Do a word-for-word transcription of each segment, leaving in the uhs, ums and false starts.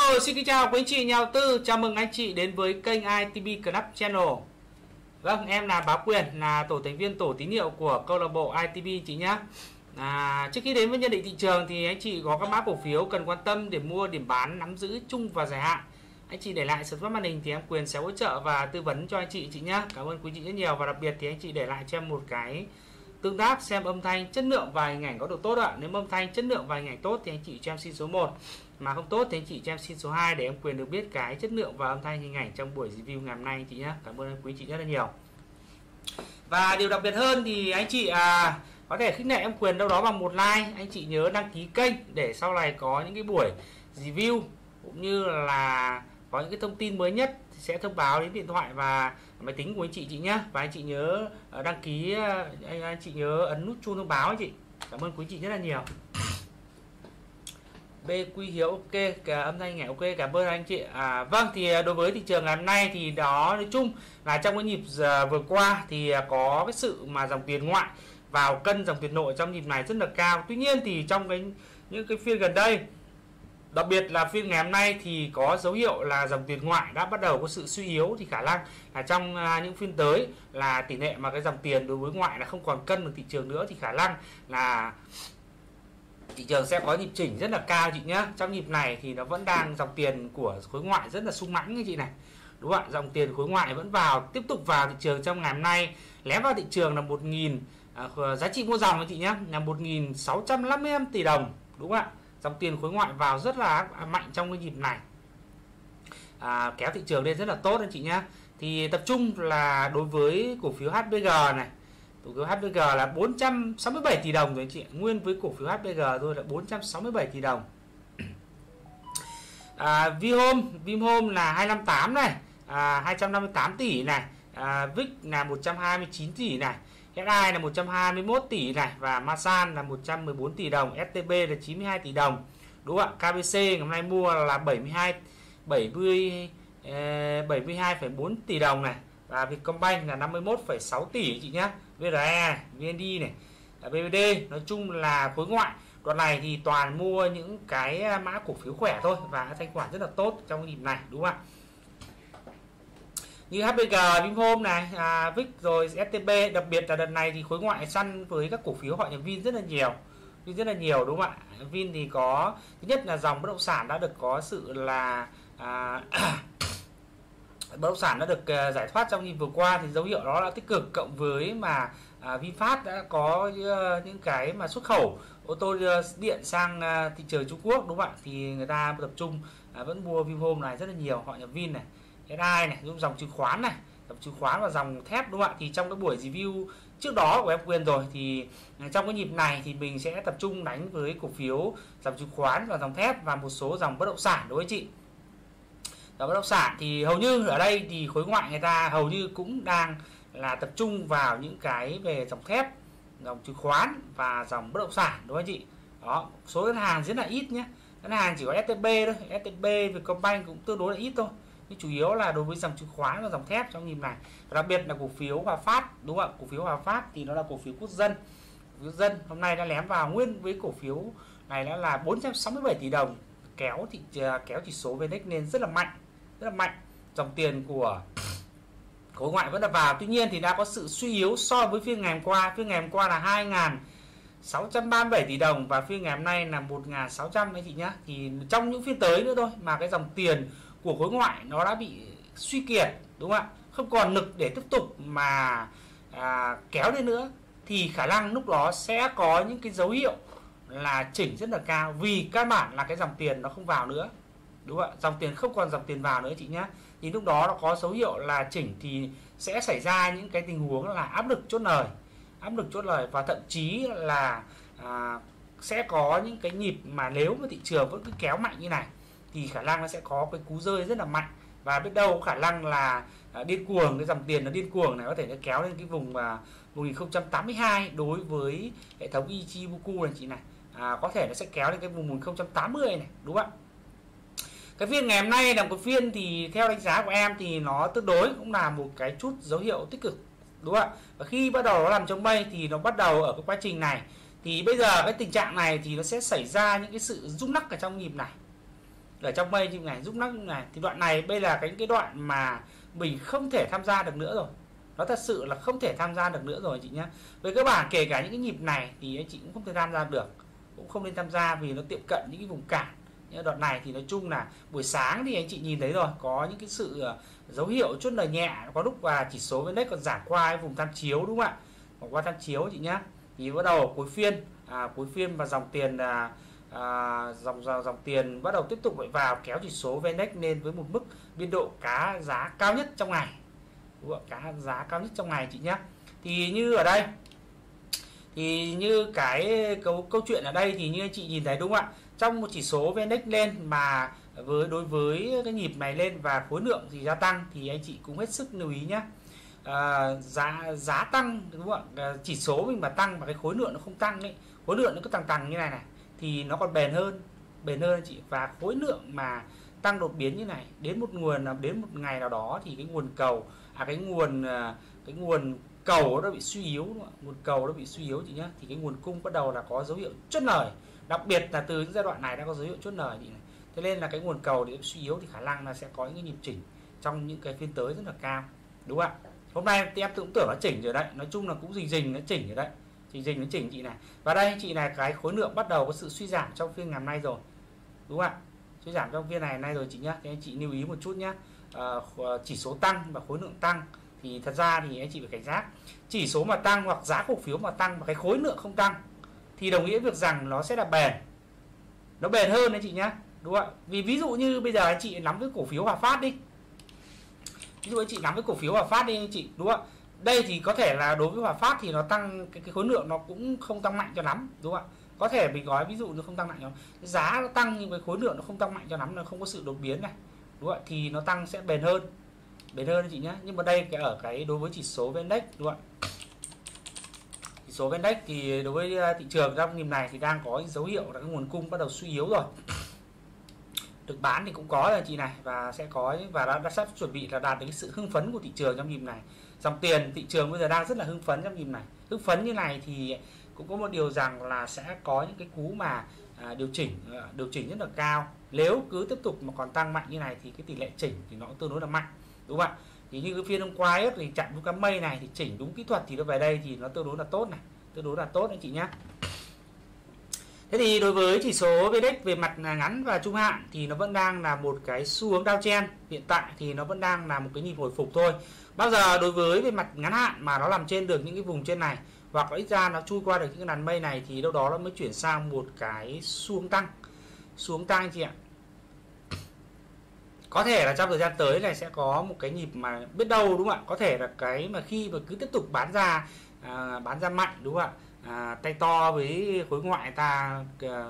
Hello, xin kính chào quý anh chị nhà đầu tư. Chào mừng anh chị đến với kênh i tê bê Club Channel. Vâng, em là Bá Quyền, là tổ thành viên tổ tín hiệu của câu lạc bộ i tê bê chị nhé. À, trước khi đến với nhận định thị trường thì anh chị có các mã cổ phiếu cần quan tâm để mua, điểm bán, nắm giữ chung và dài hạn. Anh chị để lại subscribe màn hình thì em Quyền sẽ hỗ trợ và tư vấn cho anh chị chị nhé. Cảm ơn quý chị rất nhiều, và đặc biệt thì anh chị để lại cho em một cái tương tác xem âm thanh chất lượng và hình ảnh có độ tốt ạ. Nếu âm thanh chất lượng và hình ảnh tốt thì anh chị cho em xin số một, mà không tốt thì anh chị cho em xin số hai để em Quyền được biết cái chất lượng và âm thanh hình ảnh trong buổi review ngày hôm nay anh chị nhé. Cảm ơn quý chị rất là nhiều. Và điều đặc biệt hơn thì anh chị à, có thể khích lệ em Quyền đâu đó bằng một like. Anh chị nhớ đăng ký kênh để sau này có những cái buổi review cũng như là có những cái thông tin mới nhất sẽ thông báo đến điện thoại và máy tính của anh chị chị nhé. Và anh chị nhớ đăng ký, anh, anh chị nhớ ấn nút chuông thông báo anh chị. Cảm ơn quý chị rất là nhiều. B Quy Hiếu ok, cả âm thanh nghe ok, cảm ơn anh chị. À, vâng, thì đối với thị trường ngày hôm nay thì đó, nói chung là trong cái nhịp giờ vừa qua thì có cái sự mà dòng tiền ngoại vào cân dòng tiền nội trong nhịp này rất là cao. Tuy nhiên thì trong cái những cái phiên gần đây, đặc biệt là phiên ngày hôm nay thì có dấu hiệu là dòng tiền ngoại đã bắt đầu có sự suy yếu, thì khả năng là trong những phiên tới là tỷ lệ mà cái dòng tiền đối với ngoại là không còn cân được thị trường nữa, thì khả năng là thị trường sẽ có nhịp chỉnh rất là cao chị nhé. Trong nhịp này thì nó vẫn đang dòng tiền của khối ngoại rất là sung mãnh như chị này, đúng không ạ? Dòng tiền khối ngoại vẫn vào, tiếp tục vào thị trường trong ngày hôm nay, lém vào thị trường là một nghìn à, giá trị mua dòng anh chị nhé, là một nghìn sáu trăm năm mươi lăm tỷ đồng, đúng không ạ? Dòng tiền khối ngoại vào rất là mạnh trong cái nhịp này, à, kéo thị trường lên rất là tốt anh chị nhé. Thì tập trung là đối với cổ phiếu hát bê giê này, cổ phiếu hát bê giê là bốn trăm sáu mươi bảy tỷ đồng rồi anh chị, nguyên với cổ phiếu hát bê giê thôi là bốn trăm sáu mươi bảy tỷ đồng. à, Vinhome, Vinhome là hai trăm năm mươi tám này, à, hai trăm năm mươi tám tỷ này, à, vê i xê là một trăm hai mươi chín tỷ này, ét i là một trăm hai mươi mốt tỷ này, và Masan là một trăm mười bốn tỷ đồng, ét tê bê là chín mươi hai tỷ đồng, đúng không ạ? ca bê xê ngày hôm nay mua là bảy mươi hai bảy mươi bảy mươi hai phẩy bốn tỷ đồng này, và Vietcombank là năm mươi mốt phẩy sáu tỷ chị nhé, vê rờ e, vê en đê này, bê bê đê. Nói chung là khối ngoại đoạn này thì toàn mua những cái mã cổ phiếu khỏe thôi và thanh khoản rất là tốt trong nhịp này, đúng không ạ? Như hát bê giê, Vinhome này, à, vê i xê rồi ét tê bê. Đặc biệt là đợt này thì khối ngoại săn với các cổ phiếu họ nhà Vin rất là nhiều, Vin rất là nhiều, đúng không ạ? Vin thì có, thứ nhất là dòng bất động sản đã được có sự là à, bất động sản đã được uh, giải thoát trong nhịp vừa qua, thì dấu hiệu đó là tích cực, cộng với mà uh, VinFast đã có uh, những cái mà xuất khẩu ô tô uh, điện sang uh, thị trường Trung Quốc, đúng không ạ? Thì người ta tập trung uh, vẫn mua Vinhome này rất là nhiều, họ nhà Vin này, ét i này, dùng dòng chứng khoán này, dòng chứng khoán và dòng thép, đúng không ạ? Thì trong cái buổi review trước đó của em Quyền rồi, thì trong cái nhịp này thì mình sẽ tập trung đánh với cổ phiếu dòng chứng khoán và dòng thép và một số dòng bất động sản, đối với chị. Dòng bất động sản thì hầu như ở đây thì khối ngoại người ta hầu như cũng đang là tập trung vào những cái về dòng thép, dòng chứng khoán và dòng bất động sản, đúng không chị? Đó, số ngân hàng rất là ít nhé, ngân hàng chỉ có ét tê bê thôi, ét tê bê Vietcombank cũng tương đối là ít thôi, nhưng chủ yếu là đối với dòng chứng khoán và dòng thép trong nhịp này. Đặc biệt là cổ phiếu Hòa Phát, đúng không ạ? Cổ phiếu Hòa Phát thì nó là cổ phiếu quốc dân, cổ phiếu dân hôm nay đã lém vào nguyên với cổ phiếu này đã là bốn trăm sáu mươi bảy tỷ đồng, kéo thị kéo chỉ số vê en ích lên rất là mạnh, rất là mạnh. Dòng tiền của khối ngoại vẫn là vào, tuy nhiên thì đã có sự suy yếu so với phiên ngày hôm qua. Phiên ngày hôm qua là hai nghìn sáu trăm ba mươi bảy tỷ đồng và phiên ngày hôm nay là một nghìn sáu trăm anh chị nhá. Thì trong những phiên tới nữa thôi mà cái dòng tiền của khối ngoại nó đã bị suy kiệt, đúng không ạ? Không còn lực để tiếp tục mà à, kéo lên nữa, thì khả năng lúc đó sẽ có những cái dấu hiệu là chỉnh rất là cao, vì căn bản là cái dòng tiền nó không vào nữa, đúng không ạ? Dòng tiền không còn dòng tiền vào nữa chị nhé. Thì lúc đó nó có dấu hiệu là chỉnh thì sẽ xảy ra những cái tình huống là áp lực chốt lời, áp lực chốt lời và thậm chí là à, sẽ có những cái nhịp mà nếu mà thị trường vẫn cứ kéo mạnh như này thì khả năng nó sẽ có cái cú rơi rất là mạnh, và biết đâu khả năng là à, điên cuồng, cái dòng tiền nó điên cuồng này có thể nó kéo lên cái vùng à, một nghìn không trăm tám mươi hai đối với hệ thống Ichimoku này chị này, à, có thể nó sẽ kéo lên cái vùng một nghìn không trăm tám mươi này, đúng không ạ? Cái phiên ngày hôm nay là một phiên thì theo đánh giá của em thì nó tương đối cũng là một cái chút dấu hiệu tích cực, đúng không ạ? Và khi bắt đầu nó làm chống bay thì nó bắt đầu ở cái quá trình này, thì bây giờ cái tình trạng này thì nó sẽ xảy ra những cái sự rung lắc ở trong nhịp này, ở trong mây như này, rung lắc như này, thì đoạn này bây là cái cái đoạn mà mình không thể tham gia được nữa rồi. Nó thật sự là không thể tham gia được nữa rồi chị nhé. Với các bạn kể cả những cái nhịp này thì anh chị cũng không thể tham gia được, cũng không nên tham gia vì nó tiệm cận những cái vùng cản. Đoạn này thì nói chung là buổi sáng thì anh chị nhìn thấy rồi, có những cái sự dấu hiệu chốt lời nhẹ, có lúc và chỉ số vê en ích còn giảm qua cái vùng tham chiếu, đúng không ạ? Còn qua tham chiếu chị nhé. Thì bắt đầu cuối phiên, à, cuối phiên và dòng tiền à, à, dòng, dòng dòng tiền bắt đầu tiếp tục vào kéo chỉ số vê en ích lên với một mức biên độ cá giá cao nhất trong ngày, đúng không? Cá giá cao nhất trong ngày chị nhé. Thì như ở đây, thì như cái câu câu chuyện ở đây thì như anh chị nhìn thấy, đúng không ạ? Trong một chỉ số vê en ích lên mà với đối với cái nhịp này lên và khối lượng thì gia tăng thì anh chị cũng hết sức lưu ý nhé. À, giá giá tăng, đúng không ạ? À, chỉ số mình mà tăng mà cái khối lượng nó không tăng ấy, khối lượng nó cứ tăng tăng như này này thì nó còn bền hơn, bền hơn anh chị. Và khối lượng mà tăng đột biến như này đến một nguồn, đến một ngày nào đó thì cái nguồn cầu, à cái nguồn cái nguồn cầu nó bị suy yếu, đúng không ạ? Nguồn cầu nó bị suy yếu chị nhé, thì cái nguồn cung bắt đầu là có dấu hiệu chốt lời, đặc biệt là từ giai đoạn này đã có dấu hiệu chốt lời chị này. Thế nên là cái nguồn cầu thì suy yếu thì khả năng là sẽ có những cái nhịp chỉnh trong những cái phiên tới rất là cao, đúng không ạ? Hôm nay thì em cũng tưởng nó chỉnh rồi đấy, nói chung là cũng rình rình nó chỉnh rồi đấy, rình rình nó chỉnh chị này. Và đây chị này, cái khối lượng bắt đầu có sự suy giảm trong phiên ngày hôm nay rồi, đúng không ạ? Suy giảm trong phiên này nay rồi chị nhé. Thì anh chị lưu ý một chút nhé. À, chỉ số tăng và khối lượng tăng thì thật ra thì anh chị phải cảnh giác. Chỉ số mà tăng hoặc giá cổ phiếu mà tăng và cái khối lượng không tăng thì đồng nghĩa việc rằng nó sẽ là bền, nó bền hơn đấy chị nhé, đúng không ạ? Vì ví dụ như bây giờ anh chị nắm với cổ phiếu Hòa Phát đi, ví dụ anh chị nắm với cổ phiếu Hòa Phát đi anh chị, đúng không ạ? Đây thì có thể là đối với Hòa Phát thì nó tăng cái, cái khối lượng nó cũng không tăng mạnh cho lắm, đúng không ạ? Có thể mình nói ví dụ nó không tăng mạnh cho lắm, giá nó tăng nhưng với khối lượng nó không tăng mạnh cho lắm, nó không có sự đột biến này, đúng không ạ? Thì nó tăng sẽ bền hơn, bền hơn chị nhé. Nhưng mà đây cái ở cái đối với chỉ số vê en ích, đúng không ạ? Chỉ số vê en ích thì đối với thị trường trong nhịp này thì đang có dấu hiệu là cái nguồn cung bắt đầu suy yếu rồi. Được bán thì cũng có rồi chị này, và sẽ có và đã, đã sắp chuẩn bị là đạt đến sự hưng phấn của thị trường trong nhịp này. Dòng tiền thị trường bây giờ đang rất là hưng phấn trong nhịp này. Hưng phấn như này thì cũng có một điều rằng là sẽ có những cái cú mà à, điều chỉnh à, điều chỉnh rất là cao. Nếu cứ tiếp tục mà còn tăng mạnh như này thì cái tỷ lệ chỉnh thì nó cũng tương đối là mạnh, đúng không ạ? Thì như cái phiên hôm qua ấy, thì chặn với cái mây này thì chỉnh đúng kỹ thuật thì nó về đây thì nó tương đối là tốt này, tương đối là tốt anh chị nhé. Thế thì đối với chỉ số vê en ích về mặt ngắn và trung hạn thì nó vẫn đang là một cái xu hướng downtrend, hiện tại thì nó vẫn đang là một cái nhịp hồi phục thôi. Bao giờ đối với về mặt ngắn hạn mà nó làm trên được những cái vùng trên này hoặc là ít ra nó chui qua được những cái làn mây này thì đâu đó nó mới chuyển sang một cái xu hướng tăng, xu hướng tăng chị ạ. Có thể là trong thời gian tới này sẽ có một cái nhịp mà biết đâu, đúng không ạ? Có thể là cái mà khi mà cứ tiếp tục bán ra à, bán ra mạnh, đúng không ạ? À, tay to với khối ngoại ta à,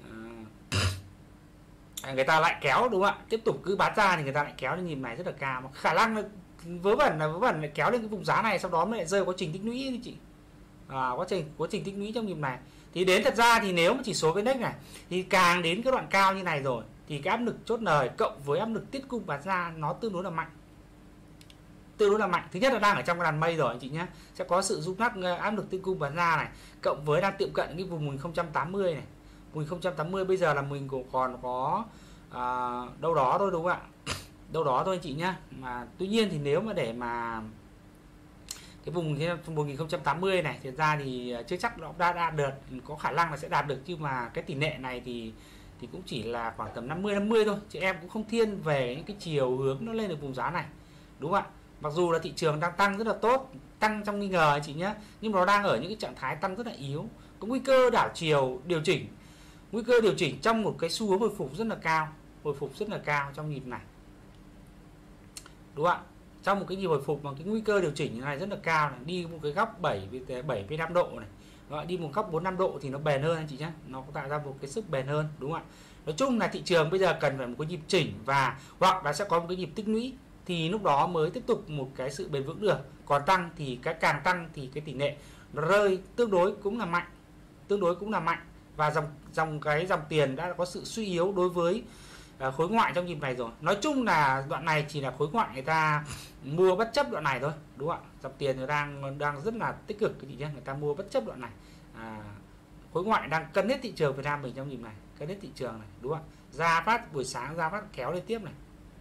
à, người ta lại kéo, đúng không ạ? Tiếp tục cứ bán ra thì người ta lại kéo lên nhịp này rất là cao, mà khả năng là vớ vẩn là vớ vẩn lại kéo lên cái vùng giá này, sau đó mới lại rơi quá trình tích lũy ấy, chị. À, quá trình quá trình tích lũy trong nhịp này thì đến thật ra thì nếu mà chỉ số vê en ích này thì càng đến cái đoạn cao như này rồi thì cái áp lực chốt lời cộng với áp lực tiết cung bán ra nó tương đối là mạnh, tương đối là mạnh. Thứ nhất là đang ở trong cái làn mây rồi anh chị nhé, sẽ có sự rung lắc áp lực tiết cung bán ra này, cộng với đang tiệm cận cái vùng một nghìn không trăm tám mươi này, một nghìn không trăm tám mươi bây giờ là mình cũng còn có à, đâu đó thôi, đúng không ạ? Đâu đó thôi anh chị nhé. Mà tuy nhiên thì nếu mà để mà cái vùng một nghìn không trăm tám mươi này thì ra thì chưa chắc nó đã đạt được, có khả năng là sẽ đạt được, nhưng mà cái tỷ lệ này thì thì cũng chỉ là khoảng tầm năm mươi năm mươi thôi, chị em cũng không thiên về những cái chiều hướng nó lên được vùng giá này, đúng không ạ? Mặc dù là thị trường đang tăng rất là tốt, tăng trong nghi ngờ chị nhé, nhưng mà nó đang ở những cái trạng thái tăng rất là yếu, có nguy cơ đảo chiều điều chỉnh, nguy cơ điều chỉnh trong một cái xu hướng hồi phục rất là cao, hồi phục rất là cao trong nhịp này, đúng không ạ? Trong một cái nhịp hồi phục mà cái nguy cơ điều chỉnh như này rất là cao này, đi một cái góc bảy bảy mươi lăm độ này, gọi đi một góc bốn mươi lăm độ thì nó bền hơn anh chị nhé, nó có tạo ra một cái sức bền hơn, đúng không ạ? Nói chung là thị trường bây giờ cần phải một cái nhịp chỉnh và hoặc là sẽ có một cái nhịp tích lũy thì lúc đó mới tiếp tục một cái sự bền vững được. Còn tăng thì cái càng tăng thì cái tỷ lệ nó rơi tương đối cũng là mạnh, tương đối cũng là mạnh, và dòng dòng cái dòng tiền đã có sự suy yếu đối với uh, khối ngoại trong nhịp này rồi. Nói chung là đoạn này chỉ là khối ngoại người ta mua bất chấp đoạn này thôi, đúng không ạ? Dòng tiền nó đang đang rất là tích cực cái gì nhé, người ta mua bất chấp đoạn này. À, khối ngoại đang cân hết thị trường Việt Nam mình trong nhịp này, cái đích thị trường này, đúng không ạ? Ra phát buổi sáng ra phát kéo lên tiếp này,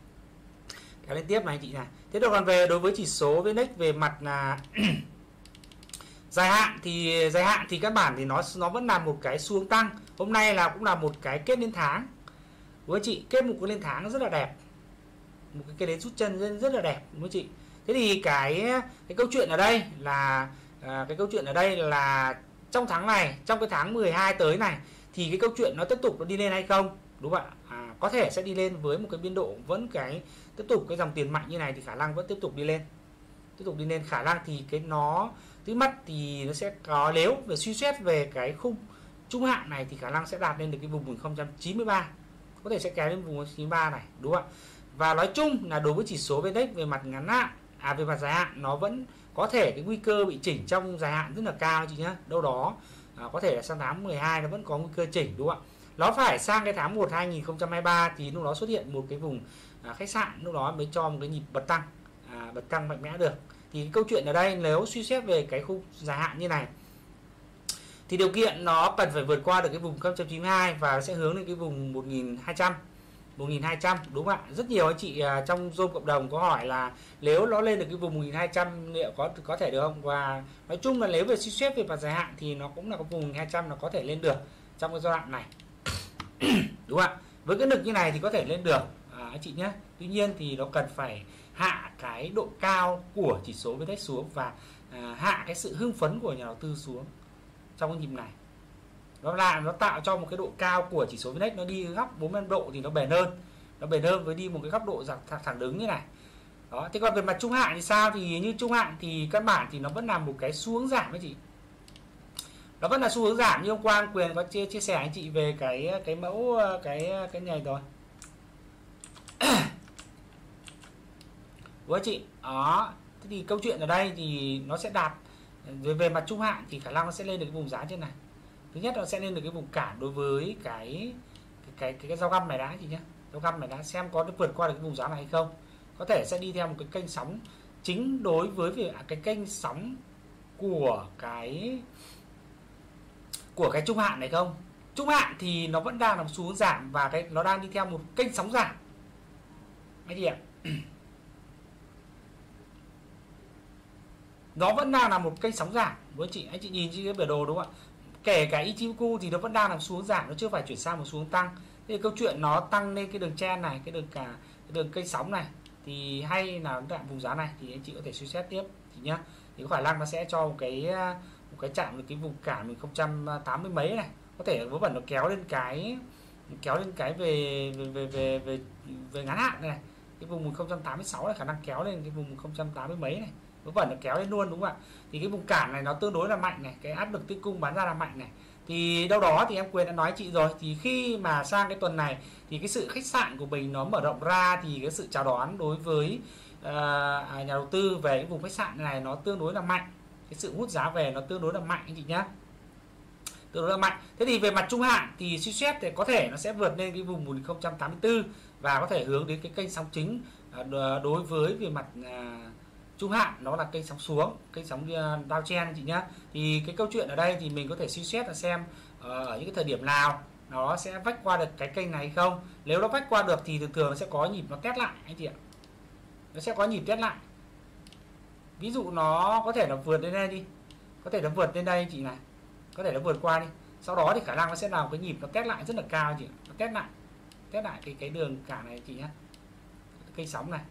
kéo lên tiếp này chị này. Thế rồi còn về đối với chỉ số vê en ích về mặt là dài hạn thì dài hạn thì các bản thì nó nó vẫn là một cái xu hướng tăng. Hôm nay là cũng là một cái kết liên tháng với chị, kết một cái liên tháng rất là đẹp, một cái, cái đến rút chân rất, rất là đẹp với chị. Thế thì cái cái câu chuyện ở đây là à, cái câu chuyện ở đây là trong tháng này, trong cái tháng mười hai tới này thì cái câu chuyện nó tiếp tục nó đi lên hay không, đúng không ạ? À, có thể sẽ đi lên với một cái biên độ vẫn cái tiếp tục cái dòng tiền mạnh như này thì khả năng vẫn tiếp tục đi lên, tiếp tục đi lên. Khả năng thì cái nó thứ mắt thì nó sẽ có, nếu về suy xét về cái khung trung hạn này thì khả năng sẽ đạt lên được cái vùng một nghìn không trăm chín mươi ba, có thể sẽ kéo lên vùng chín mươi ba này, đúng không ạ? Và nói chung là đối với chỉ số vê en ích về mặt ngắn hạn, à về mặt dài hạn nó vẫn có thể cái nguy cơ bị chỉnh trong dài hạn rất là cao chị nhá. Đâu đó à, có thể là sang tháng mười hai nó vẫn có nguy cơ chỉnh, đúng không ạ? Nó phải sang cái tháng một hai nghìn không trăm hai mươi ba thì lúc đó xuất hiện một cái vùng à, khách sạn, lúc đó mới cho một cái nhịp bật tăng, à, bật tăng mạnh mẽ được. Thì cái câu chuyện ở đây nếu suy xét về cái khung dài hạn như này thì điều kiện nó cần phải vượt qua được cái vùng không trăm chín mươi hai và sẽ hướng lên cái vùng một nghìn hai trăm, một nghìn hai trăm, đúng không ạ? Rất nhiều anh chị uh, trong Zoom cộng đồng có hỏi là nếu nó lên được cái vùng một nghìn hai trăm liệu có có thể được không? Và nói chung là nếu về suy xét về mặt dài hạn thì nó cũng là cái vùng một nghìn hai trăm nó có thể lên được trong cái giai đoạn này. Đúng không ạ? Với cái lực như này thì có thể lên được à, anh chị nhé. Tuy nhiên thì nó cần phải hạ cái độ cao của chỉ số vê en ích xuống và à, hạ cái sự hưng phấn của nhà đầu tư xuống trong cái nhịp này. Nó là nó tạo cho một cái độ cao của chỉ số vê en ích nó đi góc bốn mươi lăm độ thì nó bền hơn, nó bền hơn với đi một cái góc độ thẳng, thẳng đứng như này. Đó. Thế còn về mặt trung hạn thì sao? Thì như trung hạn thì các bạn thì nó vẫn là một cái xu hướng giảm đấy chị. Nó vẫn là xu hướng giảm như hôm qua anh Quyền có chia chia sẻ anh chị về cái cái mẫu cái cái này rồi. Với chị đó. Thế thì câu chuyện ở đây thì nó sẽ đạt về về mặt trung hạn thì khả năng nó sẽ lên được cái vùng giá trên này. Thứ nhất nó sẽ lên được cái vùng cản đối với cái cái cái cái, cái dao găm này đã chị nhé. Dao găm này đã xem có vượt qua được cái vùng giá này hay không. Có thể sẽ đi theo một cái kênh sóng chính đối với việc cái kênh sóng của cái của cái trung hạn này không. Trung hạn thì nó vẫn đang là xu hướng giảm và cái nó đang đi theo một kênh sóng giảm. Mấy gì ạ? Nó vẫn đang là một kênh sóng giảm với chị. Anh chị nhìn trên cái biểu đồ đúng không ạ? Kể cả Ichimoku thì nó vẫn đang làm xu hướng giảm, nó chưa phải chuyển sang một xu hướng tăng. Thế thì câu chuyện nó tăng lên cái đường trend này, cái đường cả cái đường kênh sóng này thì hay là tại vùng giá này thì anh chị có thể suy xét tiếp thì nhá. Thì có khả năng nó sẽ cho một cái một cái chạm được cái vùng cản một nghìn không trăm tám mươi mấy này, có thể vớ vẩn nó kéo lên cái kéo lên cái về về về về về, về ngắn hạn này, cái vùng một nghìn không trăm tám mươi sáu này khả năng kéo lên cái vùng một nghìn không trăm tám mươi mấy này, vớ vẩn nó kéo lên luôn, đúng không ạ? Thì cái vùng cản này nó tương đối là mạnh này, cái áp lực tương cung bán ra là mạnh này. Thì đâu đó thì em Quyền đã nói chị rồi, thì khi mà sang cái tuần này thì cái sự khách sạn của mình nó mở rộng ra thì cái sự chào đón đối với uh, nhà đầu tư về cái vùng khách sạn này nó tương đối là mạnh, cái sự hút giá về nó tương đối là mạnh anh chị nhé, tương đối là mạnh. Thế thì về mặt trung hạn thì suy xét thì có thể nó sẽ vượt lên cái vùng một nghìn không trăm tám mươi tư và có thể hướng đến cái kênh sóng chính uh, đối với về mặt uh, trung hạn nó là kênh sóng xuống, kênh sóng downtrend chị nhá. Thì cái câu chuyện ở đây thì mình có thể suy xét là xem ở những cái thời điểm nào nó sẽ vách qua được cái kênh này hay không. Nếu nó vách qua được thì thường thường nó sẽ có nhịp nó test lại anh chị ạ, nó sẽ có nhịp test lại. Ví dụ nó có thể nó vượt lên đây đi, có thể nó vượt lên đây chị này, có thể nó vượt qua đi, sau đó thì khả năng nó sẽ làm cái nhịp nó test lại rất là cao chị, nó test lại test lại cái cái đường cả này chị nhá, cây sóng này.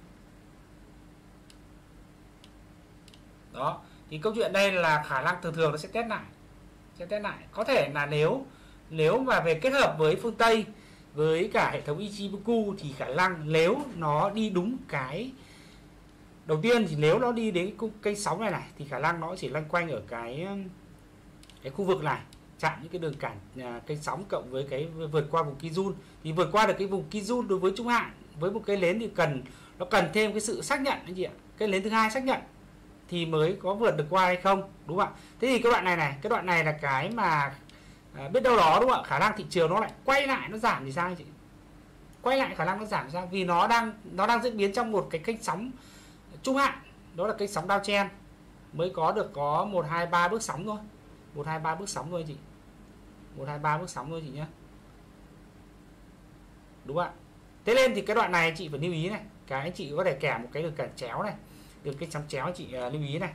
Đó, thì câu chuyện đây là khả năng thường thường nó sẽ test lại, sẽ test lại. Có thể là nếu nếu mà về kết hợp với phương Tây với cả hệ thống Ichimoku thì khả năng nếu nó đi đúng cái đầu tiên thì nếu nó đi đến cái cây sóng này này thì khả năng nó chỉ loanh quanh ở cái cái khu vực này, chạm những cái đường cản à, cây sóng cộng với cái vượt qua vùng Kijun. Thì vượt qua được cái vùng Kijun đối với trung hạn với một cây nến thì cần nó cần thêm cái sự xác nhận anh chị ạ, cây nến thứ hai xác nhận thì mới có vượt được qua hay không, đúng không ạ? Thế thì cái đoạn này này, cái đoạn này là cái mà à, biết đâu đó đúng không ạ, khả năng thị trường nó lại quay lại nó giảm thì sao chị? Quay lại khả năng nó giảm sao? Vì nó đang nó đang diễn biến trong một cái kênh sóng trung hạn, đó là kênh sóng downtrend mới có được có một hai ba bước sóng thôi. một hai ba bước sóng thôi chị. một hai ba bước sóng thôi chị nhé. đúng không ạ? Thế nên thì cái đoạn này anh chị phải lưu ý này, cái anh chị có thể kèm một cái đường cản chéo này, đường kênh sóng chéo anh chị uh, lưu ý này.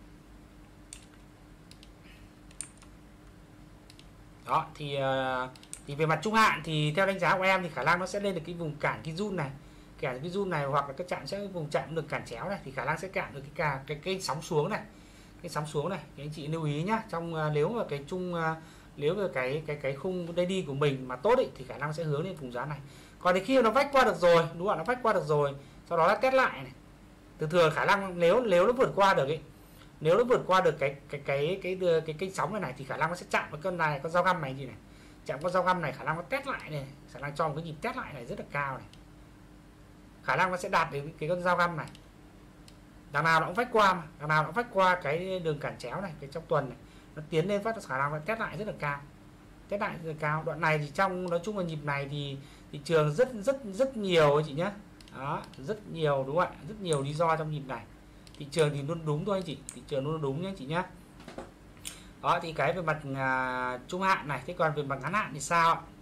Đó thì uh, thì về mặt trung hạn thì theo đánh giá của em thì khả năng nó sẽ lên được cái vùng cản cái run này, cản cái run này, hoặc là cái chạm sẽ vùng chạm được cản chéo này, thì khả năng sẽ cản được cái cả cái cái sóng xuống này, cái sóng xuống này. Thì anh chị lưu ý nhá, trong uh, nếu mà cái chung uh, nếu mà cái cái cái khung daily của mình mà tốt ý, thì khả năng sẽ hướng lên vùng giá này. Còn thì khi nó vách qua được rồi, đúng không? Nó vách qua được rồi, sau đó là test lại này. Thường thường khả năng nếu nếu nó vượt qua được ấy, nếu nó vượt qua được cái cái cái cái cái cái kênh sóng này này thì khả năng nó sẽ chạm vào con này, con dao găm này gì này, chạm con dao găm này, khả năng nó test lại này, khả năng cho một cái nhịp test lại này rất là cao này, khả năng nó sẽ đạt đến cái con dao găm này. Đằng nào nó cũng vách qua mà, đằng nào nó cũng vách qua cái đường cản chéo này, cái trong tuần này nó tiến lên phát khả năng nó test lại rất là cao, test lại rất là cao. Đoạn này thì trong nói chung là nhịp này thì thị trường rất rất rất nhiều anh chị nhé. Đó, rất nhiều đúng không ạ? Rất nhiều lý do trong nhịp này. Thị trường thì luôn đúng thôi anh chị, thị trường luôn đúng nhé anh chị nhé. Đó thì cái về mặt à, trung hạn này, thế còn về mặt ngắn hạn thì sao ạ?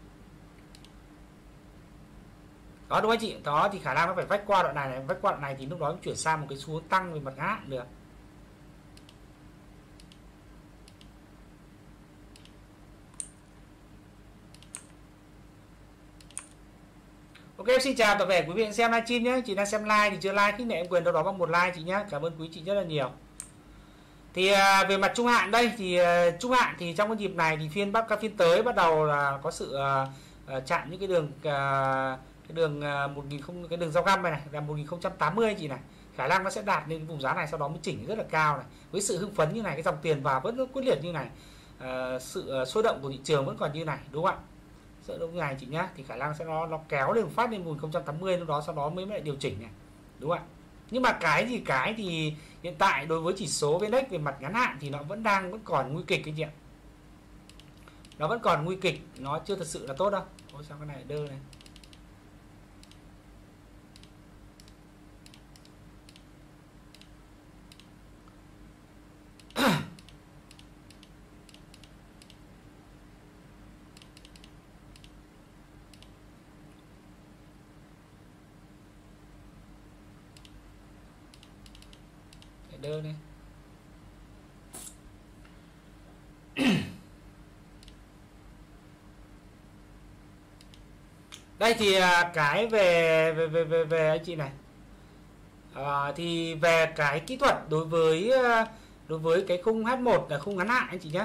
Đó đúng không anh chị? Đó thì khả năng nó phải vách qua đoạn này này, vách qua đoạn này thì lúc đó chuyển sang một cái xu hướng tăng về mặt ngắn hạn được. Ok, xin chào toàn thể quý vị xem livestream nhé. Chị đang xem like thì chưa like, khích lệ em quyền đâu đó bằng một like chị nhé. Cảm ơn quý chị rất là nhiều. Thì à, về mặt trung hạn đây thì à, trung hạn thì trong cái dịp này thì phiên bắt các phiên tới bắt đầu là có sự à, à, chạm những cái đường à, cái đường à, một nghìn không cái đường giao găm này, này là một nghìn không trăm tám mươi chị này. Khả năng nó sẽ đạt lên vùng giá này, sau đó mới chỉnh rất là cao này. Với sự hưng phấn như này, cái dòng tiền vào vẫn quyết liệt như này, à, sự à, sôi động của thị trường vẫn còn như này, đúng không ạ? Sợ lúc này chị nhá, thì khả năng sẽ nó nó kéo lên phát lên một nghìn không trăm tám mươi, lúc đó sau đó mới lại điều chỉnh này, đúng không ạ? Nhưng mà cái gì cái thì hiện tại đối với chỉ số vê en ích về mặt ngắn hạn thì nó vẫn đang vẫn còn nguy kịch cái chị ạ, nó vẫn còn nguy kịch, nó chưa thật sự là tốt đâu. Ôi sao cái này đơ này. Đơ này. Đây thì cái về về về về, về anh chị này, à, thì về cái kỹ thuật đối với đối với cái khung hát một là khung ngắn hạn anh chị nhé.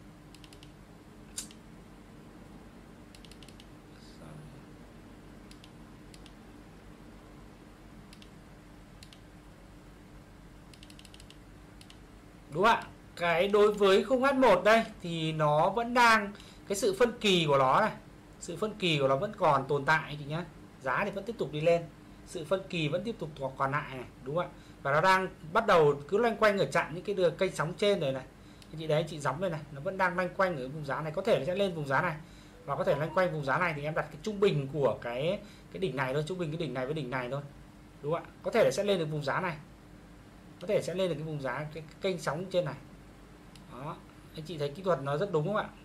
Đúng không ạ? Cái đối với khung hát một đây thì nó vẫn đang cái sự phân kỳ của nó này, sự phân kỳ của nó vẫn còn tồn tại chị nhé. Giá thì vẫn tiếp tục đi lên, sự phân kỳ vẫn tiếp tục còn lại này, đúng không ạ? Và nó đang bắt đầu cứ loanh quanh ở chặn những cái đường kênh sóng trên rồi này. Anh chị đấy, anh chị gióng đây này, nó vẫn đang loanh quanh ở vùng giá này, có thể nó sẽ lên vùng giá này và có thể loanh quanh vùng giá này, thì em đặt cái trung bình của cái cái đỉnh này thôi, trung bình cái đỉnh này với đỉnh này thôi, đúng không ạ? Có thể là sẽ lên được vùng giá này, có thể sẽ lên được cái vùng giá cái, cái kênh sóng trên này. Đó, anh chị thấy kỹ thuật nó rất đúng không ạ?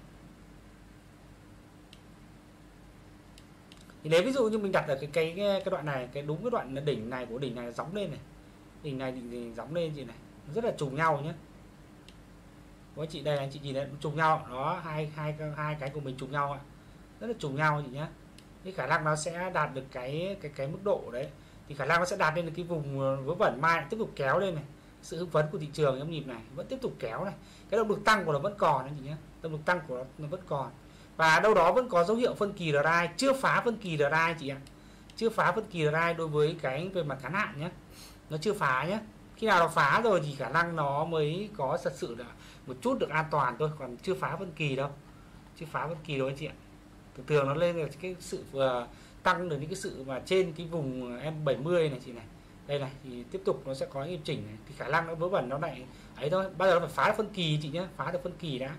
Thì nếu ví dụ như mình đặt ở cái cái cái đoạn này, cái đúng cái đoạn đỉnh này của đỉnh này gióng lên này, đỉnh này đỉnh, đỉnh gióng lên chị này, rất là trùng nhau nhé. Có anh chị đây, anh chị nhìn thấy trùng nhau đó, hai hai hai cái của mình trùng nhau ạ, rất là trùng nhau chị nhé. Cái khả năng nó sẽ đạt được cái cái cái mức độ đấy, thì khả năng nó sẽ đạt lên được cái vùng vớ vẩn mai tiếp tục kéo lên này. Sự hưng phấn của thị trường trong nhịp này vẫn tiếp tục kéo này, cái động lực tăng của nó vẫn còn anh chị nhé, động lực tăng của nó, nó vẫn còn, và đâu đó vẫn có dấu hiệu phân kỳ rờ i, chưa phá phân kỳ rờ i chị ạ, chưa phá phân kỳ rờ i đối với cái về mặt ngắn hạn nhé, nó chưa phá nhé. Khi nào nó phá rồi thì khả năng nó mới có thật sự là một chút được an toàn thôi, còn chưa phá phân kỳ đâu, chưa phá phân kỳ đâu anh chị ạ. Thường thường nó lên là cái sự uh, tăng được những cái sự mà trên cái vùng em bảy mươi này chị này, đây này, thì tiếp tục nó sẽ có những chỉnh này, thì khả năng nó vớ vẩn nó lại ấy thôi. Bao giờ nó phải phá được phân kỳ chị nhé, phá được phân kỳ đã.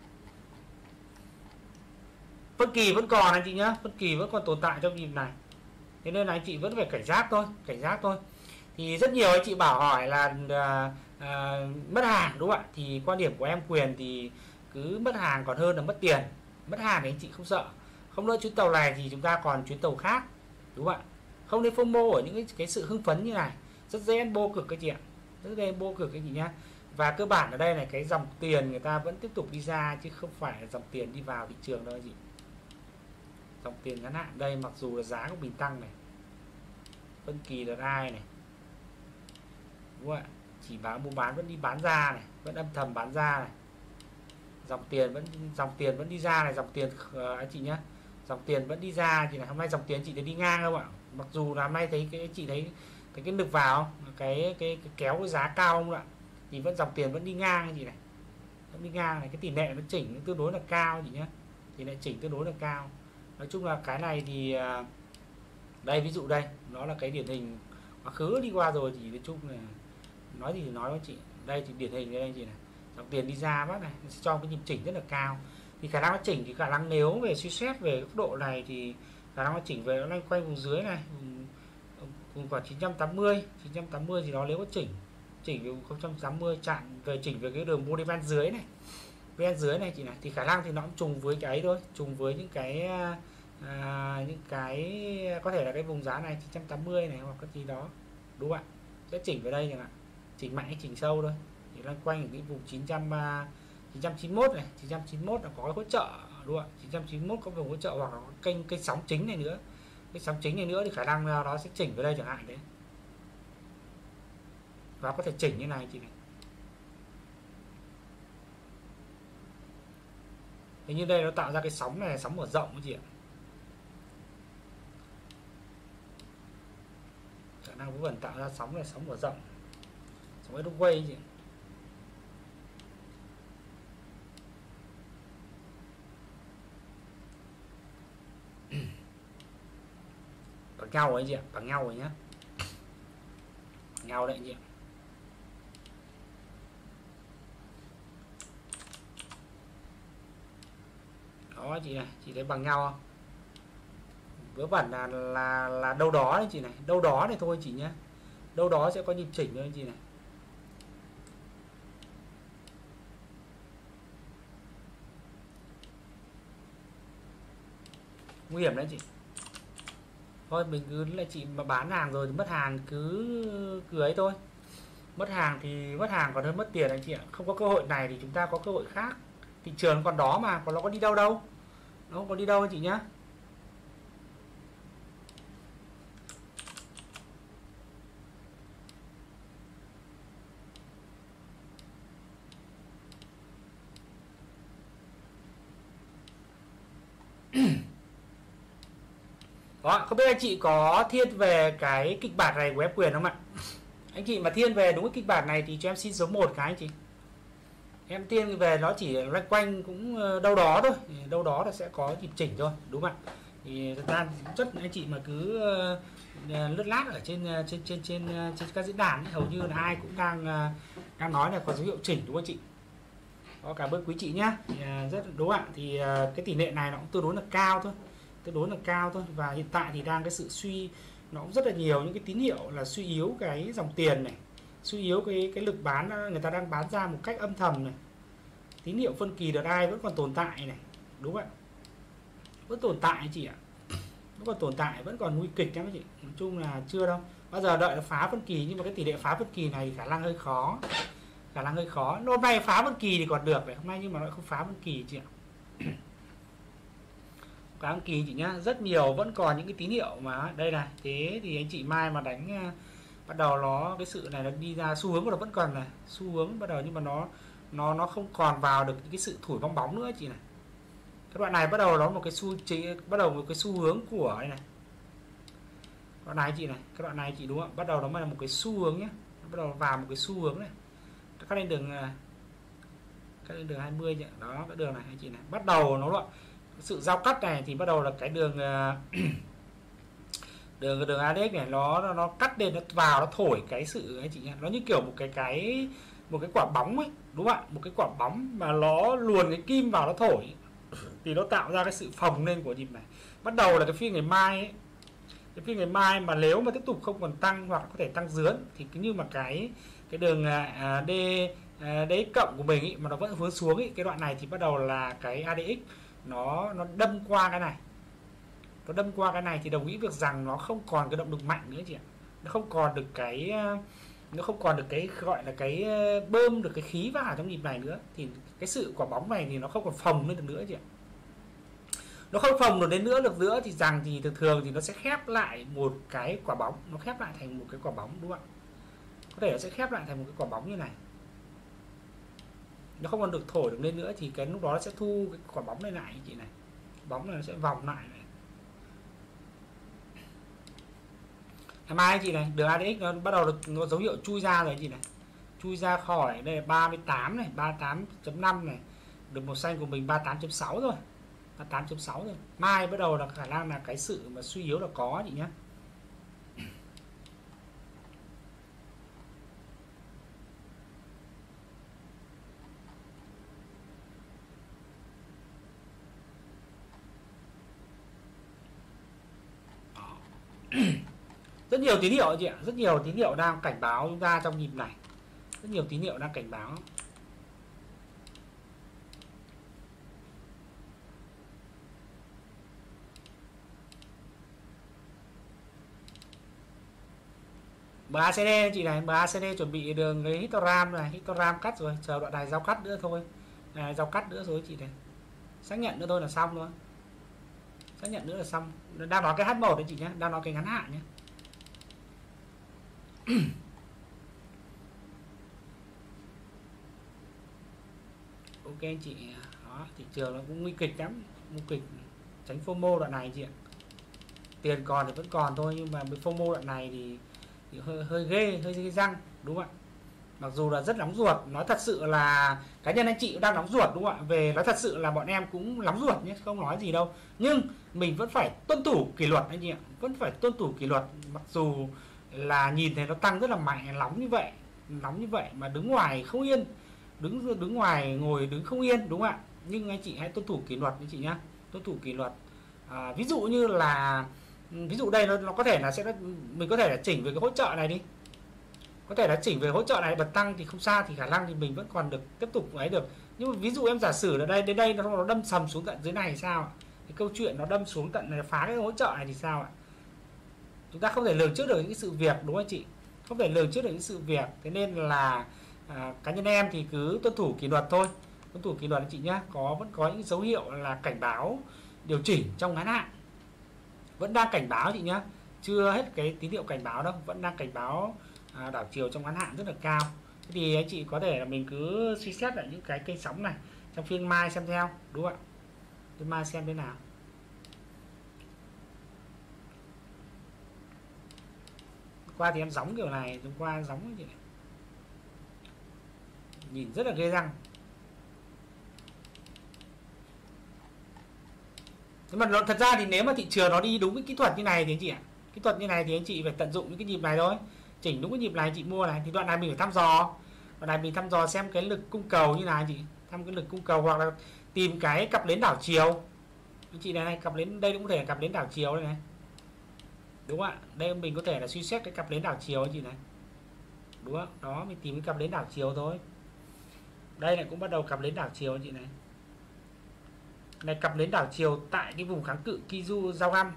Phân kỳ vẫn còn anh chị nhé, phân kỳ vẫn còn tồn tại trong nhịp này, thế nên là anh chị vẫn phải cảnh giác thôi, cảnh giác thôi. Thì rất nhiều anh chị bảo hỏi là à, à, mất hàng đúng không ạ? Thì quan điểm của em Quyền thì cứ mất hàng còn hơn là mất tiền. Mất hàng thì anh chị không sợ, Không nữa chuyến tàu này thì chúng ta còn chuyến tàu khác, đúng không ạ? Không nên FOMO ở những cái, cái sự hưng phấn như này, rất dễ bô cực cái chị ạ, rất dễ bô cực cái chị nhá. Và cơ bản ở đây là cái dòng tiền người ta vẫn tiếp tục đi ra chứ không phải là dòng tiền đi vào thị trường đâu chị. Dòng tiền ngắn hạn đây mặc dù là giá của mình tăng này, phân kỳ là ai này, đúng không ạ? Chỉ báo mua bán vẫn đi bán ra này, vẫn âm thầm bán ra này. Dòng tiền vẫn dòng tiền vẫn đi ra này, dòng tiền uh, anh chị nhá, dòng tiền vẫn đi ra chị này. Hôm nay dòng tiền chị thấy đi ngang không ạ? Mặc dù là hôm nay thấy cái chị thấy cái cái lực vào cái cái, cái kéo cái giá cao không ạ? Thì vẫn dòng tiền vẫn đi ngang chị này, vẫn đi ngang này. Cái tỷ lệ nó chỉnh tương đối là cao chị nhé, tỷ lệ chỉnh tương đối là cao. Nói chung là cái này thì uh, đây ví dụ đây nó là cái điển hình quá khứ đi qua rồi thì nói chung là nói gì thì nói với chị. Đây thì điển hình đây chị này, dòng tiền đi ra bắt này sẽ cho cái nhịp chỉnh rất là cao. Thì khả năng nó chỉnh thì khả năng nếu về suy xét về góc độ này thì khả năng nó chỉnh về nó loanh quanh vùng dưới này, vùng khoảng chín trăm tám mươi chín trăm tám mươi thì nó nếu có chỉnh chỉnh về không trăm tám mươi chặn về chỉnh về cái đường body band dưới này, band dưới này chị này, thì khả năng thì nó cũng trùng với cái ấy thôi, trùng với những cái à, những cái có thể là cái vùng giá này chín trăm tám mươi này hoặc cái gì đó, đúng không ạ? Sẽ chỉnh về đây chẳng hạn, chỉnh mạnh hay chỉnh sâu thôi thì loanh quanh ở cái vùng chín trăm chín trăm chín mươi mốt này, chín trăm chín mươi mốt là có cái hỗ trợ, đúng không ạ? chín trăm chín mươi mốt có vùng hỗ trợ hoặc là kênh cây sóng chính này nữa, cái sóng chính này nữa thì khả năng nó sẽ chỉnh về đây chẳng hạn đấy, và có thể chỉnh như này chị này. Thế như đây nó tạo ra cái sóng này, sóng mở rộng chị ạ, khả năng vẫn tạo ra sóng này, sóng mở rộng, sóng Edway chị. Bằng nhau ấy chị ạ, bằng nhau rồi nhá, bằng nhau đấy chị ạ. Đó chị này, chị thấy bằng nhau không? Vớ vẩn là là là đâu đó đấy chị này, đâu đó này thôi chị nhé, đâu đó sẽ có nhịp chỉnh thôi chị này. Nguy hiểm đấy chị. Thôi mình cứ là chị mà bán hàng rồi thì mất hàng cứ cứ ấy thôi, mất hàng thì mất hàng còn hơn mất tiền anh chị ạ. Không có cơ hội này thì chúng ta có cơ hội khác, thị trường còn đó mà, còn nó có đi đâu đâu, nó không có đi đâu anh chị nhá. Đó, không biết anh chị có thiên về cái kịch bản này của em Quyền không ạ? Anh chị mà thiên về đúng cái kịch bản này thì cho em xin số một cái anh chị. Em thiên về nó chỉ loanh quanh cũng đâu đó thôi, đâu đó là sẽ có nhịp chỉnh thôi, đúng không ạ? Thì thời gian rất anh chị mà cứ lướt lát ở trên trên trên trên trên các diễn đàn ấy, hầu như là ai cũng đang đang nói là có dấu hiệu chỉnh, đúng không chị? Đó, cảm ơn quý chị nhá. Rất đúng ạ. Thì cái tỷ lệ này nó cũng tương đối là cao thôi, tương đối là cao thôi, và hiện tại thì đang cái sự suy, nó cũng rất là nhiều những cái tín hiệu là suy yếu cái dòng tiền này, suy yếu cái cái lực bán, người ta đang bán ra một cách âm thầm này. Tín hiệu phân kỳ đợt ai vẫn còn tồn tại này, đúng không ạ? Vẫn tồn tại chị ạ, vẫn còn tồn tại, vẫn còn nguy kịch lắm chị. Nói chung là chưa đâu, bao giờ đợi nó phá phân kỳ, nhưng mà cái tỷ lệ phá phân kỳ này khả năng hơi khó, khả năng hơi khó. Hôm nay phá phân kỳ thì còn được này, hôm nay nhưng mà nó không phá phân kỳ chị ạ. Phá phân kỳ chị nhá, rất nhiều vẫn còn những cái tín hiệu mà đây này. Thế thì anh chị mai mà đánh bắt đầu nó cái sự này nó đi ra, xu hướng của nó vẫn còn là xu hướng bắt đầu, nhưng mà nó nó nó không còn vào được cái sự thổi bong bóng nữa chị này. Các đoạn này bắt đầu nó một cái xu chế, bắt đầu một cái xu hướng của đây này, đoạn này chị này, các đoạn này chị đúng không? Bắt đầu nó là một cái xu hướng nhé, bắt đầu vào một cái xu hướng này, cắt lên đường cắt lên đường hai mươi nhỉ? Đó, cái đường này anh chị này, bắt đầu nó là sự giao cắt này thì bắt đầu là cái đường đường đường a đê ích này, nó nó, nó cắt lên, nó vào, nó thổi cái sự anh chị nhé, nó như kiểu một cái cái một cái quả bóng ấy, đúng không ạ? Một cái quả bóng mà nó luồn cái kim vào nó thổi thì nó tạo ra cái sự phồng lên của nhịp này. Bắt đầu là cái phiên ngày mai ấy, cái phiên ngày mai mà nếu mà tiếp tục không còn tăng hoặc có thể tăng dướn thì cứ như mà cái cái đường à, D à, D cộng của mình ý, mà nó vẫn hướng xuống ý, cái đoạn này thì bắt đầu là cái a đê ích nó nó đâm qua cái này, nó đâm qua cái này thì đồng nghĩa việc rằng nó không còn cái động lực mạnh nữa chị ạ. Nó không còn được cái nó không còn được cái gọi là cái bơm được cái khí vào trong nhịp này nữa, thì cái sự quả bóng này thì nó không còn phồng lên được nữa chị ạ. Nó không phồng được đến nữa được nữa thì rằng thì thường thường thì nó sẽ khép lại một cái quả bóng, nó khép lại thành một cái quả bóng, đúng không ạ? Có thể nó sẽ khép lại thành một cái quả bóng như này, nó không còn được thổi được lên nữa thì cái lúc đó nó sẽ thu cái quả bóng này lại chị này, bóng này nó sẽ vòng lại này. Ngày mai chị này, đường a đê ích nó bắt đầu được nó dấu hiệu chui ra rồi chị này, chui ra khỏi đây là ba mươi tám này, ba mươi tám chấm năm này, được màu xanh của mình ba mươi tám chấm sáu rồi, ba mươi tám chấm sáu rồi. Mai bắt đầu là khả năng là cái sự mà suy yếu là có chị nhé. Rất nhiều tín hiệu chị ạ, rất nhiều tín hiệu đang cảnh báo chúng ta trong nhịp này, rất nhiều tín hiệu đang cảnh báo. em a xê đê chị này, em a xê đê chuẩn bị đường cái histogram này, histogram cắt rồi, chờ đoạn này giao cắt nữa thôi, à, giao cắt nữa rồi chị này, xác nhận nữa thôi là xong thôi, xác nhận nữa là xong. Đang nói cái hát một đấy chị nhé, đang nói cái ngắn hạn nhé. Ok anh chị, đó, thị trường nó cũng nguy kịch lắm, nguy kịch, tránh FOMO đoạn này chị ạ. Tiền còn thì vẫn còn thôi, nhưng mà với FOMO đoạn này thì, thì hơi hơi ghê, hơi ghê răng, đúng không ạ? Mặc dù là rất nóng ruột, nói thật sự là cá nhân anh chị cũng đang nóng ruột, đúng không ạ? Về nói thật sự là bọn em cũng nóng ruột nhé, không nói gì đâu. Nhưng mình vẫn phải tuân thủ kỷ luật anh chị ạ, vẫn phải tuân thủ kỷ luật. Mặc dù là nhìn thấy nó tăng rất là mạnh, nóng như vậy, nóng như vậy mà đứng ngoài không yên, đứng đứng ngoài ngồi đứng không yên, đúng không ạ? Nhưng anh chị hãy tuân thủ kỷ luật anh chị nhá, tuân thủ kỷ luật. À, ví dụ như là ví dụ đây nó, nó có thể là sẽ mình có thể là chỉnh về cái hỗ trợ này đi, có thể là chỉnh về hỗ trợ này bật tăng thì không sao, thì khả năng thì mình vẫn còn được tiếp tục ấy được. Nhưng mà ví dụ em giả sử là đây đến đây nó, nó đâm sầm xuống tận dưới này thì sao ạ? Cái câu chuyện nó đâm xuống tận này phá cái hỗ trợ này thì sao ạ? Chúng ta không thể lường trước được những sự việc, đúng không chị? Không thể lường trước được những sự việc, thế nên là à, cá nhân em thì cứ tuân thủ kỷ luật thôi, tuân thủ kỷ luật anh chị nhé. Có vẫn có những dấu hiệu là cảnh báo điều chỉnh trong ngắn hạn, vẫn đang cảnh báo chị nhé, chưa hết cái tín hiệu cảnh báo đâu, vẫn đang cảnh báo à, đảo chiều trong ngắn hạn rất là cao. Thế thì anh chị có thể là mình cứ suy xét lại những cái cây sóng này trong phiên mai xem theo, đúng không ạ? Phiên mai xem thế nào. Qua thì em gióng kiểu này, hôm qua gióng như vậy, nhìn rất là ghê răng. Nhưng mà nó, thật ra thì nếu mà thị trường nó đi đúng cái kỹ thuật như này thì anh chị ạ, kỹ thuật như này thì anh chị phải tận dụng những cái nhịp này thôi, chỉnh đúng cái nhịp này chị mua này, thì đoạn này mình phải thăm dò, đoạn này mình thăm dò xem cái lực cung cầu như nào chị, thăm cái lực cung cầu hoặc là tìm cái cặp đến đảo chiều anh chị này, này cặp đến đây cũng có thể là cặp đến đảo chiều đây này, đúng không ạ? Đây mình có thể là suy xét cái cặp đến đảo chiều anh chị này, đúng không? Đó, mình tìm cái cặp đến đảo chiều thôi. Đây lại cũng bắt đầu cặp đến đảo chiều anh chị này, này cặp đến đảo chiều tại cái vùng kháng cự Kiju giao găm,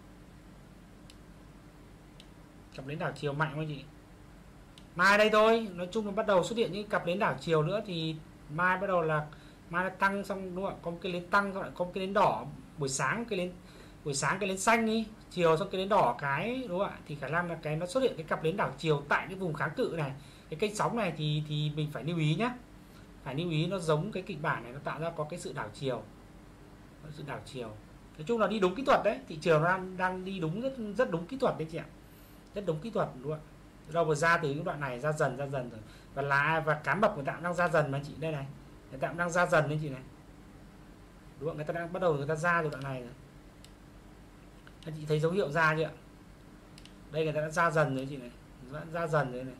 cặp đến đảo chiều mạnh không anh chị? Mai đây thôi, nói chung là bắt đầu xuất hiện những cặp đến đảo chiều nữa, thì mai bắt đầu là mai là tăng xong, đúng không ạ? Có một cái nến tăng, xong lại có một cái nến đỏ, buổi sáng cái nến buổi sáng cái nến xanh đi, chiều xong cái nến đỏ cái, đúng không ạ? Thì khả năng là cái nó xuất hiện cái cặp đến đảo chiều tại cái vùng kháng cự này, cái kênh sóng này thì thì mình phải lưu ý nhé, phải lưu ý, nó giống cái kịch bản này, nó tạo ra có cái sự đảo chiều, có sự đảo chiều. Nói chung là đi đúng kỹ thuật đấy, thị trường đang đang đi đúng rất rất đúng kỹ thuật đấy chị ạ, rất đúng kỹ thuật, đúng không ạ? Đâu vừa ra từ những đoạn này ra dần ra dần rồi, và lá và cá mập người ta cũng đang ra dần mà chị, đây này, người ta cũng đang ra dần đấy chị này, đúng không? Người ta đang bắt đầu người ta ra từ đoạn này rồi, anh chị thấy dấu hiệu ra chưa ạ? Đây người ta đã ra dần rồi chị này, đã ra dần rồi này,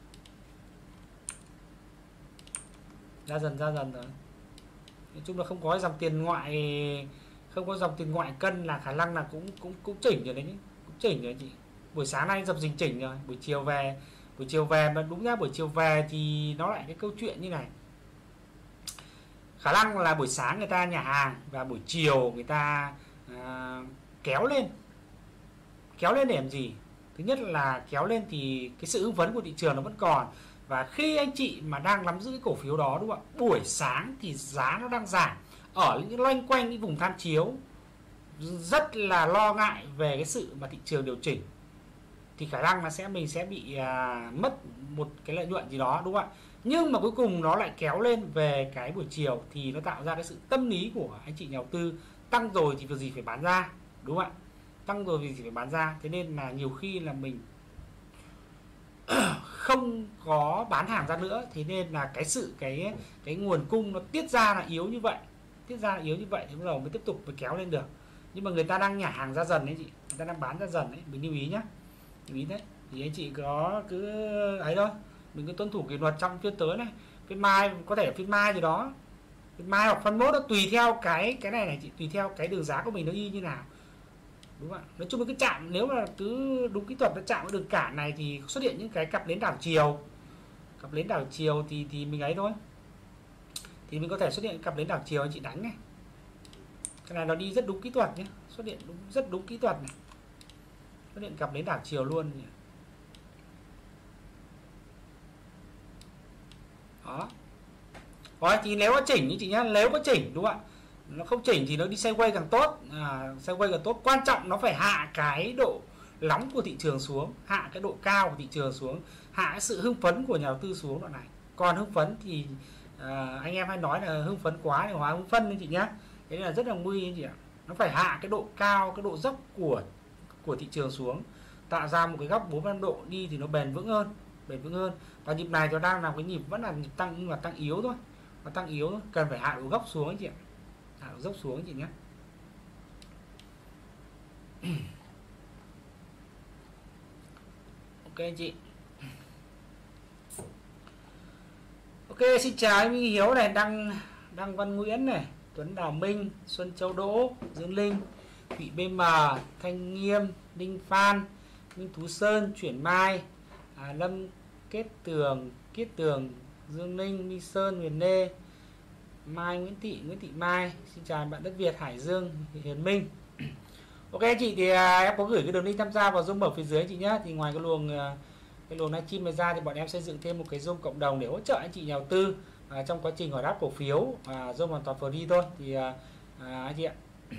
ra dần ra dần rồi. Nói chung là không có dòng tiền ngoại, không có dòng tiền ngoại cân là khả năng là cũng cũng cũng chỉnh rồi đấy nhé, cũng chỉnh rồi chị. Buổi sáng nay dập dình chỉnh rồi, buổi chiều về buổi chiều về mà đúng ra buổi chiều về thì nó lại cái câu chuyện như này, khả năng là buổi sáng người ta nhà hàng và buổi chiều người ta à, kéo lên. Kéo lên để làm gì? Thứ nhất là kéo lên thì cái sự hưng phấn của thị trường nó vẫn còn, và khi anh chị mà đang nắm giữ cái cổ phiếu đó, đúng không ạ, buổi sáng thì giá nó đang giảm ở những loanh quanh cái vùng tham chiếu, rất là lo ngại về cái sự mà thị trường điều chỉnh, thì khả năng là sẽ mình sẽ bị à, mất một cái lợi nhuận gì đó, đúng không ạ. Nhưng mà cuối cùng nó lại kéo lên về cái buổi chiều thì nó tạo ra cái sự tâm lý của anh chị nhà đầu tư, tăng rồi thì việc gì phải bán ra, đúng không ạ, tăng rồi vì gì phải bán ra. Thế nên là nhiều khi là mình không có bán hàng ra nữa, thế nên là cái sự cái cái nguồn cung nó tiết ra là yếu như vậy, tiết ra là yếu như vậy thì bắt đầu mới tiếp tục mới kéo lên được. Nhưng mà người ta đang nhả hàng ra dần đấy chị, người ta đang bán ra dần đấy, mình lưu ý nhá, lưu ý đấy. Thì anh chị có cứ ấy thôi, mình cứ tuân thủ kỷ luật trong phiên tới này, phiên mai có thể là phiên mai gì đó, phiên mai hoặc phân mốt, nó tùy theo cái cái này này chị, tùy theo cái đường giá của mình nó y như nào, đúng không ạ. Nói chung là cái chạm, nếu mà cứ đúng kỹ thuật nó chạm cái đường cản này thì xuất hiện những cái cặp nến đảo chiều, cặp nến đảo chiều thì thì mình ấy thôi, thì mình có thể xuất hiện cặp nến đảo chiều anh chị đánh này, cái này nó đi rất đúng kỹ thuật nhé, xuất hiện đúng, rất đúng kỹ thuật này, xuất hiện cặp nến đảo chiều luôn nhỉ. Đó. Rồi thì nếu có chỉnh như chị nhá, nếu có chỉnh, đúng không ạ, nó không chỉnh thì nó đi sideways càng tốt, à, sideways càng tốt. Quan trọng nó phải hạ cái độ nóng của thị trường xuống, hạ cái độ cao của thị trường xuống, hạ cái sự hưng phấn của nhà đầu tư xuống đoạn này. Còn hưng phấn thì à, anh em hay nói là hưng phấn quá thì hóa hưng phân anh chị nhá, thế là rất là nguy anh chị ạ. Nó phải hạ cái độ cao, cái độ dốc của của thị trường xuống, tạo ra một cái góc bốn mươi lăm độ đi thì nó bền vững hơn, bền vững hơn. Và nhịp này nó đang làm cái nhịp vẫn là nhịp tăng, nhưng mà tăng yếu thôi, nó tăng yếu thôi, cần phải hạ độ góc xuống anh chị ạ, hạ độ dốc xuống anh chị nhé. Ok anh chị. Ok, xin chào anh Minh Hiếu này, Đăng Đăng Văn Nguyễn này, Tuấn Đào Minh, Xuân Châu Đỗ, Dương Linh, Thụy bê em, Thanh Nghiêm, Đinh Phan, Minh Tú Sơn, Chuyển Mai, à, Lâm Kết Tường, Kiết Tường, Dương Ninh, Minh Sơn, Huyền Lê, Mai Nguyễn Thị, Nguyễn Thị Mai. Xin chào bạn Đất Việt, Hải Dương, Hiền Minh. Ok chị, thì à, em có gửi cái đường link tham gia vào Zoom ở phía dưới chị nhé. Thì ngoài cái luồng à, cái luồng livestream này ra thì bọn em xây dựng thêm một cái Zoom cộng đồng để hỗ trợ anh chị nhà đầu tư à, trong quá trình hỏi đáp cổ phiếu, à, Zoom hoàn toàn free thôi. Thì à, à, anh chị ạ,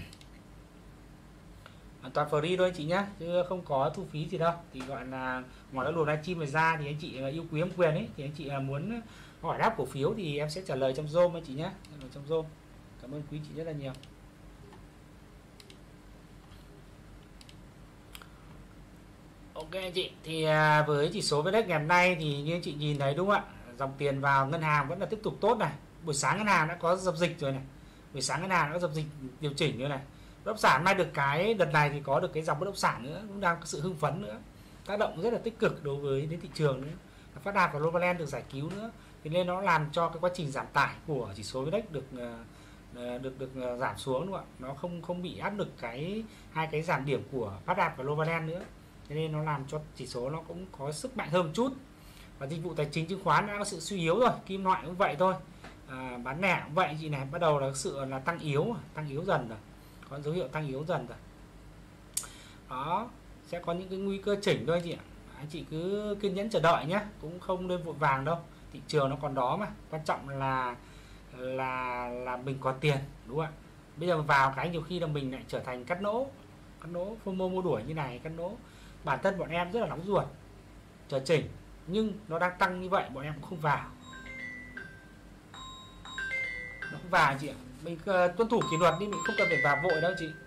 hoàn toàn free thôi anh chị nhá, chứ không có thu phí gì đâu. Thì gọi là ngoài cái luồng livestream này ra thì anh chị yêu quý em quyền ấy, thì anh chị muốn hỏi đáp cổ phiếu thì em sẽ trả lời trong Zoom anh chị nhé, trong Zoom. Cảm ơn quý chị rất là nhiều. Ok anh chị, thì à, với chỉ số vê en ích ngày hôm nay thì như anh chị nhìn thấy, đúng không ạ, dòng tiền vào ngân hàng vẫn là tiếp tục tốt này. Buổi sáng ngân hàng đã có giao dịch rồi này, buổi sáng ngân hàng đã có giao dịch điều chỉnh rồi này. Bất động sản may được cái đợt này thì có được cái dòng bất động sản nữa, cũng đang có sự hưng phấn nữa, tác động rất là tích cực đối với đến thị trường nữa. Phát Đạt và Novaland được giải cứu nữa, thế nên nó làm cho cái quá trình giảm tải của chỉ số vê en ích được được được giảm xuống, đúng không ạ, nó không không bị áp lực cái hai cái giảm điểm của Phát Đạt và Novaland nữa, thế nên nó làm cho chỉ số nó cũng có sức mạnh hơn một chút. Và dịch vụ tài chính chứng khoán đã có sự suy yếu rồi, kim loại cũng vậy thôi, à, bán lẻ cũng vậy chị này, bắt đầu là sự là tăng yếu, tăng yếu dần rồi, có dấu hiệu tăng yếu dần rồi. Đó, sẽ có những cái nguy cơ chỉnh thôi chị ạ, anh chị cứ kiên nhẫn chờ đợi nhé, cũng không nên vội vàng đâu, thị trường nó còn đó mà, quan trọng là là là mình có tiền, đúng không ạ. Bây giờ vào cái nhiều khi là mình lại trở thành cắt nỗ, cắt nỗ FOMO mua đuổi như này, cắt nỗ. Bản thân bọn em rất là nóng ruột chờ chỉnh, nhưng nó đang tăng như vậy bọn em cũng không vào, nó không vào chị ạ. Mình uh, tuân thủ kỷ luật đi, mình không cần phải vào vội đâu chị.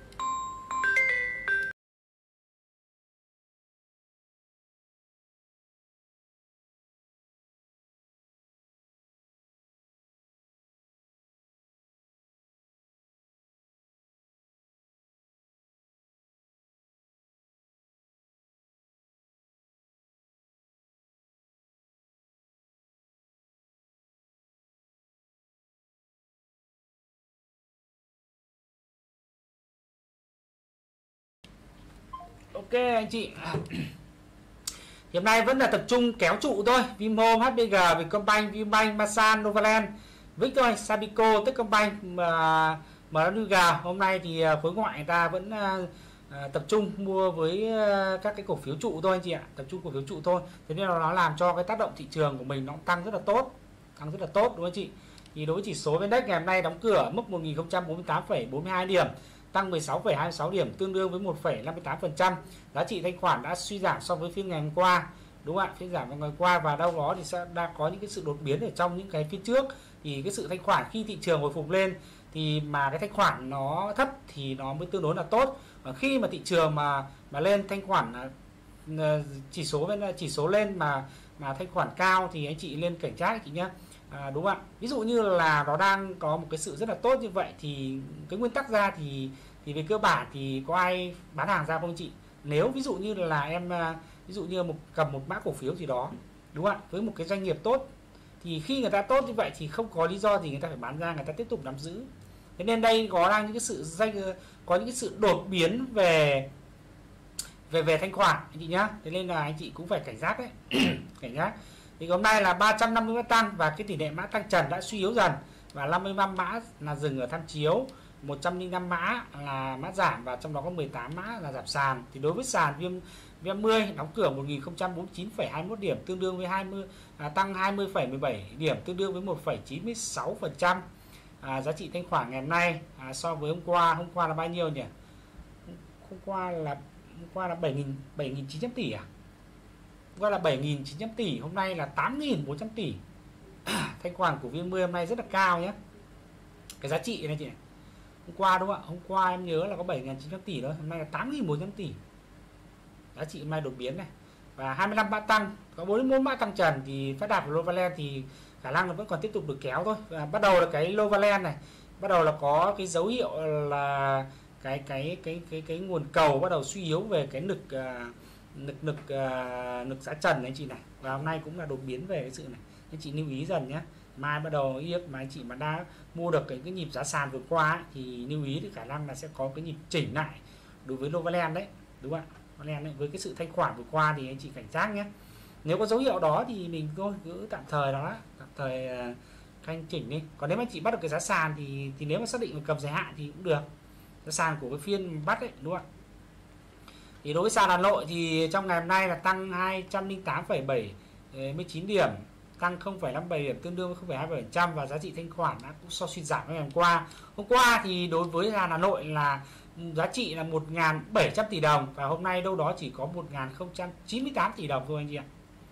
Ok anh chị, hiện nay vẫn là tập trung kéo trụ thôi, Vinhome, hát bê giê, Vietcombank, Vinbank, Masan, Novaland, Vic thôi, Sabico, Techcombank, em vê giê. Hôm nay thì khối ngoại người ta vẫn à, tập trung mua với à, các cái cổ phiếu trụ thôi anh chị ạ, tập trung cổ phiếu trụ thôi. Thế nên là nó làm cho cái tác động thị trường của mình nó tăng rất là tốt, tăng rất là tốt đúng không anh chị? Thì đối với chỉ số Vn-Index ngày hôm nay đóng cửa ở mức một nghìn không trăm bốn mươi tám phẩy bốn mươi hai điểm, tăng mười sáu phẩy hai mươi sáu điểm, tương đương với một phẩy năm mươi tám phần trăm. Giá trị thanh khoản đã suy giảm so với phiên ngày hôm qua, đúng không ạ? Phiên giảm ngày hôm qua, và đâu đó thì sẽ đang có những cái sự đột biến ở trong những cái phiên trước. Thì cái sự thanh khoản khi thị trường hồi phục lên thì mà cái thanh khoản nó thấp thì nó mới tương đối là tốt. Và khi mà thị trường mà mà lên thanh khoản chỉ số bên chỉ số lên mà mà thanh khoản cao thì anh chị lên cảnh giác anh chị nhé. À, đúng không ạ? Ví dụ như là nó đang có một cái sự rất là tốt như vậy thì cái nguyên tắc ra thì thì về cơ bản thì có ai bán hàng ra không anh chị? Nếu ví dụ như là em ví dụ như một cầm một mã cổ phiếu gì đó, đúng không ạ, với một cái doanh nghiệp tốt thì khi người ta tốt như vậy thì không có lý do gì người ta phải bán ra, người ta tiếp tục nắm giữ. Thế nên đây có đang những cái sự danh có những cái sự đột biến về về về thanh khoản anh chị nhá. Thế nên là anh chị cũng phải cảnh giác đấy. Cảnh giác. Thì hôm nay là ba trăm năm mươi mã tăng và cái tỷ lệ mã tăng trần đã suy yếu dần, và năm mươi lăm mã là dừng ở tham chiếu, một trăm lẻ năm mã là mã giảm, và trong đó có mười tám mã là giảm sàn. Thì đối với sàn vê em vê năm mươi đóng cửa một nghìn không trăm bốn mươi chín phẩy hai mươi mốt điểm, tương đương với hai mươi à, tăng hai mươi phẩy mười bảy điểm, tương đương với một phẩy chín mươi sáu phần trăm. À, giá trị thanh khoản ngày hôm nay à, so với hôm qua, hôm qua là bao nhiêu nhỉ? Hôm qua là hôm qua là bảy nghìn chín trăm tỷ à? Hôm qua là bảy nghìn chín trăm tỷ, hôm nay là tám nghìn bốn trăm tỷ. Thanh khoản của vê en mươi hôm nay rất là cao nhé. Cái giá trị này chị này. Hôm qua đúng không ạ? Hôm qua em nhớ là có bảy nghìn chín trăm tỷ thôi, hôm nay là tám nghìn bốn trăm tỷ. Giá trị hôm nay đột biến này. Và hai mươi lăm mã tăng, có bốn mươi mốt mã tăng trần thì Phát Đạt và Novaland thì khả năng nó vẫn còn tiếp tục được kéo thôi. Và bắt đầu là cái Novaland này, bắt đầu là có cái dấu hiệu là cái cái cái cái cái nguồn cầu bắt đầu suy yếu về cái lực uh, lực lực uh, lực giá trần đấy anh chị này. Và hôm nay cũng là đột biến về cái sự này, anh chị lưu ý dần nhé. Mai bắt đầu if mà anh chị mà đã mua được cái cái nhịp giá sàn vừa qua ấy, thì lưu ý thì khả năng là sẽ có cái nhịp chỉnh lại đối với Novaland đấy, đúng không ạ? Novaland đấy, với cái sự thanh khoản vừa qua thì anh chị cảnh giác nhé. Nếu có dấu hiệu đó thì mình thôi cứ tạm thời đó, tạm thời uh, canh chỉnh đi. Còn nếu mà chị bắt được cái giá sàn thì thì nếu mà xác định là cầm dài hạn thì cũng được. Giá sàn của cái phiên bắt đấy, đúng không ạ? Thì đối với sàn Hà Nội thì trong ngày hôm nay là tăng hai trăm lẻ tám phẩy bảy mươi chín điểm, tăng không phẩy năm mươi bảy điểm, tương đương với không phẩy hai mươi bảy phần trăm, và giá trị thanh khoản đã cũng so suy giảm ngày hôm qua. Hôm qua thì đối với sàn Hà Nội là giá trị là một nghìn bảy trăm tỷ đồng, và hôm nay đâu đó chỉ có một nghìn không trăm chín mươi tám tỷ đồng thôi anh chị ạ.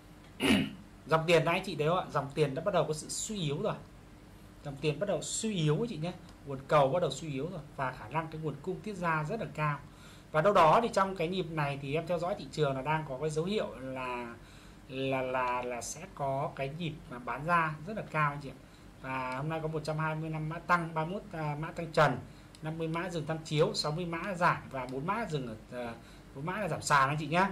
Dòng tiền này anh chị thấy không ạ? Dòng tiền đã bắt đầu có sự suy yếu rồi. Dòng tiền bắt đầu suy yếu anh chị nhé. Nguồn cầu bắt đầu suy yếu rồi, và khả năng cái nguồn cung tiết ra rất là cao. Và đâu đó thì trong cái nhịp này thì em theo dõi thị trường là đang có cái dấu hiệu là là là là sẽ có cái nhịp mà bán ra rất là cao anh chị ạ. Và hôm nay có một trăm hai mươi lăm mã tăng, ba mươi mốt uh, mã tăng trần, năm mươi mã dừng tham chiếu, sáu mươi mã giảm, và bốn mã dừng ở uh, bốn mã là giảm sàn anh chị nhé.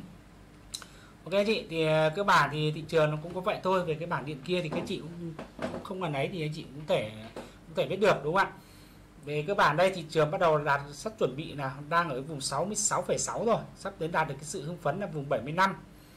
Ok anh chị, thì uh, cơ bản thì thị trường nó cũng có vậy thôi. Về cái bảng điện kia thì các chị cũng, cũng không cần ấy thì anh chị cũng thể cũng thể biết được, đúng không ạ? Về cơ bản đây thị trường bắt đầu đạt sắp chuẩn bị là đang ở vùng sáu mươi sáu phẩy sáu rồi, sắp đến đạt được cái sự hưng phấn là vùng bảy mươi lăm,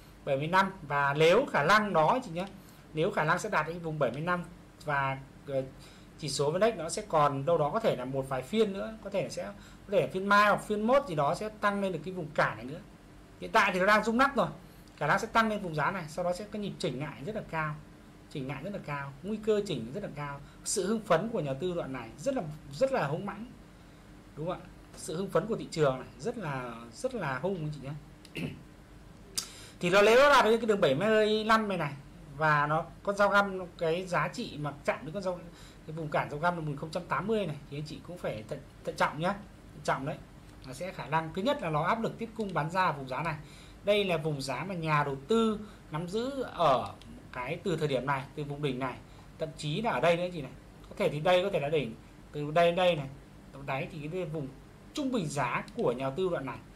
và nếu khả năng đó chị nhé, nếu khả năng sẽ đạt đến vùng bảy mươi lăm, và chỉ số Vn-Index nó sẽ còn đâu đó có thể là một vài phiên nữa, có thể sẽ có thể phiên mai hoặc phiên mốt gì đó sẽ tăng lên được cái vùng cản này nữa. Hiện tại thì nó đang rung lắc rồi, khả năng sẽ tăng lên vùng giá này, sau đó sẽ có nhịp chỉnh lại rất là cao, chỉnh lại rất là cao, nguy cơ chỉnh rất là cao. Sự hưng phấn của nhà tư đoạn này rất là rất là hung mãnh, đúng không ạ? Sự hưng phấn của thị trường này rất là rất là hung anh chị nhé. Thì nó nếu nó đạt đến cái đường bảy mươi lăm này này, và nó con dao găm cái giá trị mà chạm đến con dao cái vùng cản dao găm là một nghìn không trăm tám mươi này, thì anh chị cũng phải thận, thận trọng nhé, thận trọng đấy. Nó sẽ khả năng thứ nhất là nó áp lực tiếp cung bán ra vùng giá này. Đây là vùng giá mà nhà đầu tư nắm giữ ở cái từ thời điểm này, từ vùng đỉnh này, thậm chí là ở đây nữa chị này, có thể thì đây có thể là đỉnh, từ đây đến đây này, từ đáy thì cái vùng trung bình giá của nhà đầu tư đoạn này.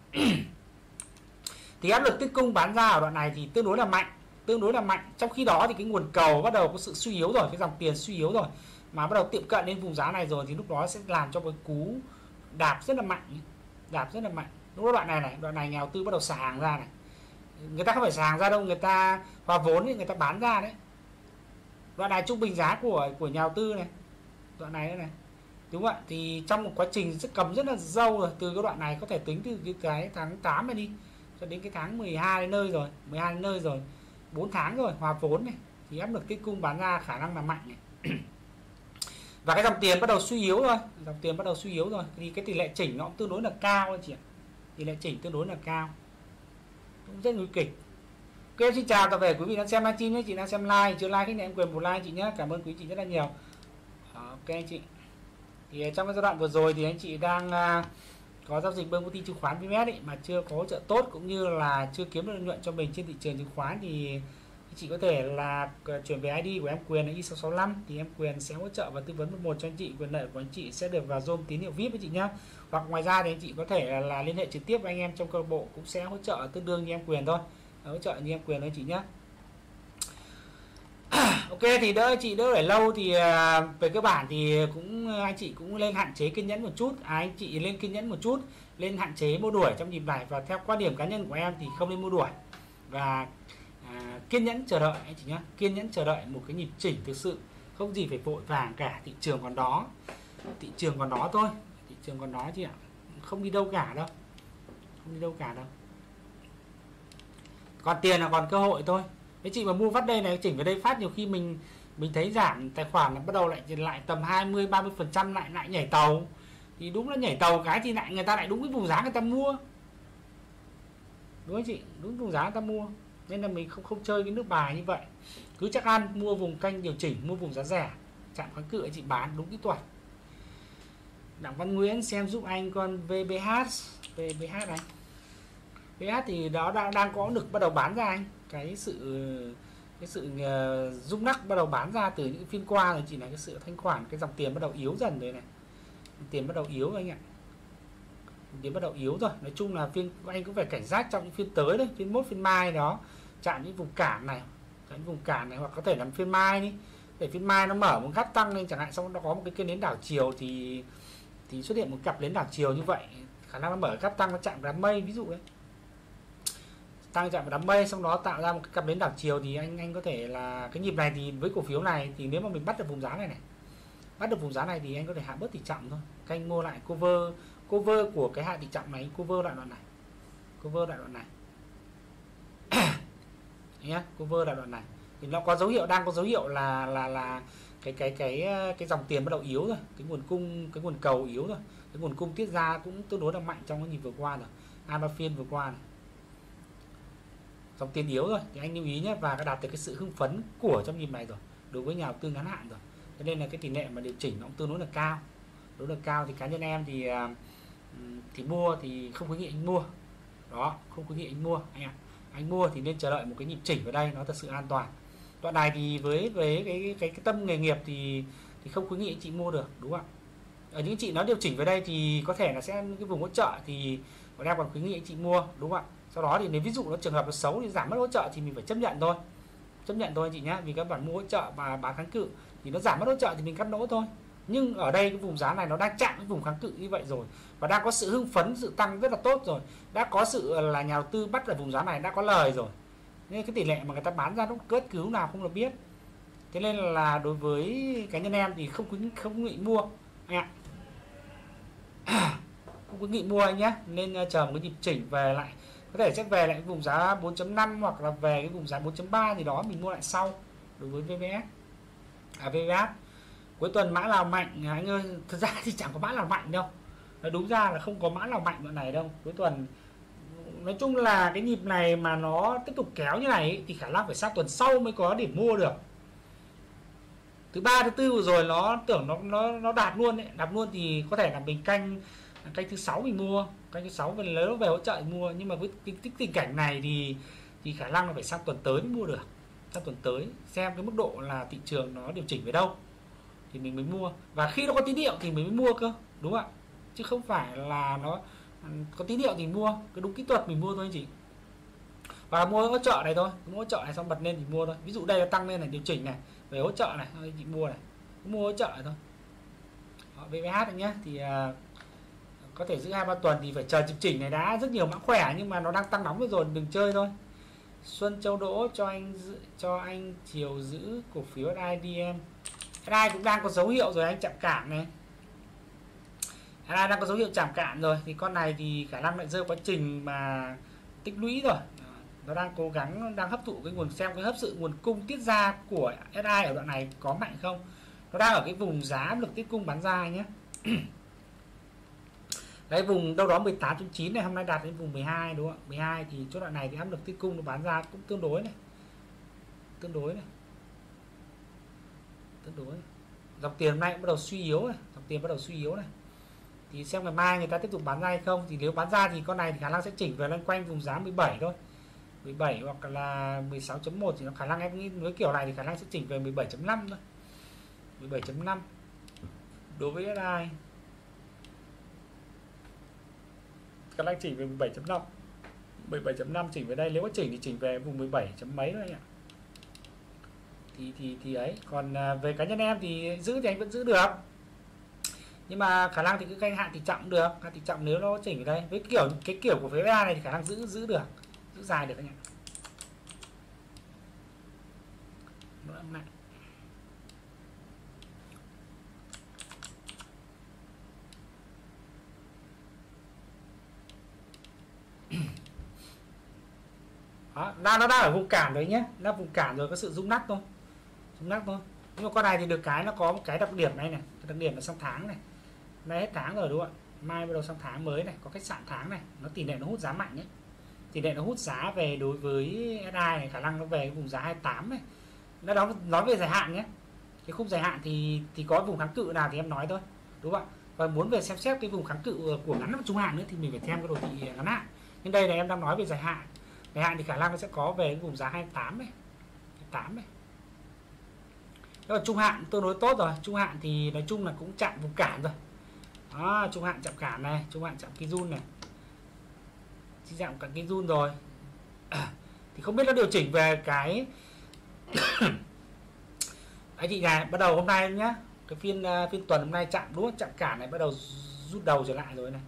Thì áp lực tiếp cung bán ra ở đoạn này thì tương đối là mạnh, tương đối là mạnh. Trong khi đó thì cái nguồn cầu bắt đầu có sự suy yếu rồi, cái dòng tiền suy yếu rồi, mà bắt đầu tiệm cận đến vùng giá này rồi, thì lúc đó sẽ làm cho cái cú đạp rất là mạnh, đạp rất là mạnh. Lúc đó đoạn này này, đoạn này nhà đầu tư bắt đầu xả hàng ra này. Người ta không phải xả hàng ra đâu, người ta hòa vốn thì người ta bán ra đấy. Đoạn này trung bình giá của của nhà đầu tư này, đoạn này nữa này, đúng không ạ? Thì trong một quá trình rất cầm rất là lâu rồi, từ cái đoạn này có thể tính từ cái, cái tháng tám này đi cho đến cái tháng mười hai đến nơi rồi, mười hai đến nơi rồi, bốn tháng rồi, hòa vốn này thì áp lực cái cung bán ra khả năng là mạnh này. Và cái dòng tiền bắt đầu suy yếu rồi, dòng tiền bắt đầu suy yếu rồi thì cái tỷ lệ chỉnh nó cũng tương đối là cao anh chị ạ. Tỷ lệ chỉnh tương đối là cao. Cũng rất nguy kịch. Ok, xin chào toàn thể quý vị đang xem livestream nhé, chị đang xem like, chưa like thì em quyền một like chị nhé. Cảm ơn quý chị rất là nhiều. Ok anh chị. Thì trong cái giai đoạn vừa rồi thì anh chị đang uh, có giao dịch bên công ty chứng khoán vê ét ấy, mà chưa có hỗ trợ tốt cũng như là chưa kiếm được lợi nhuận cho mình trên thị trường chứng khoán thì chị có thể là chuyển về i đê của em Quyền là i sáu sáu năm thì em Quyền sẽ hỗ trợ và tư vấn một một cho anh chị, quyền lợi của anh chị sẽ được vào zoom tín hiệu vê i pê với chị nhá. Hoặc ngoài ra thì anh chị có thể là, là liên hệ trực tiếp với anh em trong câu lạc bộ cũng sẽ hỗ trợ tương đương như em Quyền thôi, hỗ trợ như em Quyền thôi chị nhé. Ok, thì đỡ chị đỡ để lâu thì về cơ bản thì cũng anh chị cũng lên hạn chế kiên nhẫn một chút, à, anh chị lên kiên nhẫn một chút, lên hạn chế mua đuổi trong nhịp này, và theo quan điểm cá nhân của em thì không nên mua đuổi và à, kiên nhẫn chờ đợi anh chị nhé, kiên nhẫn chờ đợi một cái nhịp chỉnh thực sự, không gì phải vội vàng cả, thị trường còn đó, thị trường còn đó thôi, thị trường còn đó chị ạ, không đi đâu cả đâu, không đi đâu cả đâu, còn tiền là còn cơ hội thôi. Cái chị mà mua phát đây này, chỉnh vào đây phát nhiều khi mình mình thấy giảm tài khoản là bắt đầu lại lại tầm hai mươi ba mươi phần trăm lại lại nhảy tàu, thì đúng là nhảy tàu cái thì lại người ta lại đúng cái vùng giá người ta mua, đúng không chị, đúng vùng giá người ta mua, nên là mình không không chơi cái nước bài như vậy, cứ chắc ăn mua vùng canh điều chỉnh, mua vùng giá rẻ, chạm kháng cự chị bán đúng kỹ thuật. Đặng Văn Nguyễn xem giúp anh con vê bê hát, vê bê hát này, vê bê hát thì đó đang đang có lực bắt đầu bán ra anh, cái sự cái sự uh, rung lắc bắt đầu bán ra từ những phiên qua rồi chị này, cái sự thanh khoản, cái dòng tiền bắt đầu yếu dần rồi này, tiền bắt đầu yếu rồi anh ạ, tiền bắt đầu yếu rồi. Nói chung là phiên anh cũng phải cảnh giác trong những phiên tới đấy, phiên mốt phiên mai đó chạm những vùng cản này, chạm những vùng cản này, hoặc có thể làm phiên mai đi, để phiên mai nó mở một gap tăng lên chẳng hạn, xong nó có một cái kênh nến đảo chiều thì thì xuất hiện một cặp nến đảo chiều như vậy, khả năng nó mở gap tăng nó chạm đám mây ví dụ đấy, tăng chạm vào đám mây xong đó tạo ra một cái cặp nến đảo chiều, thì anh anh có thể là cái nhịp này thì với cổ phiếu này thì nếu mà mình bắt được vùng giá này này, bắt được vùng giá này thì anh có thể hạ bớt tỷ trọng thôi, canh mua lại cover cover của cái hạ tỷ trọng này, cover lại đoạn này, cover lại đoạn này nhé, cover lại đoạn này thì nó có dấu hiệu, đang có dấu hiệu là là là cái cái cái cái dòng tiền bắt đầu yếu rồi, cái nguồn cung, cái nguồn cầu yếu rồi, cái nguồn cung tiết ra cũng tương đối là mạnh trong cái nhịp vừa qua rồi, hai ba phiên vừa qua này, dòng tiền yếu rồi thì anh lưu ý nhé, và đã đạt được cái sự hưng phấn của trong nhịp này rồi đối với nhà đầu tư ngắn hạn rồi, cho nên là cái tỷ lệ mà điều chỉnh nó cũng tương đối là cao, đối là cao. Thì cá nhân em thì thì mua thì không khuyến nghị anh mua đó, không khuyến nghị anh mua anh ạ, anh mua thì nên chờ đợi một cái nhịp chỉnh vào đây nó thật sự an toàn. Đoạn này thì với với cái cái, cái, cái tâm nghề nghiệp thì thì không khuyến nghị anh chị mua được, đúng không ạ? Ở những chị nó điều chỉnh vào đây thì có thể là sẽ cái vùng hỗ trợ thì bọn em còn khuyến nghị anh chị mua, đúng không ạ? Sau đó thì nếu ví dụ nó trường hợp nó xấu thì giảm mất hỗ trợ thì mình phải chấp nhận thôi, chấp nhận thôi anh chị nhé, vì các bạn mua hỗ trợ và bán kháng cự thì nó giảm mất hỗ trợ thì mình cắt lỗ thôi. Nhưng ở đây cái vùng giá này nó đang chạm cái vùng kháng cự như vậy rồi, và đang có sự hưng phấn, sự tăng rất là tốt rồi, đã có sự là nhà đầu tư bắt ở vùng giá này đã có lời rồi, nên cái tỷ lệ mà người ta bán ra nó cất cứu nào không là biết. Thế nên là đối với cá nhân em thì không khuyến không khuyến nghị mua anh ạ, không khuyến nghị mua anh nhé, nên chờ một cái nhịp chỉnh về lại, có thể sẽ về lại cái vùng giá bốn chấm năm hoặc là về cái vùng giá bốn chấm ba gì đó mình mua lại sau. Đối với vê bê ét à vê bê ét cuối tuần mã nào mạnh anh ơi, thực ra thì chẳng có mã nào mạnh đâu, đúng ra là không có mã nào mạnh đoạn này đâu cuối tuần. Nói chung là cái nhịp này mà nó tiếp tục kéo như này ấy, thì khả năng phải sang tuần sau mới có điểm mua được. Thứ ba thứ tư vừa rồi nó tưởng nó nó nó đạt luôn đấy, đạt luôn thì có thể là mình canh canh thứ sáu mình mua, canh thứ sáu về lấy nó về hỗ trợ mua, nhưng mà với cái, cái tình cảnh này thì thì khả năng là phải sang tuần tới mới mua được, sang tuần tới xem cái mức độ là thị trường nó điều chỉnh về đâu thì mình mới mua, và khi nó có tín hiệu thì mình mới mua cơ, đúng không ạ? Chứ không phải là nó có tín hiệu thì mua, cái đúng kỹ thuật mình mua thôi anh chị. Và mua hỗ trợ này thôi, mua hỗ trợ này xong bật lên thì mua thôi. Ví dụ đây là tăng lên này, điều chỉnh này, về hỗ trợ này, thôi chị mua này, mua hỗ trợ này thôi. Đó, vê bê hát này nhé, thì uh, có thể giữ hai ba tuần thì phải chờ chỉnh chỉnh này đã, rất nhiều mã khỏe nhưng mà nó đang tăng nóng rồi, rồi đừng chơi thôi. Xuân Châu Đỗ cho anh giữ, cho anh chiều giữ cổ phiếu i đê em. i đê em cũng đang có dấu hiệu rồi anh, chạm cản này. ét i đang có dấu hiệu chạm cạn rồi, thì con này thì khả năng lại rơi quá trình mà tích lũy rồi. Nó đang cố gắng đang hấp thụ cái nguồn, xem cái hấp sự nguồn cung tiết ra của ét i ở đoạn này có mạnh không. Nó đang ở cái vùng giá áp lực tiết cung bán ra nhé. Đấy, vùng đâu đó mười tám chấm chín này, hôm nay đạt đến vùng mười hai đúng không ạ? mười hai thì chỗ đoạn này thì áp lực tiết cung nó bán ra cũng tương đối này. Tương đối này. Tương đối. Dòng tiền hôm nay cũng bắt đầu suy yếu này, dòng tiền bắt đầu suy yếu này. Thì xem ngày mai người ta tiếp tục bán ra hay không, thì nếu bán ra thì con này thì khả năng sẽ chỉnh về loanh quanh vùng giá mười bảy thôi. mười bảy hoặc là mười sáu chấm một thì nó khả năng em nghĩ với kiểu này thì khả năng sẽ chỉnh về mười bảy chấm năm thôi. mười bảy chấm năm đối với ét i. Khả năng chỉnh về mười bảy chấm năm. mười bảy chấm năm chỉnh về đây, nếu có chỉnh thì chỉnh về vùng mười bảy chấm mấy thôi anh ạ. Thì thì thì ấy, còn về cá nhân em thì giữ thì anh vẫn giữ được. Nhưng mà khả năng thì cứ canh hạn thì chậm được, hạn thì chậm nếu nó chỉnh ở đây. Với kiểu cái kiểu của phía ét i này thì khả năng giữ giữ được, giữ dài được anh ạ. Này. Đó, nó đang ở vùng cản đấy nhé, nó vùng cản rồi, có sự rung nắc thôi, rung nắc thôi. Nhưng mà con này thì được cái nó có một cái đặc điểm này này, cái đặc điểm là sang tháng này, nay hết tháng rồi đúng không ạ? Mai bắt đầu sang tháng mới này, có khách sạn tháng này, nó tỷ lệ nó hút giá mạnh nhé, tỷ lệ nó hút giá về đối với ét i này, khả năng nó về cái vùng giá hai mươi tám này. Nó đó nói về dài hạn nhé, cái khung dài hạn thì thì có vùng kháng cự nào thì em nói thôi, đúng không ạ? Và muốn về xem xét cái vùng kháng cự của ngắn và trung hạn nữa thì mình phải xem cái đồ thị ngắn hạn. Nhưng đây là em đang nói về dài hạn. Dài hạn thì khả năng nó sẽ có về cái vùng giá hai mươi tám này, hai mươi tám này. Đó là trung hạn tương đối tốt rồi, trung hạn thì nói chung là cũng chạm vùng cản rồi. Đó, trung hạn chạm cản này, trung hạn chạm Kijun này. Chỉ chạm cả Kijun rồi. À, thì không biết nó điều chỉnh về cái anh chị này, bắt đầu hôm nay nhá, cái phiên uh, phiên tuần hôm nay chạm đúng không? Chạm cản này bắt đầu rút đầu trở lại rồi này.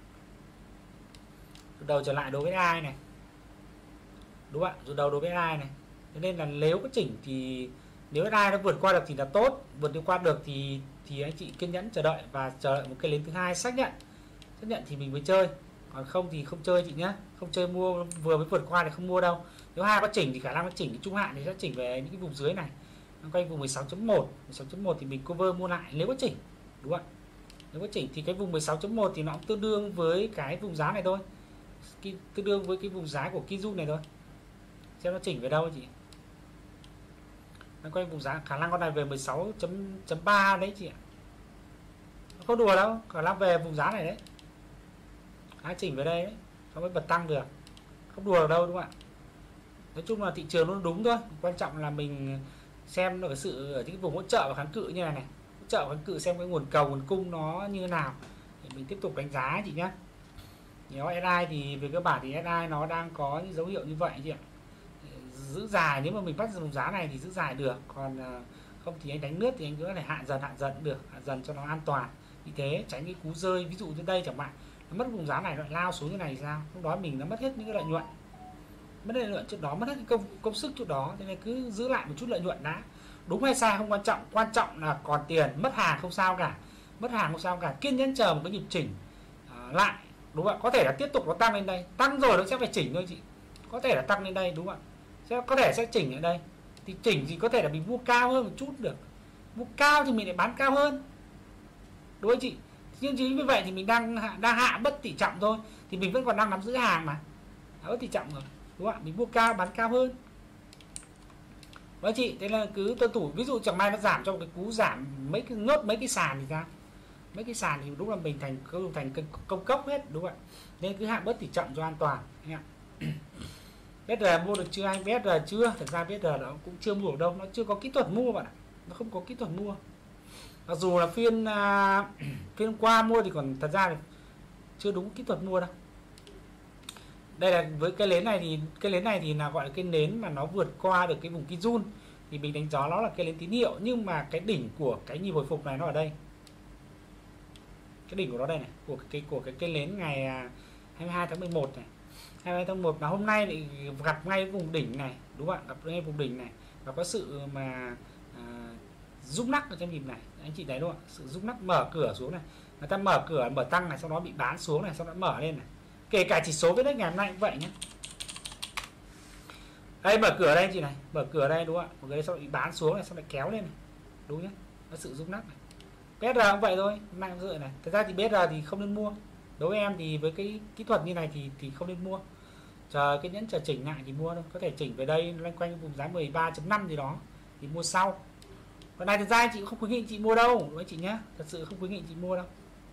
Rút đầu trở lại đối với ai này. Đúng ạ, rút đầu đối với ai này. Cho nên là nếu có chỉnh thì nếu ai nó vượt qua được thì là tốt, vượt qua được thì thì anh chị kiên nhẫn chờ đợi và chờ đợi một cái lên thứ hai xác nhận. Xác nhận thì mình mới chơi. Còn không thì không chơi chị nhé, không chơi mua vừa mới vượt qua thì không mua đâu. Nếu hai có chỉnh thì khả năng nó chỉnh cái trung hạn thì sẽ chỉnh về những cái vùng dưới này, quanh vùng mười sáu chấm một, mười sáu chấm một thì mình cover mua lại nếu có chỉnh, đúng không ạ? Nếu có chỉnh thì cái vùng mười sáu chấm một thì nó cũng tương đương với cái vùng giá này thôi, tương đương với cái vùng giá của Kijun này thôi. Xem nó chỉnh về đâu chị? Nó quanh vùng giá, khả năng con này về mười sáu chấm ba đấy chị ạ. Nó không đùa đâu, khả năng về vùng giá này đấy. Nó chỉnh về đây đấy, nó mới bật tăng được. Không đùa được đâu đúng không ạ? Nói chung là thị trường nó đúng thôi, quan trọng là mình xem được sự ở những vùng hỗ trợ và kháng cự như này này, hỗ trợ và kháng cự xem cái nguồn cầu nguồn cung nó như thế nào để mình tiếp tục đánh giá chị nhé. Nếu ét i thì về cơ bản thì ét i nó đang có những dấu hiệu như vậy chị ạ. Giữ dài, nếu mà mình bắt vùng giá này thì giữ dài được, còn không thì anh đánh nước thì anh cứ phải hạ dần hạ dần được, hạ dần cho nó an toàn, như thế tránh cái cú rơi. Ví dụ như đây chẳng hạn, nó mất vùng giá này lại lao xuống như này thì sao? Lúc đó mình đã mất hết những cái lợi nhuận, mất lợi nhuận trước đó, mất hết cái công công sức trước đó, cho nên cứ giữ lại một chút lợi nhuận đã. Đúng hay sai không quan trọng, quan trọng là còn tiền, mất hàng không sao cả, mất hàng không sao cả, kiên nhẫn chờ một cái nhịp chỉnh à, lại, đúng không ạ? Có thể là tiếp tục nó tăng lên đây, tăng rồi nó sẽ phải chỉnh thôi chị, có thể là tăng lên đây đúng không ạ? Sẽ có thể sẽ chỉnh ở đây, thì chỉnh thì có thể là mình mua cao hơn một chút được, mua cao thì mình lại bán cao hơn, đúng không chị? Nhưng chính vì vậy thì mình đang đang hạ bất tỷ trọng thôi, thì mình vẫn còn đang nắm giữ hàng mà, bất tỷ trọng rồi, đúng không ạ? Mình mua cao bán cao hơn. Đó chị, thế là cứ tuân thủ. Ví dụ chẳng may nó giảm trong cái cú giảm mấy cái nốt mấy cái sàn thì sao? Mấy cái sàn thì đúng là mình thành công thành công cốc hết, đúng không ạ? Nên cứ hạ bớt tỷ trọng cho an toàn anh ạ. bê ét rờ mua được chưa anh? bê ét rờ chưa, thực ra bê ét rờ nó cũng chưa mua được đâu, nó chưa có kỹ thuật mua bạn ạ, nó không có kỹ thuật mua. Mặc dù là phiên uh, phiên qua mua thì còn thật ra là chưa đúng kỹ thuật mua đâu. Đây là với cái nến này thì cái nến này thì là gọi là cái nến mà nó vượt qua được cái vùng Kijun thì mình đánh giá nó là cái nến tín hiệu, nhưng mà cái đỉnh của cái nhịp hồi phục này nó ở đây, cái đỉnh của nó đây này, của cái của cái cây nến ngày hai mươi hai tháng mười một này, hai mươi hai tháng một là hôm nay thì gặp ngay vùng đỉnh này, đúng không ạ? Gặp ngay vùng đỉnh này và có sự mà à, rung nắc ở trong nhịp này, anh chị thấy đúng không ạ? Sự rung nắc mở cửa xuống này, người ta mở cửa mở tăng này, sau đó bị bán xuống này, sau đó mở lên này. Kể cả chỉ số vê en ích ngày hôm nay cũng vậy nhé. Đây mở cửa đây chị này, mở cửa đây đúng không ạ? Một cái sau bị bán xuống này, sau lại kéo lên này. Đúng nhé. Nó sự rung lắc này. bê ét rờ cũng vậy thôi, hôm nay cũng dự này. Thực ra thì bê ét rờ thì không nên mua. Đối với em thì với cái kỹ thuật như này thì thì không nên mua. Chờ cái nhẫn chờ chỉnh lại thì mua thôi. Có thể chỉnh về đây loanh quanh vùng giá mười ba chấm năm gì đó thì mua sau. Còn này thực ra chị cũng không khuyến nghị chị mua đâu, đúng không chị nhé? Thật sự không khuyến nghị chị mua đâu.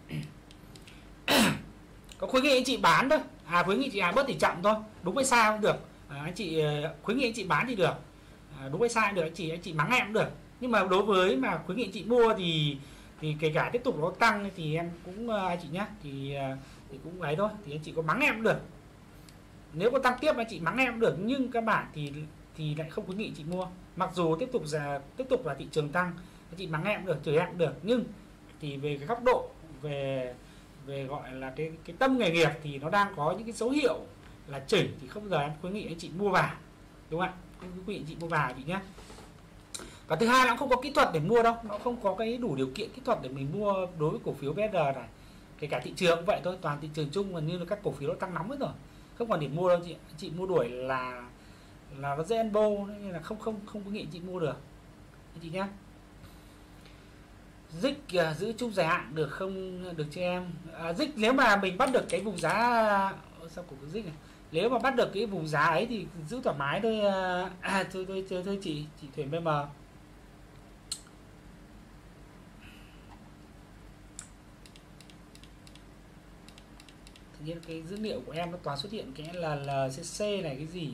Có khuyến nghị chị bán thôi. À khuyến nghị chị à bớt tỷ trọng thôi. Đúng hay sai cũng được. À, anh chị khuyến nghị anh chị bán thì được. À, đúng hay sai cũng được, anh chị anh chị mắng em cũng được. Nhưng mà đối với mà khuyến nghị chị mua thì thì kể cả tiếp tục nó tăng thì em cũng anh chị nhé, thì thì cũng ấy thôi, thì anh chị có mắng em cũng được. Nếu có tăng tiếp anh chị mắng em cũng được, nhưng các bạn thì thì lại không khuyến nghị chị mua. Mặc dù tiếp tục là tiếp tục là thị trường tăng, anh chị mắng em cũng được, chửi em cũng được, nhưng thì về cái góc độ về về gọi là cái cái tâm nghề nghiệp thì nó đang có những cái dấu hiệu là chỉnh, thì không bao giờ em khuyến nghị anh chị mua vào, đúng không ạ? Không khuyến nghị chị mua vào chị nhé. Và thứ hai nó cũng không có kỹ thuật để mua đâu, nó không có cái đủ điều kiện kỹ thuật để mình mua đối với cổ phiếu bê ét rờ này. Kể cả thị trường cũng vậy thôi, toàn thị trường chung gần như là các cổ phiếu nó tăng nóng hết rồi, không còn điểm mua đâu chị. Chị mua đuổi là là nó dễ ăn bô, nên là không không không có nghị chị mua được anh chị nhé. Dích uh, giữ chung dài hạn được không được cho em? À, dích nếu mà mình bắt được cái vùng giá, sao của cái dích này, nếu mà bắt được cái vùng giá ấy thì giữ thoải mái thôi. À, thôi, thôi, thôi, thôi chị chị Thuyền bê em. Tự nhiên cái dữ liệu của em nó toàn xuất hiện cái là lờ xê xê này cái gì.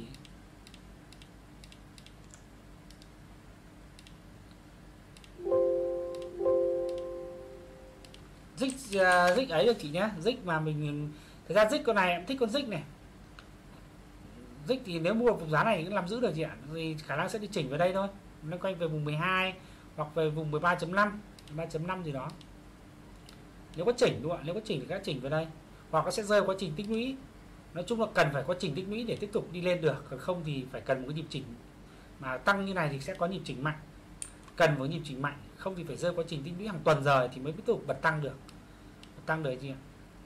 Dích uh, dích ấy được chị nhé, dích mà mình thời gian dích con này em thích con dích này. Dích thì nếu mua vùng giá này cũng làm giữ được chị ạ, thì khả năng sẽ đi chỉnh vào đây thôi, nó quanh về vùng mười hai hoặc về vùng mười ba chấm năm, mười ba chấm năm gì đó. Nếu có chỉnh đúng không ạ? Nếu có chỉnh thì các chỉnh vào đây, hoặc nó sẽ rơi quá trình tích lũy. Nói chung là cần phải có trình tích lũy để tiếp tục đi lên được, còn không thì phải cần một cái nhịp chỉnh mà tăng như này thì sẽ có nhịp chỉnh mạnh, cần một nhịp chỉnh mạnh, không thì phải rơi quá trình tích lũy hàng tuần rồi thì mới tiếp tục bật tăng được, bật tăng được gì ạ?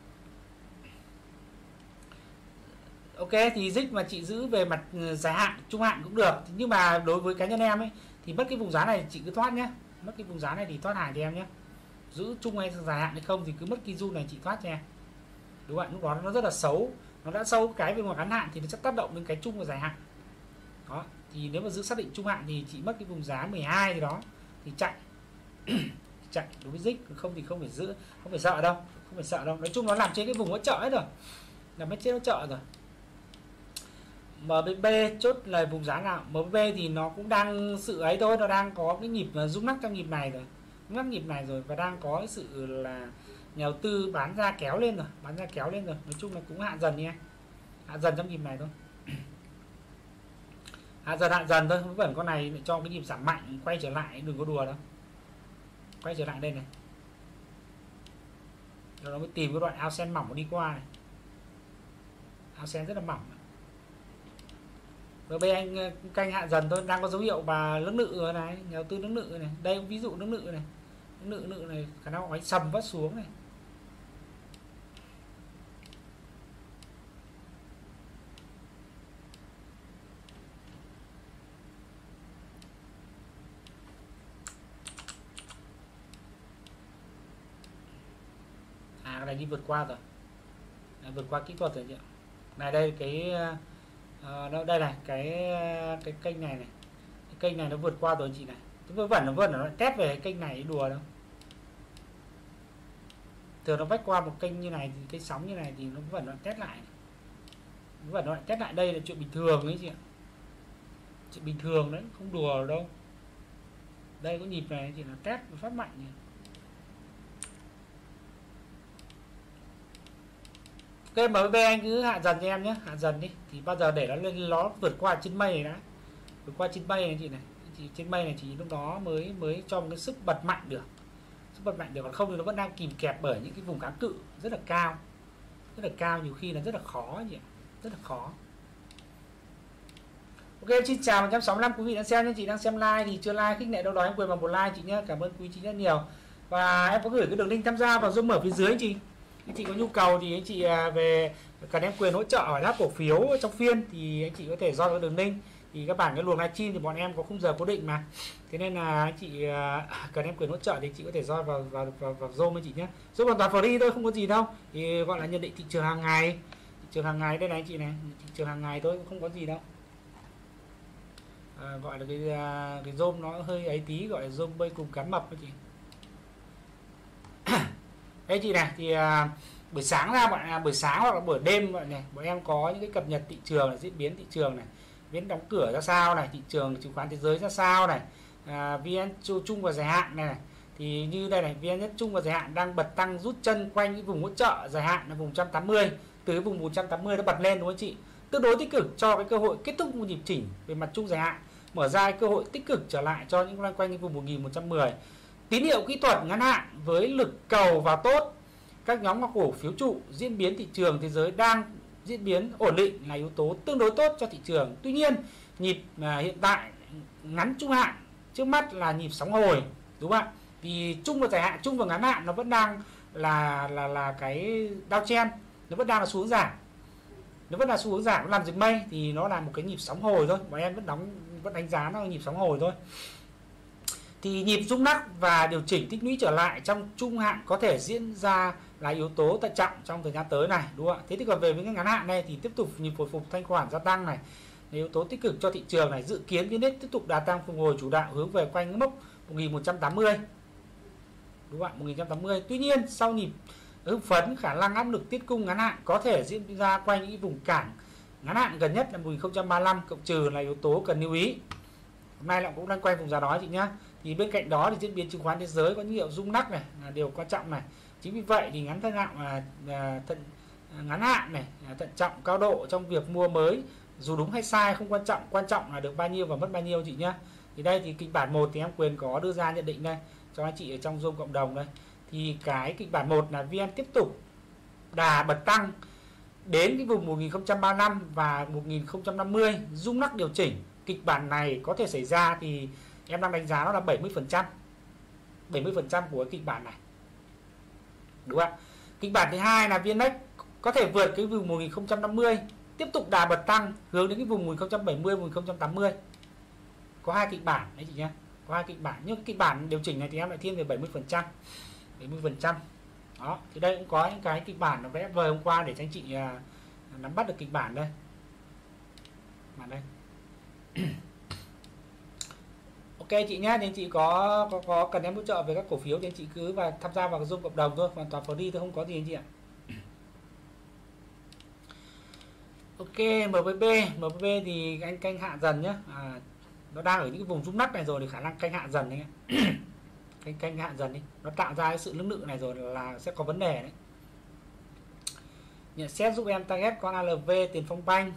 Ok, thì dích mà chị giữ về mặt dài hạn, trung hạn cũng được, nhưng mà đối với cá nhân em ấy thì mất cái vùng giá này chị cứ thoát nhé, mất cái vùng giá này thì thoát hàng cho em nhé. Giữ chung hay dài hạn hay không thì cứ mất cái du này chị thoát cho em, đúng không ạ? Lúc đó nó rất là xấu, nó đã sâu cái về mặt ngắn hạn thì nó sẽ tác động đến cái chung và dài hạn đó. Thì nếu mà giữ xác định trung hạn thì chị mất cái vùng giá mười hai gì đó thì chạy chạy đối với dích, không thì không phải giữ, không phải sợ đâu, không phải sợ đâu. Nói chung nó làm trên cái vùng hỗ trợ hết rồi, làm hết trên hỗ trợ rồi. em bê bê chốt là vùng giá nào? em bê bê thì nó cũng đang sự ấy thôi, nó đang có cái nhịp rung lắc trong nhịp này rồi, rung lắc nhịp này rồi, và đang có sự là nhà đầu tư bán ra kéo lên rồi, bán ra kéo lên rồi. Nói chung là cũng hạ dần nha, hạ dần trong nhịp này thôi, hạ dần hạ dần thôi. Vẫn con này để cho cái nhịp giảm mạnh quay trở lại, đừng có đùa đâu, quay trở lại đây này, rồi nó mới tìm cái đoạn ao sen mỏng đi qua này, ao sen rất là mỏng. em bê bê anh canh hạ dần thôi, đang có dấu hiệu bà lưỡng nự rồi này, nhà đầu tư lưỡng nự này, đây ví dụ lưỡng nự này, lưỡng nự nự này khả năng đánh sầm vắt xuống này. À cái này đi vượt qua rồi, này, vượt qua kỹ thuật rồi chị ạ. Này đây cái uh, đây này cái cái kênh này này, cái kênh này nó vượt qua rồi chị này, tôi vẫn nó vẫn nó test về cái kênh này, đùa đâu. Thường nó vách qua một kênh như này thì cái sóng như này thì nó vẫn nó test lại, nó vẫn nó lại test lại, đây là chuyện bình thường đấy chị ạ, chuyện bình thường đấy, không đùa đâu. Đây có nhịp này thì nó test phát mạnh này. Ok, em bê anh cứ hạ dần cho em nhé, hạ dần đi, thì bao giờ để nó lên, nó vượt qua trên mây này đã, vượt qua trên mây này chị này, chị trên mây này thì lúc đó mới mới cho một cái sức bật mạnh được, sức bật mạnh được, còn không thì nó vẫn đang kìm kẹp bởi những cái vùng kháng cự rất là cao, rất là cao, nhiều khi là rất là khó nhỉ, rất là khó. Ok, em xin chào một trăm sáu mươi lăm quý vị đang xem, nhưng chị đang xem like thì chưa like, khích lệ đâu đó em quyền bằng một like chị nhé, cảm ơn quý chị rất nhiều. và em có gửi cái đường link tham gia vào Zoom ở phía dưới anh chị. Anh chị có nhu cầu thì anh chị về cần em quyền hỗ trợ hỏi đáp cổ phiếu trong phiên thì anh chị có thể do cái đường link. Thì các bạn cái luồng livestream thì bọn em có khung giờ cố định mà, thế nên là anh chị cần em quyền hỗ trợ thì chị có thể join vào vào vào, vào Zoom anh chị nhé. Zoom hoàn toàn free thôi, không có gì đâu, thì gọi là nhận định thị trường hàng ngày. Thị trường hàng ngày đây này anh chị này, thị trường hàng ngày thôi, không có gì đâu. À, gọi là cái cái Zoom nó hơi ấy tí, gọi là Zoom bơi cùng cắn mập anh chị. Đây chị này thì à, buổi sáng ra bọn à, buổi sáng hoặc là buổi đêm vậy này, bọn em có những cái cập nhật thị trường này, diễn biến thị trường này, biến đóng cửa ra sao này, thị trường chứng khoán thế giới ra sao này, à, vê en chung và dài hạn này, này thì như đây này, vê en chung và dài hạn đang bật tăng rút chân quanh cái vùng hỗ trợ dài hạn là vùng một trăm tám mươi, từ cái vùng một trăm tám mươi nó bật lên đúng không chị, tương đối tích cực cho cái cơ hội kết thúc một nhịp chỉnh về mặt chung dài hạn, mở ra cơ hội tích cực trở lại cho những loanh quanh cái vùng một nghìn một trăm mười. Tín hiệu kỹ thuật ngắn hạn với lực cầu vào tốt, các nhóm các cổ phiếu trụ, diễn biến thị trường thế giới đang diễn biến ổn định là yếu tố tương đối tốt cho thị trường. Tuy nhiên nhịp à, hiện tại ngắn trung hạn trước mắt là nhịp sóng hồi, đúng không ạ? Vì trung và dài hạn, trung và ngắn hạn nó vẫn đang là là là cái downtrend, nó vẫn đang là xu hướng giảm, nó vẫn là xu hướng giảm, nó làm dịch mây thì nó là một cái nhịp sóng hồi thôi, bọn em vẫn đóng vẫn đánh giá nó là nhịp sóng hồi thôi. Thì nhịp rung lắc và điều chỉnh tích lũy trở lại trong trung hạn có thể diễn ra là yếu tố thận trọng trong thời gian tới này, đúng không ạ? Thế thì còn về với cái ngắn hạn này thì tiếp tục nhịp hồi phục thanh khoản gia tăng này là yếu tố tích cực cho thị trường này, dự kiến vê en ích tiếp tục đà tăng phục hồi chủ đạo hướng về quanh mốc một nghìn một trăm tám mươi, đúng không ạ? một nghìn một trăm tám mươi. Tuy nhiên sau nhịp hưng phấn, khả năng áp lực tiết cung ngắn hạn có thể diễn ra quanh những vùng cản ngắn hạn gần nhất là một nghìn không trăm ba mươi lăm cộng trừ là yếu tố cần lưu ý. Hôm nay lại cũng đang quay vùng giá đó chị nhá. Thì bên cạnh đó thì diễn biến chứng khoán thế giới có những hiệu rung lắc này là điều quan trọng này. Chính vì vậy thì ngắn thận hạn là, là thận ngắn hạn này là thận trọng cao độ trong việc mua mới, dù đúng hay sai không quan trọng, quan trọng là được bao nhiêu và mất bao nhiêu chị nhá. Thì đây thì kịch bản một thì em quyền có đưa ra nhận định đây cho anh chị ở trong Zoom cộng đồng đây. Thì cái kịch bản một là vê en tiếp tục đà bật tăng đến cái vùng một nghìn không trăm ba mươi lăm và một nghìn không trăm năm mươi, rung lắc điều chỉnh. Kịch bản này có thể xảy ra thì em đang đánh giá nó là bảy mươi phần trăm, bảy mươi phần trăm của cái kịch bản này, đúng không ạ? Kịch bản thứ hai là vê en ích có thể vượt cái vùng một nghìn không trăm năm mươi, tiếp tục đà bật tăng hướng đến cái vùng một nghìn không trăm bảy mươi, một nghìn không trăm tám mươi. Có hai kịch bản đấy chị nhé, có hai kịch bản, nhưng cái kịch bản điều chỉnh này thì em lại thiên về bảy mươi phần trăm, bảy mươi phần trăm. Đó, thì đây cũng có những cái kịch bản nó vẽ vời hôm qua để cho anh chị uh, nắm bắt được kịch bản đây. Mà đây. Ok chị nhé, thì anh chị có, có có cần em hỗ trợ về các cổ phiếu thì anh chị cứ và tham gia vào cái Zoom cộng đồng thôi, hoàn toàn free thôi, không có gì anh chị ạ. Ok, em pê bê, em pê bê thì anh canh hạ dần nhé. À, nó đang ở những cái vùng rung lắc này rồi thì khả năng canh hạ dần đấy. canh canh hạ dần đi, nó tạo ra cái sự lưỡng lự này rồi là sẽ có vấn đề đấy. Nhận xét giúp em target con a lờ vê, Tiền Phong Banh.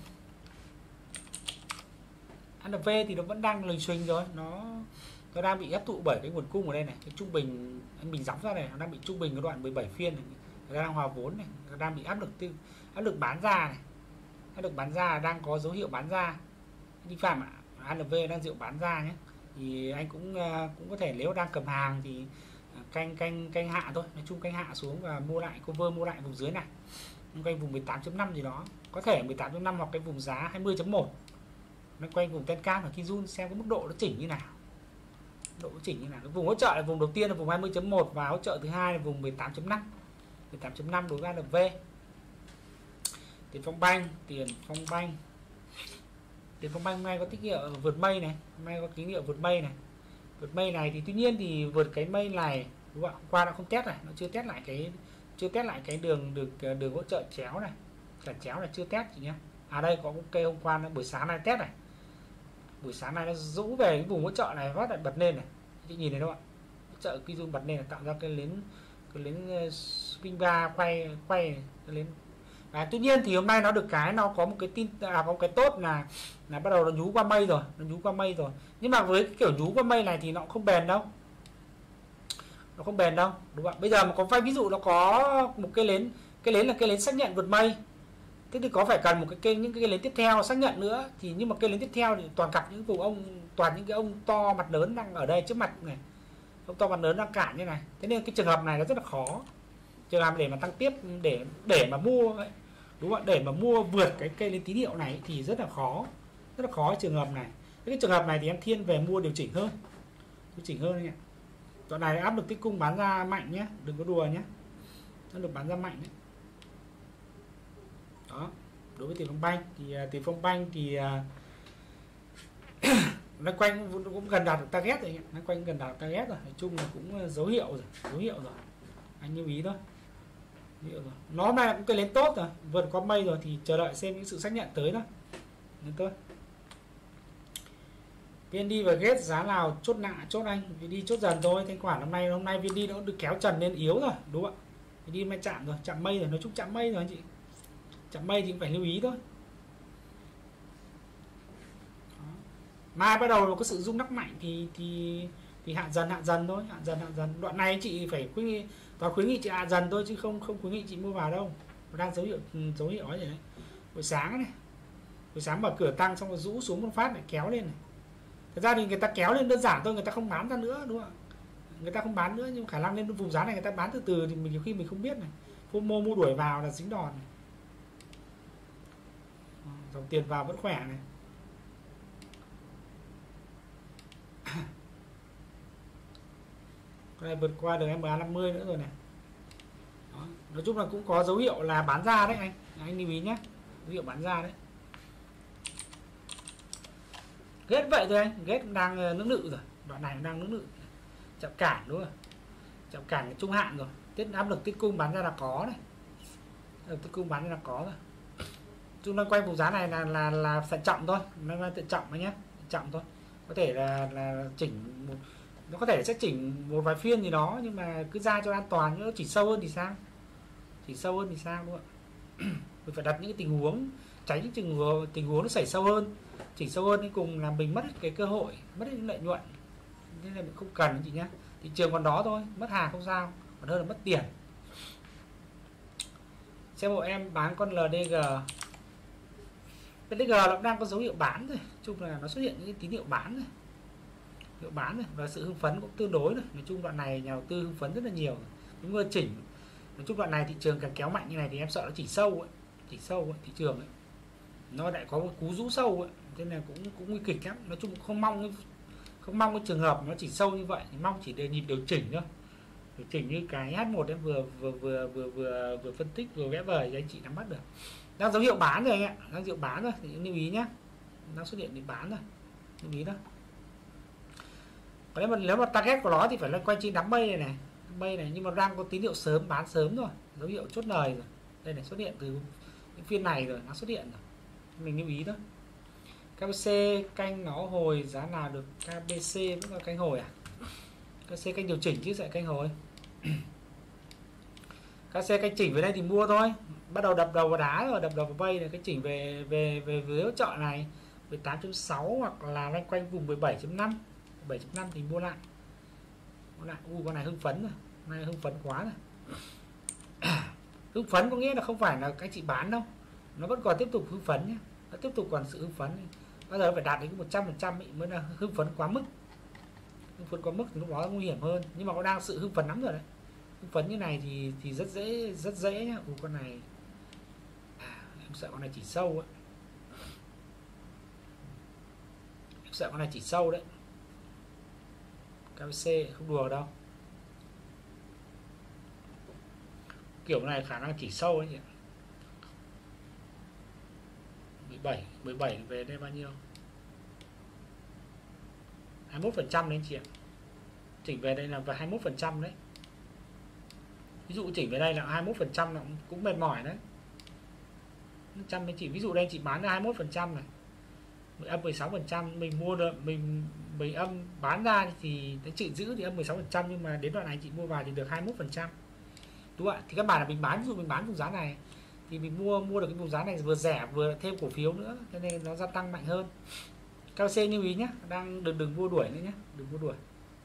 a lờ vê thì nó vẫn đang lình xình rồi, nó nó đang bị hấp thụ bởi cái nguồn cung ở đây này, cái trung bình anh bình gióng ra này, nó đang bị trung bình cái đoạn mười bảy phiên này, nó đang hòa vốn này, nó đang bị áp lực tiêu, áp lực bán ra này, áp lực bán ra đang có dấu hiệu bán ra. Đi phạm ạ, a lờ vê đang dịu bán ra nhé, thì anh cũng cũng có thể nếu đang cầm hàng thì canh canh canh hạ thôi, nói chung canh hạ xuống và mua lại cover, mua lại vùng dưới này, quanh vùng mười tám chấm năm gì đó, có thể mười tám chấm năm hoặc cái vùng giá hai mươi chấm một, nó quanh vùng Tenkan và Kijun, xem cái mức độ nó chỉnh như nào, độ nó chỉnh như nào. Cái vùng hỗ trợ là vùng đầu tiên là vùng hai mươi chấm một và hỗ trợ thứ hai là vùng mười tám chấm năm, mười tám chấm năm đối với a lờ vê. Tiền Phong Banh, Tiền Phong Banh, Tiền Phong Banh hôm nay có tín hiệu vượt mây này, hôm nay có tín hiệu vượt mây này, vượt mây này thì tuy nhiên thì vượt cái mây này, đúng không ạ? Hôm qua nó không test này, nó chưa test lại cái chưa test lại cái đường được đường hỗ trợ chéo này, cản chéo này chưa test chị nhé. À đây có ok, hôm qua nó buổi sáng này test này, buổi sáng này nó rũ về cái vùng hỗ trợ này, phát lại bật lên này, chị nhìn thấy đâu ạ? Hỗ trợ Kijun bật lên là tạo ra cái nến cái nến spin bar quay quay cái nến. À, tuy nhiên thì hôm nay nó được cái nó có một cái tin à, có một cái tốt là là bắt đầu nó nhú qua mây rồi, nó nhú qua mây rồi. Nhưng mà với cái kiểu nhú qua mây này thì nó cũng không bền đâu, nó không bền đâu, đúng không ạ? Bây giờ mà có vài ví dụ nó có một cái nến, cái nến là cái nến xác nhận vượt mây, thế thì có phải cần một cái kênh những cái nến tiếp theo xác nhận nữa, thì nhưng mà cái nến tiếp theo thì toàn cặp những vùng ông toàn những cái ông to mặt lớn đang ở đây trước mặt này, không to bán lớn đang cản như này. Thế nên cái trường hợp này nó rất là khó. Trường hợp để mà tăng tiếp để để mà mua ấy, đúng không? Để mà mua vượt cái cây lên tín hiệu này thì rất là khó, rất là khó trường hợp này. Cái trường hợp này thì em thiên về mua điều chỉnh hơn, điều chỉnh hơn anh ạ. Đoạn này áp lực tích cung bán ra mạnh nhé, đừng có đùa nhé, nó được bán ra mạnh đấy. Đó, đối với Tiền Phong Banh thì Tiền Phong Banh thì nó quanh cũng gần đạt được target rồi, nó quanh gần đạt được target rồi. Nói chung là cũng dấu hiệu rồi, dấu hiệu rồi. Anh lưu ý thôi. Dấu hiệu rồi. Nó này cũng cây lên tốt rồi, vượt qua mây rồi thì chờ đợi xem những sự xác nhận tới thôi. Nên thôi. vê en đê và ghét giá nào chốt nạ chốt anh, vê en đê chốt dần thôi. Thanh khoản hôm nay hôm nay vê en đê nó được kéo trần lên yếu rồi, đúng không ạ? vê en đê mai chạm rồi, chạm mây rồi, nói chung chạm mây rồi anh chị. Chạm mây thì cũng phải lưu ý thôi. Mai bắt đầu có sự rung lắc mạnh thì thì thì hạ dần hạ dần thôi, hạ dần hạ dần. Đoạn này chị phải khuyến nghị, toàn khuyến nghị chị hạ dần thôi chứ không không khuyến nghị chị mua vào đâu. Đang dấu hiệu dấu hiệu ấy đấy. Buổi sáng này, buổi sáng mở cửa tăng xong rồi rũ xuống một phát lại kéo lên này. Thật ra thì người ta kéo lên đơn giản thôi, người ta không bán ra nữa, đúng không ạ? Người ta không bán nữa, nhưng khả năng lên vùng giá này người ta bán từ từ thì mình nhiều khi mình không biết này. FOMO mua đuổi vào là dính đòn này. Dòng tiền vào vẫn khỏe này. Cái này vượt qua được em a năm mươi nữa rồi này. Đó. Nói chung là cũng có dấu hiệu là bán ra đấy anh, anh lưu ý nhé, dấu hiệu bán ra đấy. Ghét vậy thôi anh, ghét đang nướng nự rồi, đoạn này đang nướng nự, chạm cản đúng không? Chạm cản trung hạn rồi, tiết áp lực tích cung bán ra là có này, tích cung bán ra là có rồi. Chúng đang quay vùng giá này là là là thận trọng thôi, nó là tự trọng nhé, trọng thôi, có thể là là chỉnh một, nó có thể sẽ chỉnh một vài phiên gì đó nhưng mà cứ ra cho an toàn, nó chỉ sâu hơn thì sao, chỉ sâu hơn thì sao đúng không ạ? Mình phải đặt những cái tình huống tránh những tình huống tình huống nó xảy sâu hơn, chỉnh sâu hơn đến cùng là mình mất cái cơ hội, mất những lợi nhuận, nên là mình không cần chị nhé. Thị trường còn đó thôi, mất hàng không sao, còn hơn là mất tiền. Xem bộ em bán con lờ đê giê, lờ đê giê nó đang có dấu hiệu bán rồi, chung là nó xuất hiện những cái tín hiệu bán rồi, hiệu bán rồi, và sự hưng phấn cũng tương đối rồi. Nói chung đoạn này nhà đầu tư hưng phấn rất là nhiều, đúng rồi, chỉnh. Nói chung đoạn này thị trường càng kéo mạnh như này thì em sợ nó chỉ sâu ấy, chỉ sâu ấy, thị trường ấy nó lại có một cú rũ sâu ấy, thế là cũng cũng nguy kịch lắm. Nói chung không mong không mong cái trường hợp nó chỉ sâu như vậy, thì mong chỉ để nhịp điều chỉnh thôi, điều chỉnh như cái hát một em vừa vừa vừa vừa vừa vừa phân tích vừa vẽ vời cho anh chị nắm bắt được. Đang dấu hiệu bán rồi anh ạ, đang dấu hiệu bán rồi thì lưu ý nhé, đang xuất hiện để bán rồi, lưu ý đó. Còn nếu mà nếu mà target của nó thì phải lên quanh trên đám mây này này, mây này, nhưng mà đang có tín hiệu sớm bán sớm rồi, dấu hiệu chốt lời rồi. Đây này, xuất hiện từ những phiên này rồi, nó xuất hiện rồi, mình lưu ý đó. ca bê xê canh nó hồi giá nào được? ca bê xê vẫn là canh hồi à? ca bê xê canh điều chỉnh chứ sẽ canh hồi. ca bê xê canh chỉnh về đây thì mua thôi, bắt đầu đập đầu vào đá rồi, đập đầu vào bay này, cái chỉnh về về về với hỗ trợ này mười tám chấm sáu hoặc là loanh quanh vùng mười bảy chấm năm, bảy chấm năm thì mua lại. Mua lại. U con này hưng phấn rồi, con này hưng phấn quá rồi. Hưng phấn có nghĩa là không phải là các chị bán đâu, nó vẫn còn tiếp tục hưng phấn nhé, nó tiếp tục còn sự hưng phấn. Bao giờ phải đạt đến một trăm phần trăm mới là hưng phấn quá mức, hưng phấn quá mức thì lúc đó nguy hiểm hơn, nhưng mà có đang sự hưng phấn lắm rồi đấy. Hưng phấn như này thì thì rất dễ rất dễ nhá. U con này à, em sợ con này chỉ sâu ấy, em sợ con này chỉ sâu đấy. ca bê xê không đùa đâu, kiểu này khả năng chỉ sâu ấy nhỉ. mười bảy mười bảy về đây bao nhiêu? hai mươi mốt phần trăm đấy chị ạ. Chỉnh về đây là hai mươi mốt phần trăm đấy. Ví dụ chỉnh về đây là hai mươi mốt phần trăm là cũng mệt mỏi đấy. Trăm mấy chị, ví dụ đây chị bán ra hai mươi mốt phần trăm này, âm mười sáu phần trăm, mình mua được mình mình âm bán ra thì chị giữ thì âm mười sáu phần trăm, nhưng mà đến đoạn này chị mua vào thì được hai mươi mốt phần trăm. Đúng ạ. Thì các bạn là mình bán, ví dụ mình bán vùng giá này thì mình mua mua được cái vùng giá này vừa rẻ vừa thêm cổ phiếu nữa, cho nên nó gia tăng mạnh hơn. ca bê xê lưu ý nhé, đang đừng đừng mua đuổi nữa nhé, đừng mua đuổi.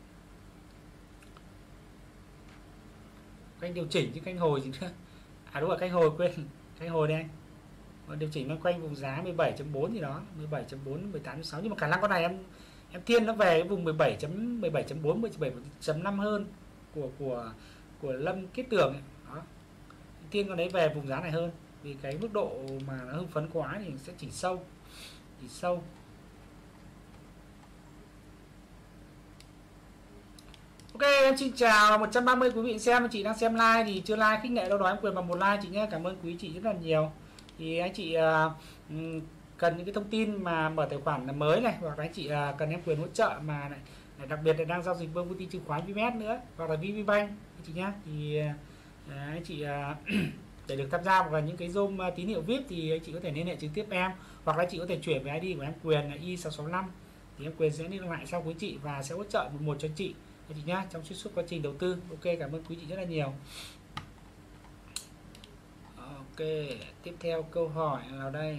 Canh điều chỉnh chứ canh hồi gì nữa. À đúng rồi, canh hồi quên, canh hồi đây anh. Điều chỉnh nó quanh vùng giá mười bảy chấm bốn gì đó, mười bảy chấm bốn, mười tám chấm sáu, nhưng mà khả năng con này em em thiên nó về cái vùng mười bảy chấm mười bảy chấm bốn, mười bảy chấm năm hơn của của của Lâm Kiết Tường ấy. Đó. Thiên con đấy về vùng giá này hơn, vì cái mức độ mà nó hưng phấn quá thì sẽ chỉ sâu, chỉ sâu. Ok, em xin chào một trăm ba mươi quý vị xem, anh chị đang xem like thì chưa like khích lệ đâu đó em quyền bằng một like chị nhé. Cảm ơn quý chị rất là nhiều. Thì anh chị uh, cần những cái thông tin mà mở tài khoản mới này, hoặc là anh chị uh, cần em quyền hỗ trợ mà này, này đặc biệt là đang giao dịch với công ty chứng khoán vê ép ét nữa, hoặc là vê pê Bank anh chị nhé. Thì uh, anh chị uh, để được tham gia vào những cái zoom tín hiệu vê i pê thì anh chị có thể liên hệ trực tiếp em, hoặc là anh chị có thể chuyển về i đê của em quyền là i sáu sáu năm, thì em quyền sẽ liên lạc sau quý chị và sẽ hỗ trợ một một cho chị anh chị nhá trong suốt suốt quá trình đầu tư. Ok, cảm ơn quý chị rất là nhiều. Ok, tiếp theo câu hỏi nào đây?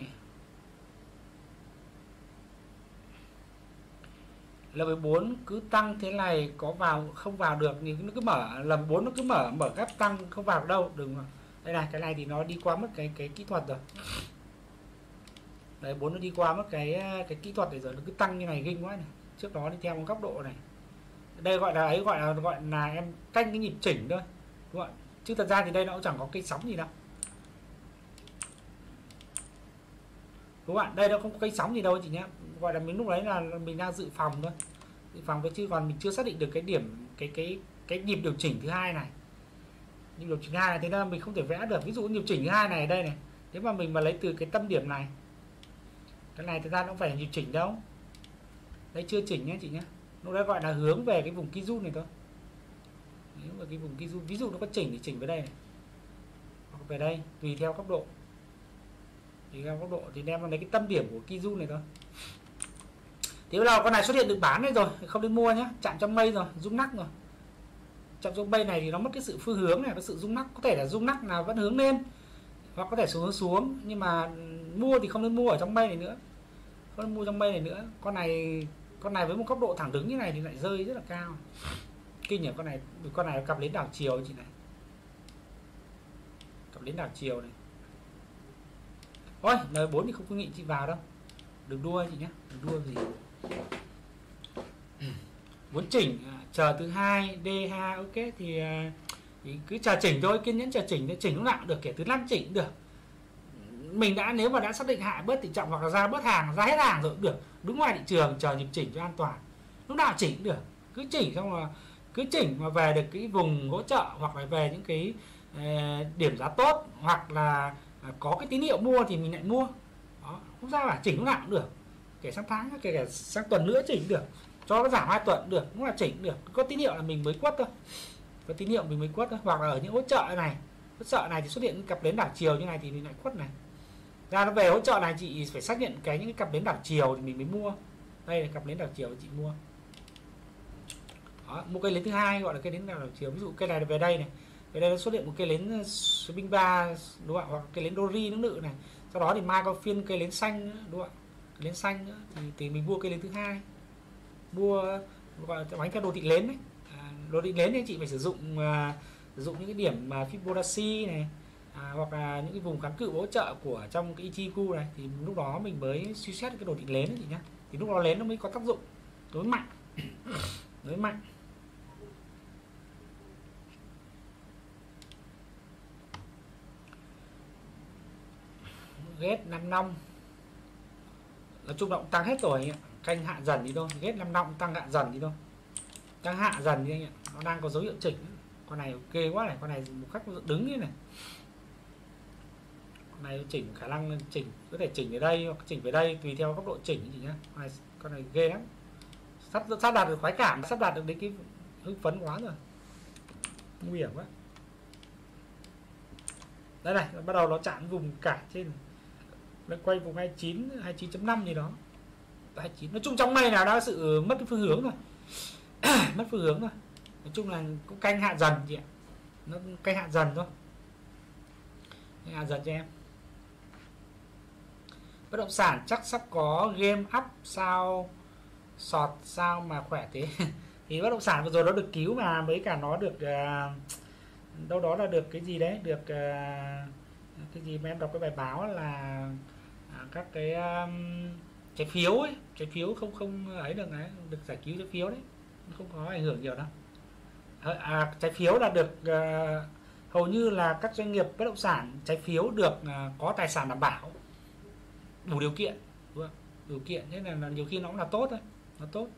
L mười bốn cứ tăng thế này có vào không vào được thì nó cứ mở, L mười bốn nó cứ mở mở gap tăng không vào được đâu. Đừng, đây này, cái này thì nó đi qua mất cái cái kỹ thuật rồi. Đấy, bốn nó đi qua mất cái cái kỹ thuật này rồi, nó cứ tăng như này kinh quá này. Trước đó đi theo một góc độ này. Đây gọi là ấy, gọi là gọi là em canh cái nhịp chỉnh thôi, đúng không? Chứ thật ra thì đây nó cũng chẳng có cây sóng gì đâu, đúng không ạ? Đây nó không có cây sóng gì đâu chị nhé, gọi là mình lúc đấy là mình đang dự phòng thôi, dự phòng thôi, chứ còn mình chưa xác định được cái điểm cái cái cái nhịp điều chỉnh thứ hai này, nhịp điều chỉnh hai này, thế nên mình không thể vẽ được. Ví dụ nhịp chỉnh thứ hai này ở đây này, nếu mà mình mà lấy từ cái tâm điểm này, cái này thật ra nó không phải là nhịp chỉnh đâu, đây chưa chỉnh nhé chị nhé. Nó đã gọi là hướng về cái vùng Kijun này thôi. Nếu mà cái vùng Kijun, ví dụ nó có chỉnh thì chỉnh về đây này, hoặc về đây, tùy theo góc độ. Tùy theo góc độ thì đem vào lấy cái tâm điểm của Kijun này thôi. Thì bây giờ con này xuất hiện được bán đây rồi, không nên mua nhé. Chạm trong mây rồi, rung nắc rồi. Chạm trong mây này thì nó mất cái sự phương hướng này, có sự rung nắc, có thể là rung nắc nào vẫn hướng lên, hoặc có thể xuống xuống, nhưng mà mua thì không nên mua ở trong mây này nữa. Không nên mua trong mây này nữa. Con này con này với một góc độ thẳng đứng như này thì lại rơi rất là cao, kinh nhỉ. Con này con này cặp đến đảo chiều chị này, cặp đến đảo chiều này. Thôi L bốn thì không có nghị chị vào đâu, đừng đua chị nhé, đừng đua gì. Muốn chỉnh chờ thứ hai D hai, ok thì, thì cứ chờ chỉnh thôi, kiên nhẫn chờ chỉnh, chỉnh lúc nào cũng được, kể từ năm chỉnh cũng được. Mình đã, nếu mà đã xác định hạ bớt tỷ trọng hoặc là ra bớt hàng, ra hết hàng rồi cũng được, đứng ngoài thị trường chờ nhịp chỉnh cho an toàn, lúc nào chỉnh cũng được. Cứ chỉnh xong là cứ chỉnh mà về được cái vùng hỗ trợ, hoặc là về những cái uh, điểm giá tốt, hoặc là uh, có cái tín hiệu mua thì mình lại mua. Đó, không sao cả, chỉnh lúc nào cũng được, kể sang tháng, kể cả sang tuần nữa chỉnh cũng được, cho nó giảm hai tuần cũng được, lúc nào chỉnh cũng được. Có tín hiệu là mình mới quất thôi, có tín hiệu mình mới quất thôi. Hoặc là ở những hỗ trợ này, hỗ trợ này thì xuất hiện những cặp đến đảo chiều như này thì mình lại quất này. Ra nó về hỗ trợ này chị phải xác nhận cái những cái cặp đến đảo chiều thì mình mới mua. Đây là cặp đến đảo chiều chị mua. Đó, một cây nến thứ hai gọi là cây nến đảo chiều. Ví dụ cây này về đây này, về đây nó xuất hiện một cây nến binh ba, đúng không ạ? Hoặc cây nến Dory nó nữ này. Sau đó thì mai có phiên cây nến xanh nữa, đúng không ạ? Cây nến xanh nữa thì, thì mình mua cây nến thứ hai. Mua gọi là bánh theo đồ thị nến đấy. À, đồ thị nến thì chị phải sử dụng uh, sử dụng những cái điểm uh, Fibonacci này. À, hoặc là những cái vùng kháng cự hỗ trợ của trong cái Ichimoku này, thì lúc đó mình mới suy xét cái đồ thị nến chị nhé. Thì lúc đó nến nó mới có tác dụng đối mạnh, đối mạnh. Ghét năm năm nói chung là cũng tăng hết rồi, canh hạ dần đi thôi. Ghét năm năm tăng hạ dần đi thôi, tăng hạ dần đi anh ạ. Nó đang có dấu hiệu chỉnh. Con này ok quá này, con này một cách đứng như này. Này chỉnh khả năng chỉnh có thể chỉnh ở đây hoặc chỉnh về đây tùy theo góc độ chỉnh chị nhá. Con này, con này ghê lắm, sắp sắp đạt được khoái cảm, sắp đạt được đến cái hưng phấn quá rồi, nguy hiểm quá. Đây này, bắt đầu nó chạm vùng cả trên, nó quay vùng hai mươi chín, hai mươi chín chấm năm gì đó, hai mươi chín. Nói chung trong mây nào đã sự mất phương hướng rồi. Mất phương hướng rồi. Nói chung là cũng canh hạ dần chị ạ, nó canh hạ dần thôi, canh hạ dần cho em. Bất động sản chắc sắp có game up sao sọt sao mà khỏe thế. Thì bất động sản vừa rồi nó được cứu mà, mấy cả nó được uh, đâu đó là được cái gì đấy, được uh, cái gì mà em đọc cái bài báo là uh, các cái um, trái phiếu ấy, trái phiếu không không ấy được đấy, được giải cứu trái phiếu đấy, không có ảnh hưởng nhiều đâu. À, trái phiếu là được uh, hầu như là các doanh nghiệp bất động sản trái phiếu được uh, có tài sản đảm bảo, đủ điều kiện, đúng không? Điều kiện thế là, là nhiều khi nó cũng là tốt thôi, nó tốt.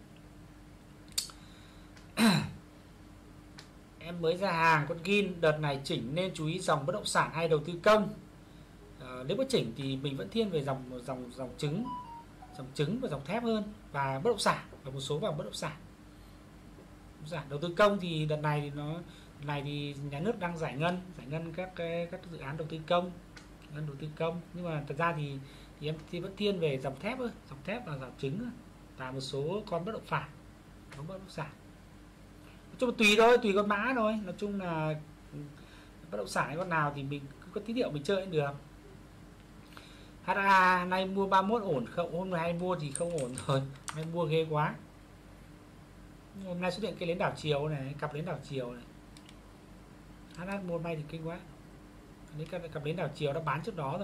Em mới ra hàng con Gin, đợt này chỉnh nên chú ý dòng bất động sản hay đầu tư công? À, nếu có chỉnh thì mình vẫn thiên về dòng dòng dòng trứng, dòng trứng và dòng thép hơn, và bất động sản và một số vào bất động sản. Đầu tư công thì đợt này thì nó này thì nhà nước đang giải ngân giải ngân các các dự án đầu tư công, ngân đầu tư công, nhưng mà thật ra thì thì em thì vẫn thiên về dòng thép thôi, dòng thép và dòng trứng và một số con bất động sản, có bất động sản. Nói chung là tùy thôi, tùy con mã thôi. Nói chung là bất động sản con nào thì mình cứ có tín hiệu mình chơi cũng được. hát a nay mua ba mươi mốt ổn không? Hôm nay mua thì không ổn rồi, nay mua ghê quá. Hôm nay xuất hiện cái nến đảo chiều này, cặp nến đảo chiều này. hát hát mua may thì kinh quá. Cái cặp nến đảo chiều đã bán trước đó rồi.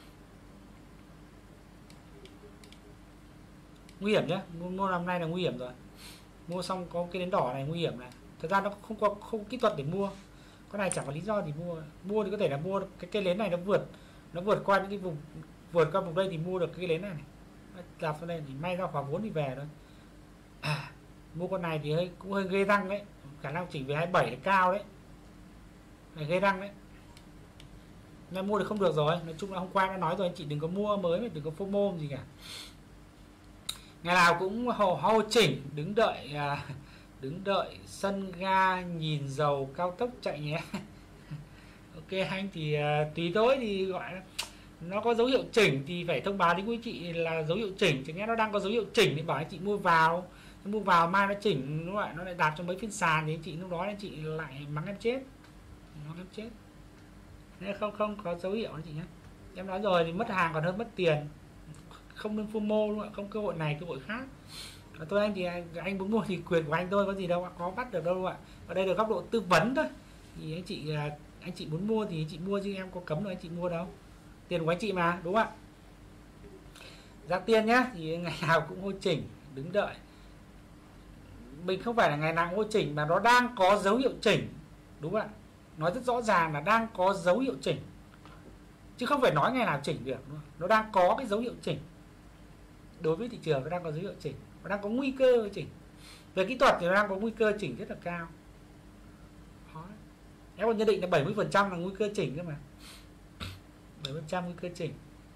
Nguy hiểm nhá, mua, mua năm nay là nguy hiểm rồi. Mua xong có cái nến đỏ này nguy hiểm này. Thật ra nó không có không kỹ thuật để mua. Cái này chẳng có lý do thì mua. Mua thì có thể là mua cái cây nến này nó vượt nó vượt qua những cái vùng vượt qua vùng đây thì mua được cái nến này này. Làm sau đây thì may ra khoảng vốn thì về thôi. À, mua con này thì hơi cũng hơi gây răng đấy, khả năng chỉnh về hai mươi bảy là cao đấy, này gây răng đấy. Nên mua thì không được rồi. Nói chung là hôm qua đã nói rồi, anh chị đừng có mua mới mà đừng có FOMO gì cả. Ngày nào cũng hồ hô chỉnh, đứng đợi à, đứng đợi sân ga nhìn dầu cao tốc chạy nhé. Ok anh thì à, tùy thôi, thì gọi là nó có dấu hiệu chỉnh thì phải thông báo đến quý chị là dấu hiệu chỉnh, chứ nghe nó đang có dấu hiệu chỉnh thì bảo anh chị mua vào, mua vào mai nó chỉnh nó lại nó lại đạt cho mấy phiên sàn thì anh chị lúc đó anh chị lại mắng em chết, mắng em chết. Nên không không có dấu hiệu anh chị nhé. Em nói rồi thì mất hàng còn hơn mất tiền, không nên FOMO luôn ạ, không cơ hội này cơ hội khác. Và tôi anh thì anh, anh muốn mua thì quyền của anh thôi, có gì đâu ạ, có bắt được đâu ạ. Ở đây là góc độ tư vấn thôi, thì anh chị anh chị muốn mua thì anh chị mua, chứ em có cấm rồi anh chị mua đâu, tiền của anh chị mà, đúng không ạ? Giang Tiên nhá, thì ngày nào cũng hô chỉnh, đứng đợi. Mình không phải là ngày nào cũng hô chỉnh, mà nó đang có dấu hiệu chỉnh, đúng không ạ? Nói rất rõ ràng là đang có dấu hiệu chỉnh, chứ không phải nói ngày nào chỉnh được. Nó đang có cái dấu hiệu chỉnh. Đối với thị trường nó đang có dấu hiệu chỉnh, nó đang có nguy cơ chỉnh. Về kỹ thuật thì nó đang có nguy cơ chỉnh rất là cao. Đó. Em còn nhận định là bảy mươi phần trăm là nguy cơ chỉnh cơ mà, bảy mươi phần trăm nguy cơ chỉnh.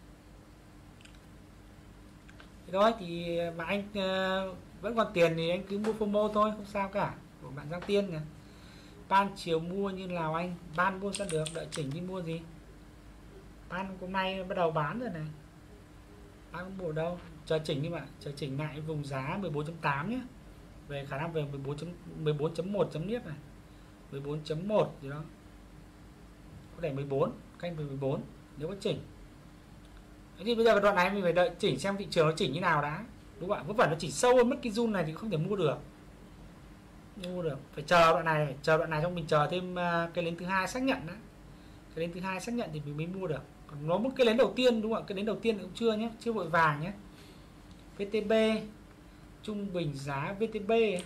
Thế đó thì mà anh uh, vẫn còn tiền thì anh cứ mua FOMO thôi, không sao cả. Của bạn Giang Tiên này. Ban chiều mua như nào anh? Ban mua sao được, đợi chỉnh đi mua gì? Ban hôm nay bắt đầu bán rồi này. Ban không mua đâu, chờ chỉnh đi mà, chờ chỉnh lại vùng giá mười bốn chấm tám nhé. Về khả năng về mười bốn chấm một chấm niết này, mười bốn chấm một gì đó. Có thể mười bốn, canh về mười bốn nếu có chỉnh. Thế thì bây giờ đoạn này mình phải đợi chỉnh xem thị trường nó chỉnh như nào đã, đúng không ạ? Có phải nó chỉ sâu hơn mất cái zone này thì không thể mua được. Mua được, phải chờ đoạn này, chờ đoạn này xong mình chờ thêm cái nến thứ hai xác nhận đó. Cái nến thứ hai xác nhận thì mình mới mua được. Còn nó mất cái nến đầu tiên, đúng không ạ? Cái nến đầu tiên cũng chưa nhé, chưa vội vàng nhé. vê tê bê trung bình giá vê tê bê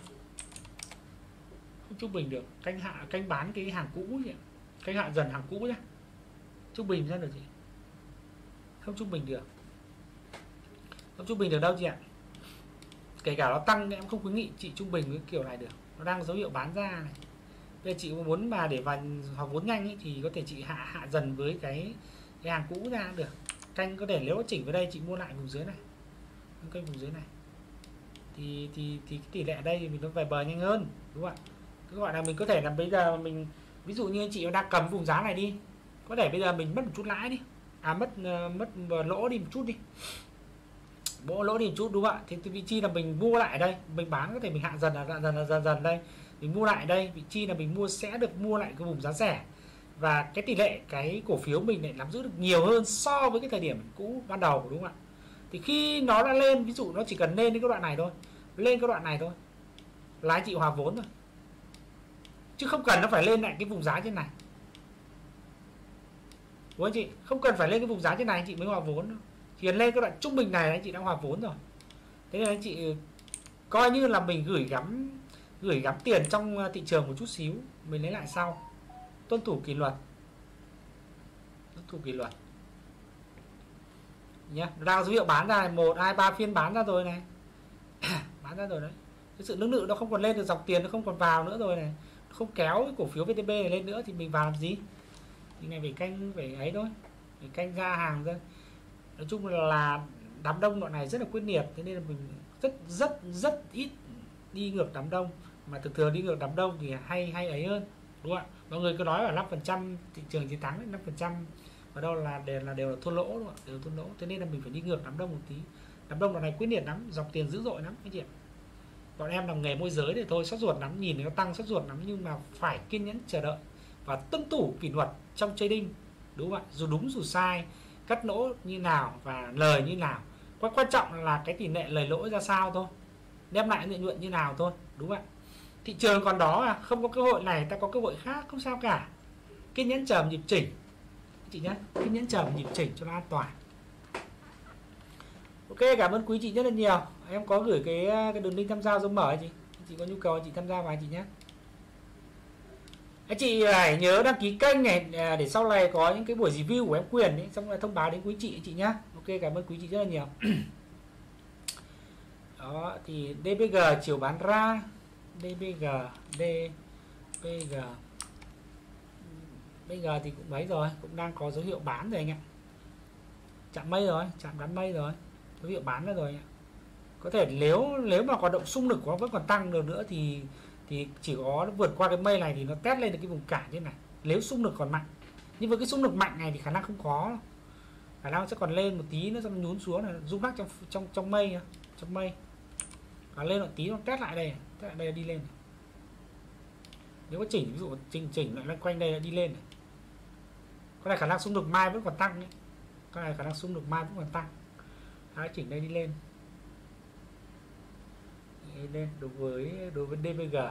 không trung bình được, canh hạ canh bán cái hàng cũ nhỉ, canh hạ dần hàng cũ nhé. Trung bình ra được gì? Không trung bình được, không trung bình được đâu chị ạ. Kể cả nó tăng em không khuyến nghị chị trung bình cái kiểu này được, nó đang dấu hiệu bán ra này. Bây giờ chị muốn mà để vào học vốn nhanh ý, thì có thể chị hạ hạ dần với cái, cái hàng cũ ra được. Canh có thể nếu nó chỉnh vào đây chị mua lại vùng dưới này, kênh vùng dưới này thì thì thì cái tỷ lệ ở đây thì mình nó về bờ nhanh hơn, đúng không ạ? Cứ gọi là mình có thể là bây giờ mình ví dụ như anh chị đang cầm vùng giá này đi, có thể bây giờ mình mất một chút lãi đi, à mất mất lỗ đi một chút đi, bộ lỗ đi một chút, đúng không ạ? Thì vị trí là mình mua lại đây, mình bán có thể mình hạ dần là dần dần dần dần đây, mình mua lại đây, vị trí là mình mua sẽ được mua lại cái vùng giá rẻ, và cái tỷ lệ cái cổ phiếu mình lại nắm giữ được nhiều hơn so với cái thời điểm cũ ban đầu, đúng không ạ? Thì khi nó đã lên, ví dụ nó chỉ cần lên đến cái đoạn này thôi, lên cái đoạn này thôi là anh chị hòa vốn rồi, chứ không cần nó phải lên lại cái vùng giá trên này, đúng không chị? Không cần phải lên cái vùng giá trên này anh chị mới hòa vốn đâu. Chỉ cần lên cái đoạn trung bình này anh chị đã hòa vốn rồi. Thế nên anh chị coi như là mình gửi gắm gửi gắm tiền trong thị trường một chút xíu, mình lấy lại sau. Tuân thủ kỷ luật, tuân thủ kỷ luật nhé. Đang dấu hiệu bán ra một hai ba phiên bán ra rồi này. Bán ra rồi đấy. Cái sự nâng nự nó không còn lên được, dòng tiền nó không còn vào nữa rồi này, nó không kéo cái cổ phiếu vê tê bê này lên nữa thì mình vào làm gì? Thì này phải canh, phải ấy thôi, phải canh ra hàng thôi. Nói chung là đám đông đoạn này rất là quyết liệt, thế nên là mình rất rất rất ít đi ngược đám đông, mà thường thường đi ngược đám đông thì hay hay ấy hơn, đúng không ạ? Mọi người cứ nói là năm phần trăm thị trường chiến thắng, năm phần trăm ở đâu là đều là đều là thua lỗ, đúng không ạ? Đều thua lỗ, thế nên là mình phải đi ngược đám đông một tí. Đám đông đoạn này quyết liệt lắm, dòng tiền dữ dội lắm anh chị ạ. Bọn em làm nghề môi giới thì thôi sốt ruột lắm, nhìn nó tăng sốt ruột lắm, nhưng mà phải kiên nhẫn chờ đợi và tuân thủ kỷ luật trong trading, đúng không ạ? Dù đúng dù sai, cắt lỗ như nào và lời như nào, quan quan trọng là cái tỷ lệ lời lỗ ra sao thôi, đem lại lợi nhuận như nào thôi, đúng không ạ? Thị trường còn đó à, không có cơ hội này ta có cơ hội khác, không sao cả. Kiên nhẫn chờ nhịp chỉnh chị nhé, kiên nhẫn chờ nhịp chỉnh cho nó an toàn. Ok, cảm ơn quý chị rất là nhiều. Em có gửi cái cái đường link tham gia Zoom mở chị. Chị có nhu cầu chị tham gia vào chị nhé. Anh chị phải nhớ đăng ký kênh này để sau này có những cái buổi review của em Quyền ấy, xong rồi thông báo đến quý chị chị nhé. Ok, cảm ơn quý chị rất là nhiều. Đó thì đê bê giê chiều bán ra, đê bê giê, đê bê giê. Bây giờ thì cũng mấy rồi, cũng đang có dấu hiệu bán rồi anh ạ. Chạm mây rồi, chạm đám mây rồi, dấu hiệu bán rồi anh ạ. Có thể nếu nếu mà hoạt động xung lực của nó vẫn còn tăng được nữa thì thì chỉ có vượt qua cái mây này thì nó test lên được cái vùng cản như này, nếu xung lực còn mạnh. Nhưng với cái xung lực mạnh này thì khả năng không có, khả năng sẽ còn lên một tí nữa xong nhún xuống, là rung lắc trong trong trong mây, trong mây và lên một tí nó test lại đây, test lại đây đi lên này. Nếu có chỉnh, ví dụ chỉnh chỉnh lại quanh đây là đi lên này. Có này khả năng xung lực mai vẫn còn tăng đấy, có này khả năng xung lực mai vẫn còn tăng. Hãy chỉnh đây đi lên, đi lên đối với đối với đê bê giê.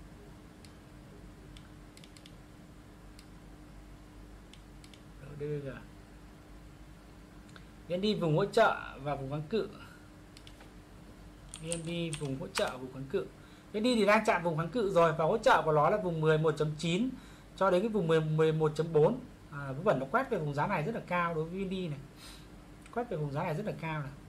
đê bê giê vê en đê vùng hỗ trợ và vùng kháng cự, vê en đê vùng hỗ trợ vùng kháng cự. vê en đê thì đang chạm vùng kháng cự rồi, và hỗ trợ của nó là vùng mười một chấm chín cho đến cái vùng mười một chấm bốn. À, vớ vẩn nó quét về vùng giá này rất là cao đối với vê en đê này, quét về vùng giá này rất là cao này.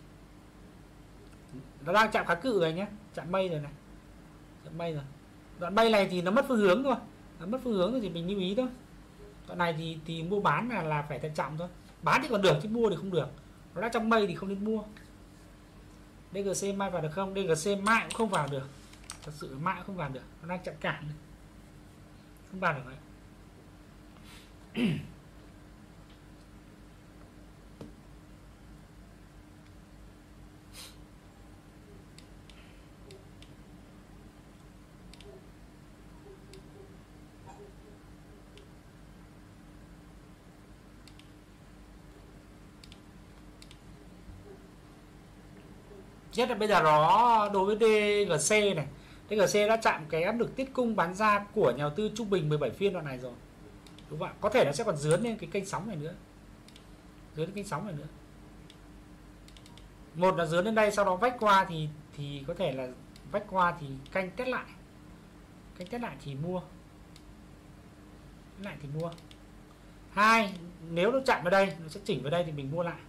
Nó đang chạm kháng cự rồi nhé, chạm mây rồi này, chạm mây rồi. Đoạn mây này thì nó mất phương hướng thôi, nó mất phương hướng rồi thì mình lưu ý thôi. Đoạn này thì thì mua bán là là phải thận trọng thôi, bán thì còn được chứ mua thì không được. Nó đã trong mây thì không nên mua. đê giê xê mai vào được không? đê giê xê mai cũng không vào được, thật sự mai cũng không vào được, nó đang chạm cản này, không vào được này. Nhất là bây giờ nó đối với đê giê xê này, đê giê xê đã chạm cái áp lực tiết cung bán ra của nhà đầu tư trung bình mười bảy phiên đoạn này rồi, đúng không ạ? Có thể nó sẽ còn dướn lên cái kênh sóng này nữa, dướn lên kênh sóng này nữa. Một là dướn lên đây sau đó vách qua thì thì có thể là vách qua thì canh test lại, canh test lại thì mua, test lại thì mua. Hai, nếu nó chạm vào đây nó sẽ chỉnh vào đây thì mình mua lại,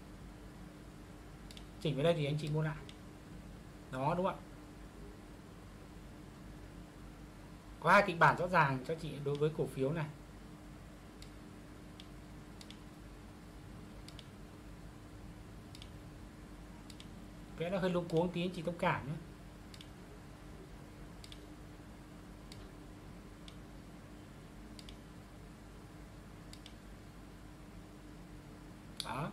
chỉnh vào đây thì anh chị mua lại, đó, đúng không ạ? Có hai kịch bản rõ ràng cho chị đối với cổ phiếu này. Cái nó hơi luống cuống tí anh chị thông cảm nhé. Đó.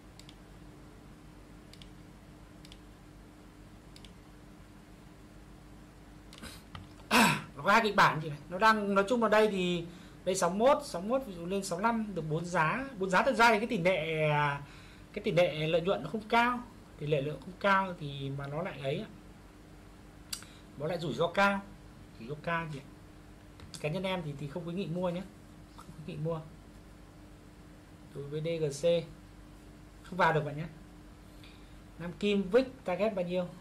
Nó có hai kịch bản chị này. Nó đang nói chung vào đây thì đây sáu mươi mốt, sáu mươi mốt ví dụ lên sáu mươi lăm được bốn giá. bốn giá thật ra thì cái tỷ lệ cái tỷ lệ lợi nhuận nó không cao, tỷ lệ lợi nhuận không cao thì mà nó lại ấy, nó lại rủi ro cao, rủi ro cao chị. Cá nhân em thì thì không khuyến nghị mua nhé, không khuyến nghị mua. Đối với đê giê xê không vào được bạn nhé. Nam Kim vê i xê target bao nhiêu?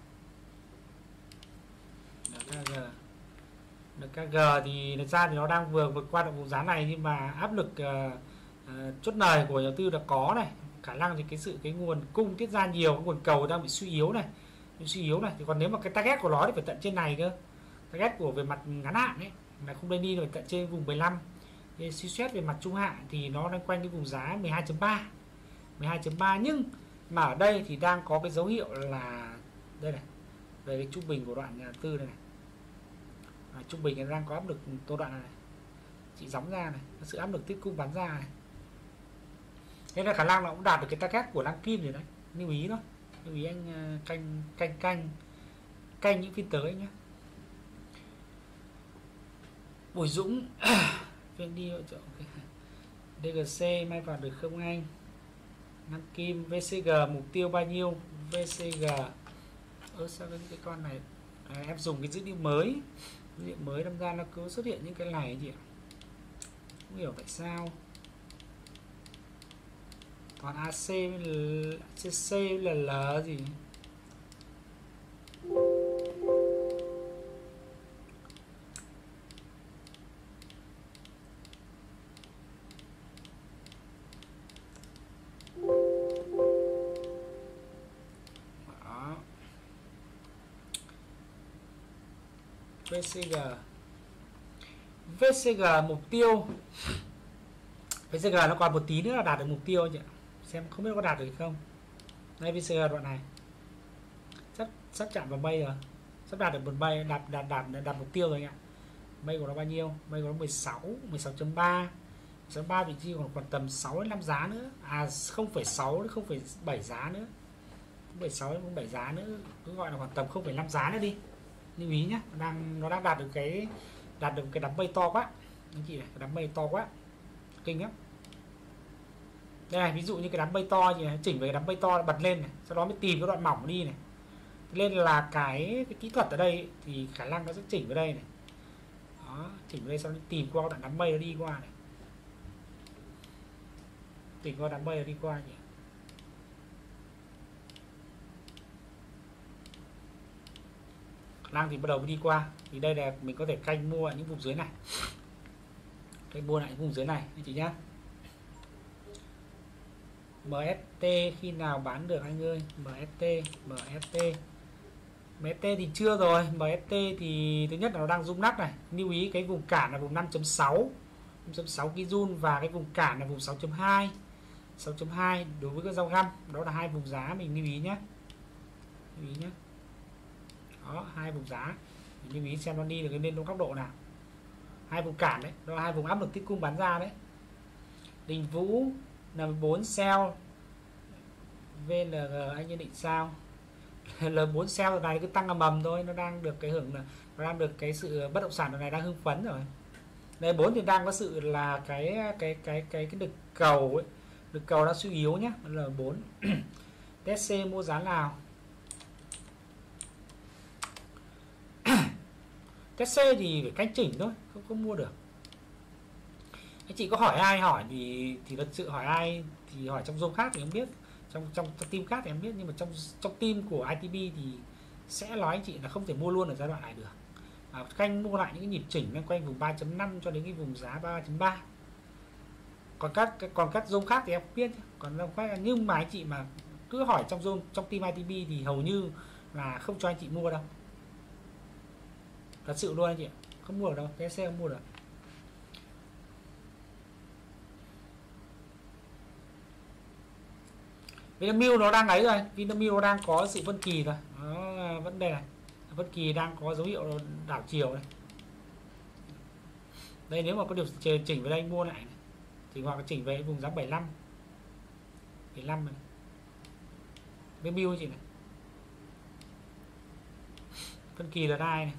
đê ca giê đê ca giê thì thực ra thì nó đang vừa vượt qua được vùng giá này, nhưng mà áp lực uh, uh, chốt lời của nhà đầu tư đã có này, khả năng thì cái sự cái nguồn cung tiết ra nhiều, cái nguồn cầu đang bị suy yếu này, bị suy yếu này. Thì còn nếu mà cái target của nó thì phải tận trên này cơ, target của về mặt ngắn hạn ấy là không nên đi được tận trên vùng mười lăm. Suy xét về mặt trung hạn thì nó đang quanh cái vùng giá mười hai chấm ba, mười hai chấm ba, nhưng mà ở đây thì đang có cái dấu hiệu là đây này, về cái trung bình của đoạn nhà tư này, này. À, trung bình đang có áp lực tô đoạn này, này chị gióng ra này, sự áp lực tiếp cung bán ra này, thế là khả năng nó cũng đạt được cái target của Nam Kim rồi đấy. Lưu ý đó, lưu ý anh canh canh canh canh những phiên tới nhé. Bùi Dũng phiên đi hỗ trợ đê giê xê may vào được không anh? Nam Kim vê xê giê mục tiêu bao nhiêu? vê xê giê ơ sao cái, cái con này à, em dùng cái dữ liệu mới, dữ liệu mới đâm ra nó cứ xuất hiện những cái này chị ạ, không hiểu tại sao. Còn a xê xê xê là L gì? vê xê giê vê xê giê mục tiêu, vê xê giê nó còn một tí nữa là đạt được mục tiêu anh chị ạ. Xem không biết có đạt được không. Đây vê xê giê đoạn này sắp sắp chạm vào mây rồi, sắp đạt được một mây, đạt đạt đạt đạt mục tiêu rồi anh ạ. Mây của nó bao nhiêu? Mây của nó mười sáu, mười sáu chấm ba, mười sáu chấm ba vị trí còn còn tầm sáu đến năm giá nữa. À không phẩy sáu đến không phẩy bảy giá nữa. không phẩy sáu đến không phẩy bảy giá nữa, cứ gọi là khoảng tầm không phẩy năm giá nữa đi. Lưu ý nhé, đang nó đang đạt được cái đạt được cái đám mây to quá anh chị này, cái đám mây to quá kinh lắm. Đây này, ví dụ như cái đám mây to gì này, chỉnh về cái đám mây to bật lên này, sau đó mới tìm cái đoạn mỏng đi này. Nên là cái, cái kỹ thuật ở đây thì khả năng nó sẽ chỉnh vào đây này. Đó, chỉnh vào đây sau đó tìm qua đoạn đám mây nó đi qua này. Tìm qua đám mây nó đi qua nhỉ. Năng thì bắt đầu đi qua, thì đây là mình có thể canh mua những vùng dưới này, canh mua lại những vùng dưới này anh chị nhá. em ét tê khi nào bán được anh ơi? em ét tê em ét tê em ét tê thì chưa rồi. em ét tê thì thứ nhất là nó đang rung nắp này, lưu ý cái vùng cản là vùng năm chấm sáu, năm chấm sáu kizun và cái vùng cản là vùng sáu chấm hai, sáu chấm hai đối với các dao găm. Đó là hai vùng giá mình lưu ý nhé, lưu ý nhé. Đó, hai vùng giá mình lưu ý xem nó đi được cái lên trong góc độ nào. Hai vùng cản đấy, đó là hai vùng áp lực tích cung bán ra đấy. Đình Vũ N bốn sell, vê en giê anh nhận định sao? L bốn sell đợt này cứ tăng ầm ầm thôi, nó đang được cái hưởng là nó đang được cái sự bất động sản đợt này đang hưng phấn rồi. Đây bốn thì đang có sự là cái cái cái cái cái lực cầu ấy, lực cầu đã suy yếu nhé. L bốn tê ét xê mua giá nào? tê ét xê thì phải canh chỉnh thôi, không có mua được. Anh chị có hỏi ai hỏi thì thì thật sự hỏi ai thì hỏi trong zoom khác thì em biết, trong trong, trong team khác thì em biết, nhưng mà trong trong team của i tê bê thì sẽ nói anh chị là không thể mua luôn ở giai đoạn này được. À, canh mua lại những cái nhịp chỉnh quanh quanh vùng ba chấm năm cho đến cái vùng giá ba chấm ba. Còn các còn các zoom khác thì em không biết, còn zoom khác nhưng mà anh chị mà cứ hỏi trong zoom trong team i tê bê thì hầu như là không cho anh chị mua đâu. Thật sự luôn anh chị, không mua được đâu, tê ét xê không mua được. Vinamilk nó đang ấy rồi, Vinamilk nó đang có sự phân kỳ rồi, nó vấn đề này, phân kỳ đang có dấu hiệu đảo chiều này. Đây nếu mà có điều chỉnh về đây anh mua lại này. Thì hoặc là chỉnh về vùng giá bảy mươi lăm, bảy mươi lăm này. Vinamilk chị này, phân kỳ là đai này.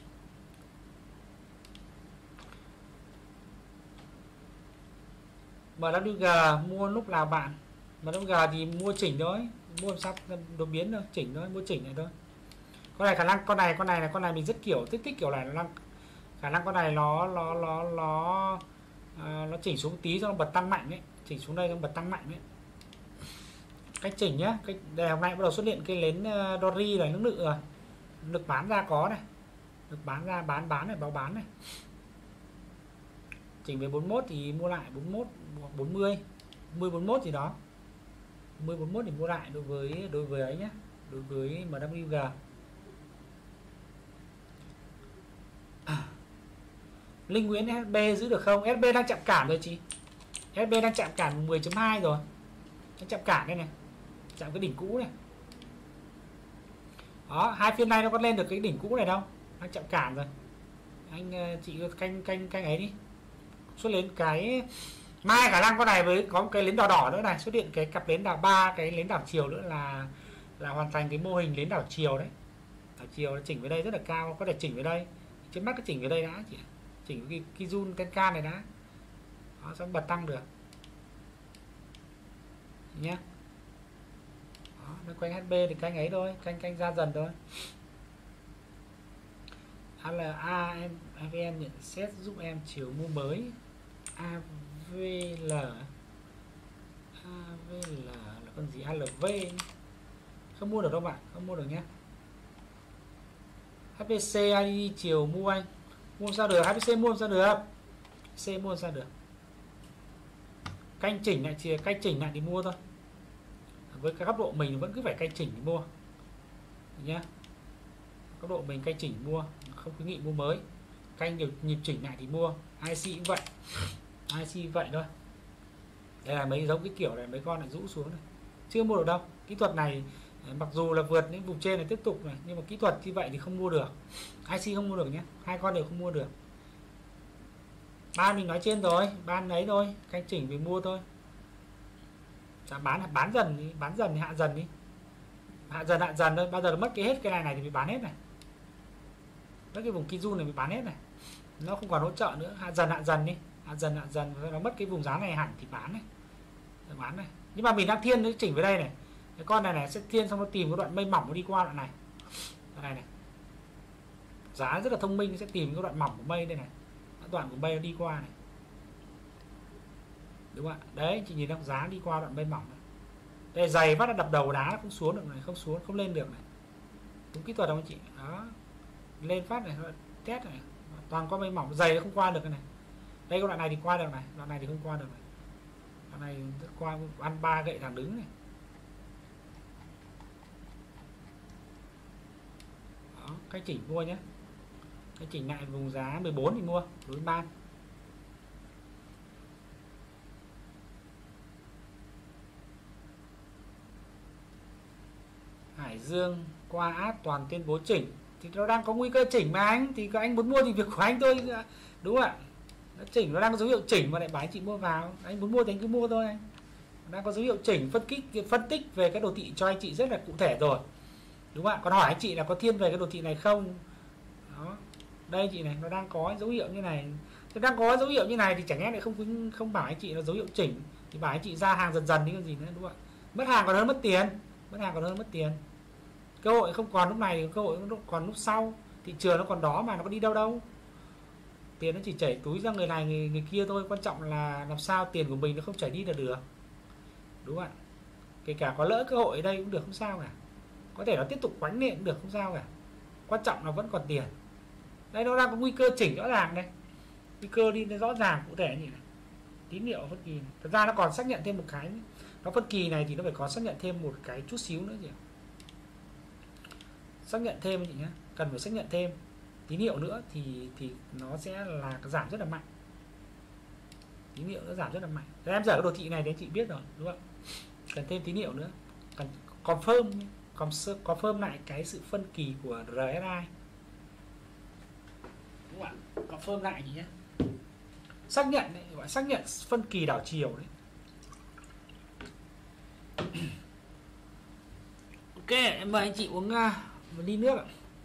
em vê giê mua lúc nào bạn? em vê giê thì mua chỉnh thôi, mua làm sao đột biến thôi, chỉnh thôi, mua chỉnh này thôi. Con này khả năng con này con này là con này mình rất kiểu thích thích kiểu này, nó đang khả năng con này nó nó nó nó à, nó chỉnh xuống tí cho nó bật tăng mạnh ấy, chỉnh xuống đây nó bật tăng mạnh ấy. Cách chỉnh nhá, cách đây hôm nay bắt đầu xuất hiện cái nến uh, Dory này, nước nự rồi. Lực bán ra có này. Lực bán ra bán bán này, báo bán này. Chỉnh về bốn mươi mốt thì mua lại bốn mươi mốt bốn mươi bốn mươi bốn mươi mốt gì đó. bốn mươi bốn mươi mốt thì mua lại đối với đối với ấy nhá, đối với em vê giê. À. Linh Nguyễn ét bê giữ được không? ét bê đang chạm cản rồi chị. ét bê đang chạm cản mười chấm hai rồi. Đang chạm cản đây này. Chạm cái đỉnh cũ này. Đó, hai phiên này nó có lên được cái đỉnh cũ này đâu. Đang chạm cản rồi. Anh chị canh canh canh ấy đi. Xuất lên cái mai khả năng con này với có một cái nến đỏ đỏ nữa này, xuất hiện cái cặp nến đảo ba cái nến đảo chiều nữa là là hoàn thành cái mô hình nến đảo chiều đấy. Đảo chiều nó chỉnh về đây rất là cao, có thể chỉnh về đây. Trước mắt cái chỉnh về đây đã chị. Chỉnh cái Kijun Tenkan này đã. Nó sẽ bật tăng được. Nhé. Đó, nó quanh hát bê thì canh ấy thôi, canh canh ra dần thôi. a lờ a em a vê en nhận xét giúp em chiều mua mới. a vê lờ a vê lờ là con gì? a lờ vê không mua được đâu bạn, không mua được nhé. hát pê xê i đê chiều mua anh, mua sao được? hát pê xê mua sao được? C mua sao được? Canh chỉnh lại chỉ canh chỉnh lại thì mua thôi. Với cái góc độ mình vẫn cứ phải canh chỉnh thì mua nhé. Góc độ mình canh chỉnh mua, không khuyến nghị mua mới. Canh được nhịp chỉnh lại thì mua. i xê cũng vậy, i xê vậy thôi. Đây là mấy giống cái kiểu này, mấy con lại rũ xuống này, chưa mua được đâu. Kỹ thuật này mặc dù là vượt những vùng trên này tiếp tục này, nhưng mà kỹ thuật như vậy thì không mua được. i xê không mua được nhé, hai con đều không mua được. Ban mình nói trên rồi, ban đấy thôi, canh chỉnh vì mua thôi. Chả bán bán dần đi, bán dần thì hạ dần đi, hạ dần hạ dần thôi. Bao giờ nó mất cái hết cái này này thì bị bán hết này, mất cái vùng Kijun này bị bán hết này, nó không còn hỗ trợ nữa. Hạ dần hạ dần đi, hạ dần hạ dần nó mất cái vùng giá này hẳn thì bán này, rồi bán này. Nhưng mà mình đang thiên nó chỉnh về đây này, cái con này này sẽ thiên xong nó tìm cái đoạn mây mỏng nó đi qua đoạn này, đoạn này này. Giá rất là thông minh, sẽ tìm cái đoạn mỏng của mây đây này, đoạn của mây nó đi qua này, đúng không ạ? Đấy, chị nhìn thấy giá đi qua đoạn mây mỏng này. Đây dày phát là đập đầu đá không xuống được này, không xuống không lên được này. Đúng kỹ thuật không anh chị? Đó. Lên phát này, test này, toàn có mây mỏng, dày không qua được cái này. Đây cái đoạn này thì qua được này, đoạn này thì không qua được này. Đoạn này qua ăn ba gậy thẳng đứng này. Đó, cách chỉnh mua nhé. Cách chỉnh lại vùng giá mười bốn thì mua đối ban. Hải Dương qua app toàn tuyên bố chỉnh thì nó đang có nguy cơ chỉnh mà anh, thì các anh muốn mua thì việc của anh thôi, đúng không ạ? Nó chỉnh, nó đang có dấu hiệu chỉnh mà lại bảo anh chị mua vào, anh muốn mua thì anh cứ mua thôi. Anh đang có dấu hiệu chỉnh, phân tích phân tích về cái đồ thị cho anh chị rất là cụ thể rồi, đúng không ạ? Còn hỏi anh chị là có thiên về cái đồ thị này không? Đó, đây chị này, nó đang có dấu hiệu như này, nó đang có dấu hiệu như này thì chẳng lẽ lại không không bảo anh chị là dấu hiệu chỉnh, thì bảo anh chị ra hàng dần dần đi còn gì nữa, đúng không ạ? Mất hàng còn hơn mất tiền, mất hàng còn hơn mất tiền. Cơ hội không còn lúc này, cơ hội nó còn lúc sau. Thị trường nó còn đó mà, nó có đi đâu đâu. Tiền nó chỉ chảy túi ra người này người, người kia thôi. Quan trọng là làm sao tiền của mình nó không chảy đi là được, đúng không ạ? Kể cả có lỡ cơ hội ở đây cũng được, không sao cả. Có thể nó tiếp tục quánh lên cũng được, không sao cả. Quan trọng là vẫn còn tiền. Đây nó đang có nguy cơ chỉnh rõ ràng đây, nguy cơ đi rõ ràng cụ thể như này. Tín hiệu phân kỳ này. Thật ra nó còn xác nhận thêm một cái, nó phân kỳ này thì nó phải có xác nhận thêm một cái chút xíu nữa chị ạ. Xác nhận thêm chị nhé, cần phải xác nhận thêm tín hiệu nữa thì thì nó sẽ là giảm rất là mạnh, tín hiệu nó giảm rất là mạnh. Thế em dở cái đồ thị này thì anh chị biết rồi, đúng không? Cần thêm tín hiệu nữa, cần confirm confirm lại cái sự phân kỳ của rờ ét i, đúng không ạ? Confirm lại nhé, xác nhận đấy, gọi xác nhận phân kỳ đảo chiều đấy. Ok, em mời anh chị uống uh, một ly nước ạ.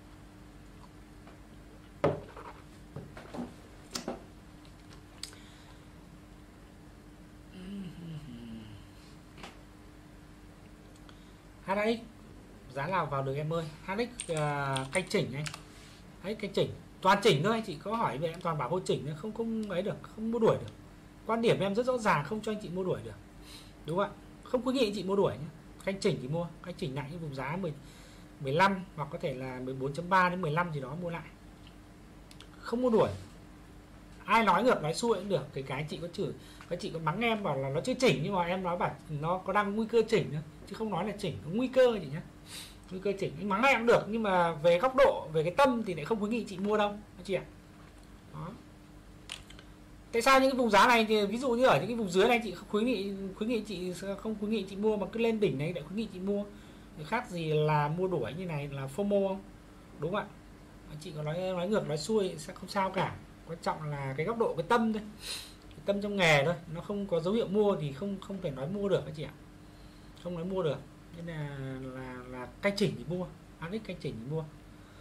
hát ích giá nào vào được em ơi? hát ích uh, canh chỉnh anh, đấy canh chỉnh, toàn chỉnh thôi anh chị. Có hỏi về em toàn bảo hô chỉnh, không không ấy được, không mua đuổi được. Quan điểm em rất rõ ràng, không cho anh chị mua đuổi được, đúng không ạ? Không khuyến nghị anh chị mua đuổi nhé. Canh chỉnh thì mua, canh chỉnh lại những vùng giá mười, mười lăm hoặc có thể là mười bốn chấm ba đến mười lăm gì đó mua lại. Không mua đuổi. Ai nói ngược nói xuôi cũng được, cái cái chị có chửi, cái chị có mắng em bảo là nó chưa chỉnh, nhưng mà em nói bảo nó có đang nguy cơ chỉnh nữa, chứ không nói là chỉnh, có nguy cơ chị nhé. Nguy cơ chỉnh, mắng em cũng được, nhưng mà về góc độ, về cái tâm thì lại không khuyến nghị chị mua đâu chị ạ. Đó. Tại sao những cái vùng giá này thì ví dụ như ở những cái vùng dưới này chị không khuyến nghị khuyến nghị chị không khuyến nghị chị mua, mà cứ lên đỉnh này lại khuyến nghị chị mua, thì khác gì là mua đuổi như này là FOMO không? Đúng không ạ? Chị có nói nói ngược nói xuôi sẽ không sao cả, quan trọng là cái góc độ, cái tâm thôi, cái tâm trong nghề thôi, nó không có dấu hiệu mua thì không không thể nói mua được các chị ạ, không nói mua được, nên là là là canh chỉnh thì mua, ăn ít canh chỉnh thì mua.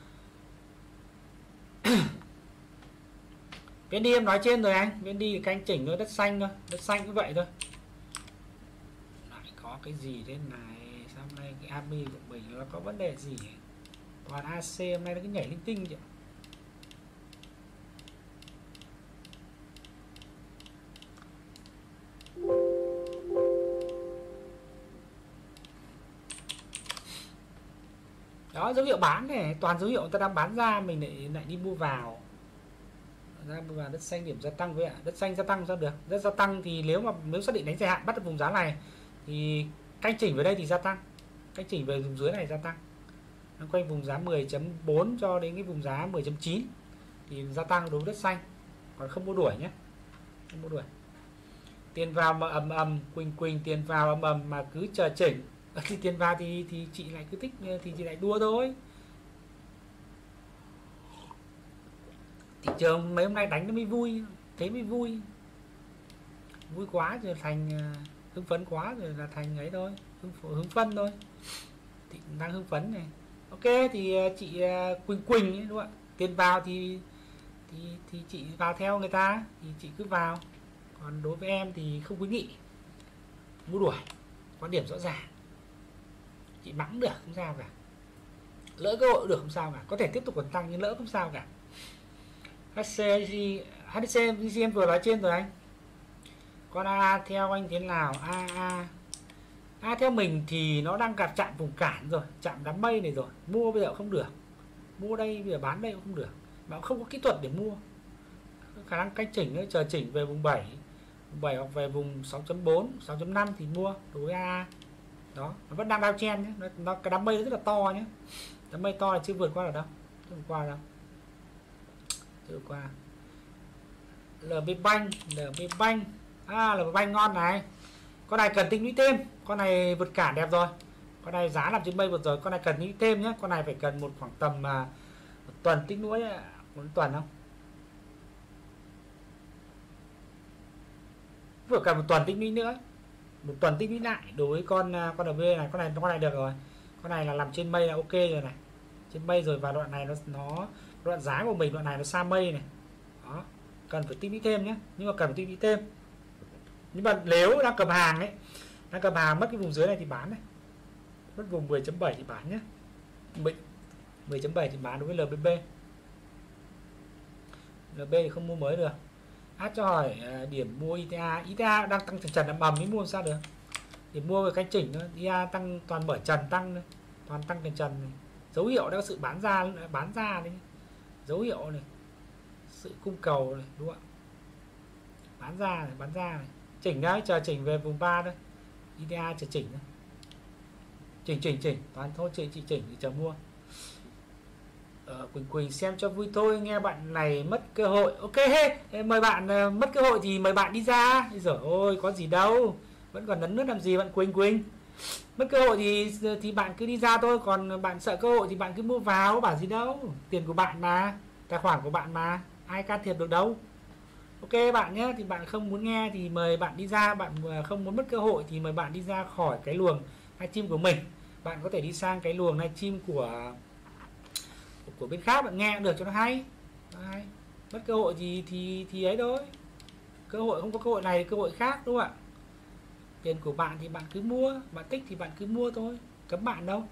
vê en đê em nói trên rồi anh, vê en đê thì canh chỉnh thôi, đất xanh thôi, đất xanh cũng vậy thôi. Lại có cái gì thế này, sao hôm nay cái a em i của mình nó có vấn đề gì? Còn a xê hôm nay nó cứ nhảy linh tinh chứ. Đó, dấu hiệu bán này, toàn dấu hiệu người ta đang bán ra, mình lại lại đi mua vào. Ra mua vào đất xanh điểm gia tăng với ạ. Đất xanh gia tăng sao được? Đất gia tăng thì nếu mà nếu xác định đánh dài hạn bắt được vùng giá này thì canh chỉnh về đây thì gia tăng. Canh chỉnh về vùng dưới này gia tăng. Nó quanh vùng giá mười chấm bốn cho đến cái vùng giá mười chấm chín thì gia tăng đối với đất xanh. Còn không mua đuổi nhé. Không mua đuổi. Tiền vào mà ầm ầm quỳnh quỳnh, tiền vào ầm ầm mà cứ chờ chỉnh. Thì tiền vào thì thì chị lại cứ thích thì chị lại đua thôi. Thị trường mấy hôm nay đánh nó mới vui, thế mới vui. Vui quá rồi thành hưng phấn quá rồi là thành ấy thôi, hưng, hưng phân thôi. Thì đang hưng phấn này. Ok thì chị Quỳnh Quỳnh ấy, đúng không ạ? Tiền vào thì thì thì chị vào theo người ta thì chị cứ vào. Còn đối với em thì không khuyến nghị mua đuổi, quan điểm rõ ràng. Chị mắng được không sao cả, lỡ cơ hội được không sao cả, có thể tiếp tục còn tăng nhưng lỡ không sao cả. hát xê hát xê em vừa nói trên rồi anh. Con a theo anh thế nào? a a a theo mình thì nó đang gặp chạm vùng cản rồi, chạm đám mây này rồi, mua bây giờ không được, mua đây bây giờ bán đây cũng không được, mà không có kỹ thuật để mua, khả năng canh chỉnh nữa, chờ chỉnh về vùng bảy vùng bảy hoặc về vùng sáu chấm bốn sáu chấm năm thì mua đối với a a. Đó, nó vẫn đang downtrend nhé, nó, nó cái đám mây nó rất là to nhé, đám mây to là chưa vượt qua được đâu, chưa vượt qua đâu, chưa vượt qua. lờ bê Bank, lờ bê Bank, à lờ bê Bank ngon này, con này cần tích lũy thêm, con này vượt cản đẹp rồi, con này giá làm trên mây vượt rồi, con này cần tích lũy thêm nhé, con này phải cần một khoảng tầm mà một tuần tích lũy, một tuần không? Vừa cần một tuần tích lũy nữa, một tuần tích lũy lại đối với con con lờ bê này, con này con này được rồi, con này là làm trên mây là ok rồi này, trên mây rồi, và đoạn này nó nó đoạn giá của mình đoạn này nó xa mây này, đó cần phải tích lũy thêm nhé, nhưng mà cần phải tích lũy thêm. Nhưng mà nếu đang cầm hàng ấy, đang cầm hàng mất cái vùng dưới này thì bán này, mất vùng mười chấm bảy thì bán nhé, mười chấm bảy thì bán đối với lờ bê bê. lờ bê thì không mua mới được. Hát cho hỏi uh, điểm mua i tê a, i tê a đang tăng trần trần ầm ầm mới mua sao được, điểm mua về canh chỉnh thôi, i tê a tăng toàn mở trần tăng thôi, toàn tăng trần trần này. Dấu hiệu đã có sự bán ra bán ra đấy, dấu hiệu này, sự cung cầu này, đúng không ạ? Bán ra này, bán ra này, chỉnh đấy, chờ chỉnh về vùng ba thôi, i tê a chờ chỉnh thôi, chỉnh chỉnh chỉnh toàn thôi, chị chị chỉnh thì chờ mua. Ờ, Quỳnh Quỳnh xem cho vui thôi, nghe bạn này mất cơ hội. Ok, hey, mời bạn uh, mất cơ hội thì mời bạn đi ra. Rồi ôi có gì đâu, vẫn còn nấn nước làm gì bạn Quỳnh Quỳnh. Mất cơ hội thì thì bạn cứ đi ra thôi, còn bạn sợ cơ hội thì bạn cứ mua vào, bảo gì đâu, tiền của bạn mà, tài khoản của bạn mà, ai can thiệp được đâu. Ok bạn nhé, thì bạn không muốn nghe thì mời bạn đi ra, bạn không muốn mất cơ hội thì mời bạn đi ra khỏi cái luồng livestream của mình, bạn có thể đi sang cái luồng livestream của của bên khác bạn nghe được cho nó hay. Đấy. Mất cơ hội thì thì thì ấy thôi, cơ hội không có cơ hội này cơ hội khác, đúng không ạ? Tiền của bạn thì bạn cứ mua, bạn thích thì bạn cứ mua thôi, cấm bạn đâu.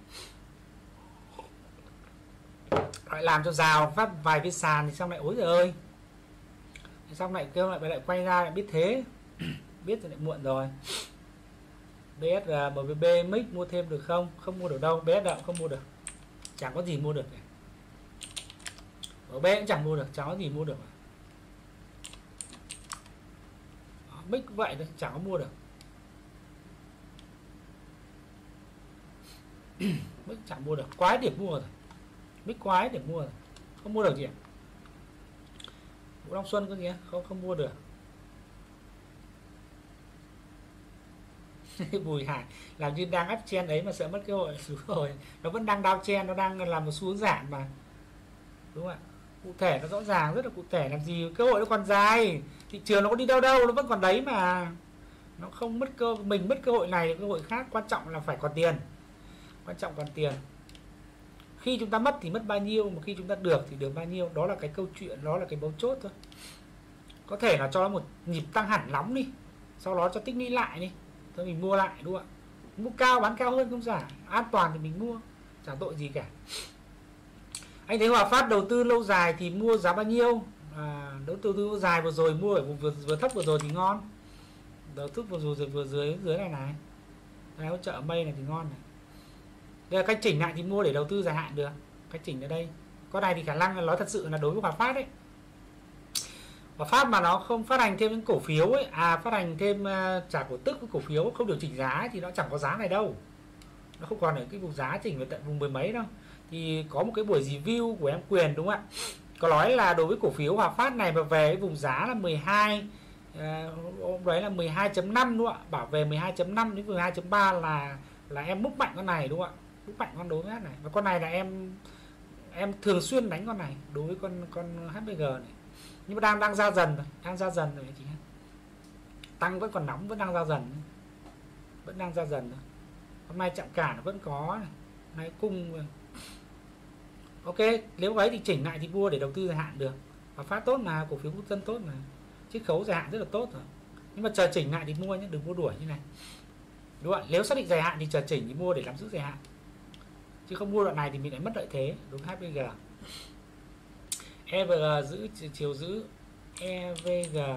Lại làm cho rào phát vài viên sàn thì xong lại ối giời ơi, xong lại kêu lại lại quay ra lại biết thế biết rồi lại muộn rồi. bê ét rờ, em vê bê, em i xê mua thêm được không? Không mua được đâu, bê ét rờ cũng không mua được, chẳng có gì mua được. Ở B cũng chẳng mua được, chẳng có gì mua được. Mic cũng vậy thôi, chẳng có mua được. Mic chẳng mua được, quái điểm mua rồi. Mic quái điểm mua rồi, không mua được gì ạ. Vũ Long Xuân có gì không, không mua được. Bùi Hải làm như đang áp chen ấy mà sợ mất cơ hội xuống rồi. Nó vẫn đang đao chen, nó đang làm một xu hướng giảm mà, đúng không ạ? Cụ thể nó rõ ràng, rất là cụ thể, làm gì cơ hội nó còn dài, thị trường nó có đi đâu đâu, nó vẫn còn đấy mà, nó không mất cơ, mình mất cơ hội này, cơ hội khác. Quan trọng là phải còn tiền, quan trọng còn tiền. Khi chúng ta mất thì mất bao nhiêu, mà khi chúng ta được thì được bao nhiêu, đó là cái câu chuyện, đó là cái mấu chốt thôi. Có thể là cho nó một nhịp tăng hẳn nóng đi, sau đó cho tích lũy lại đi, thôi mình mua lại, đúng không ạ? Mua cao bán cao hơn không giả, an toàn thì mình mua, chẳng tội gì cả. Anh thấy Hòa Phát đầu tư lâu dài thì mua giá bao nhiêu? À, đầu tư lâu dài vừa rồi mua ở vùng vừa, vừa thấp vừa rồi thì ngon. Đầu tư vừa rồi vừa dưới dưới này này, đây hỗ trợ mây này thì ngon này. Đây là cách chỉnh lại thì mua để đầu tư dài hạn được. Cách chỉnh ở đây. Có này thì khả năng là nói thật sự là đối với Hòa Phát ấy. Hòa Phát mà nó không phát hành thêm những cổ phiếu ấy, à phát hành thêm uh, trả cổ tức với cổ phiếu không điều chỉnh giá thì nó chẳng có giá này đâu. Nó không còn ở cái vùng giá chỉnh về tận vùng mười mấy đâu. Thì có một cái buổi review của em Quyền, đúng không ạ? Có nói là đối với cổ phiếu Hòa Phát này mà về cái vùng giá là mười hai, hôm đấy là mười hai chấm năm, đúng không ạ? Bảo về mười hai chấm năm đến mười hai chấm ba là là em múc mạnh con này, đúng không ạ? Múc mạnh con đối với này. Và con này là em em thường xuyên đánh con này đối với con con hát pê giê này. Nhưng mà đang đang ra dần rồi, đang ra dần rồi chị. Tăng vẫn còn nóng, vẫn đang ra dần. Vẫn đang ra dần thôi. Hôm nay chạm cản vẫn có này. Hôm nay cung. Ok, nếu vậy thì chỉnh lại thì mua để đầu tư dài hạn được. Và phát tốt mà, cổ phiếu quốc dân tốt mà. Chiết khấu dài hạn rất là tốt rồi. Nhưng mà chờ chỉnh lại thì mua nhé, đừng mua đuổi như này. Đúng không ạ? Nếu xác định dài hạn thì chờ chỉnh thì mua để nắm giữ dài hạn. Chứ không mua đoạn này thì mình lại mất lợi thế, đúng hát pê giê. e vê giê giữ chiều giữ e vê giê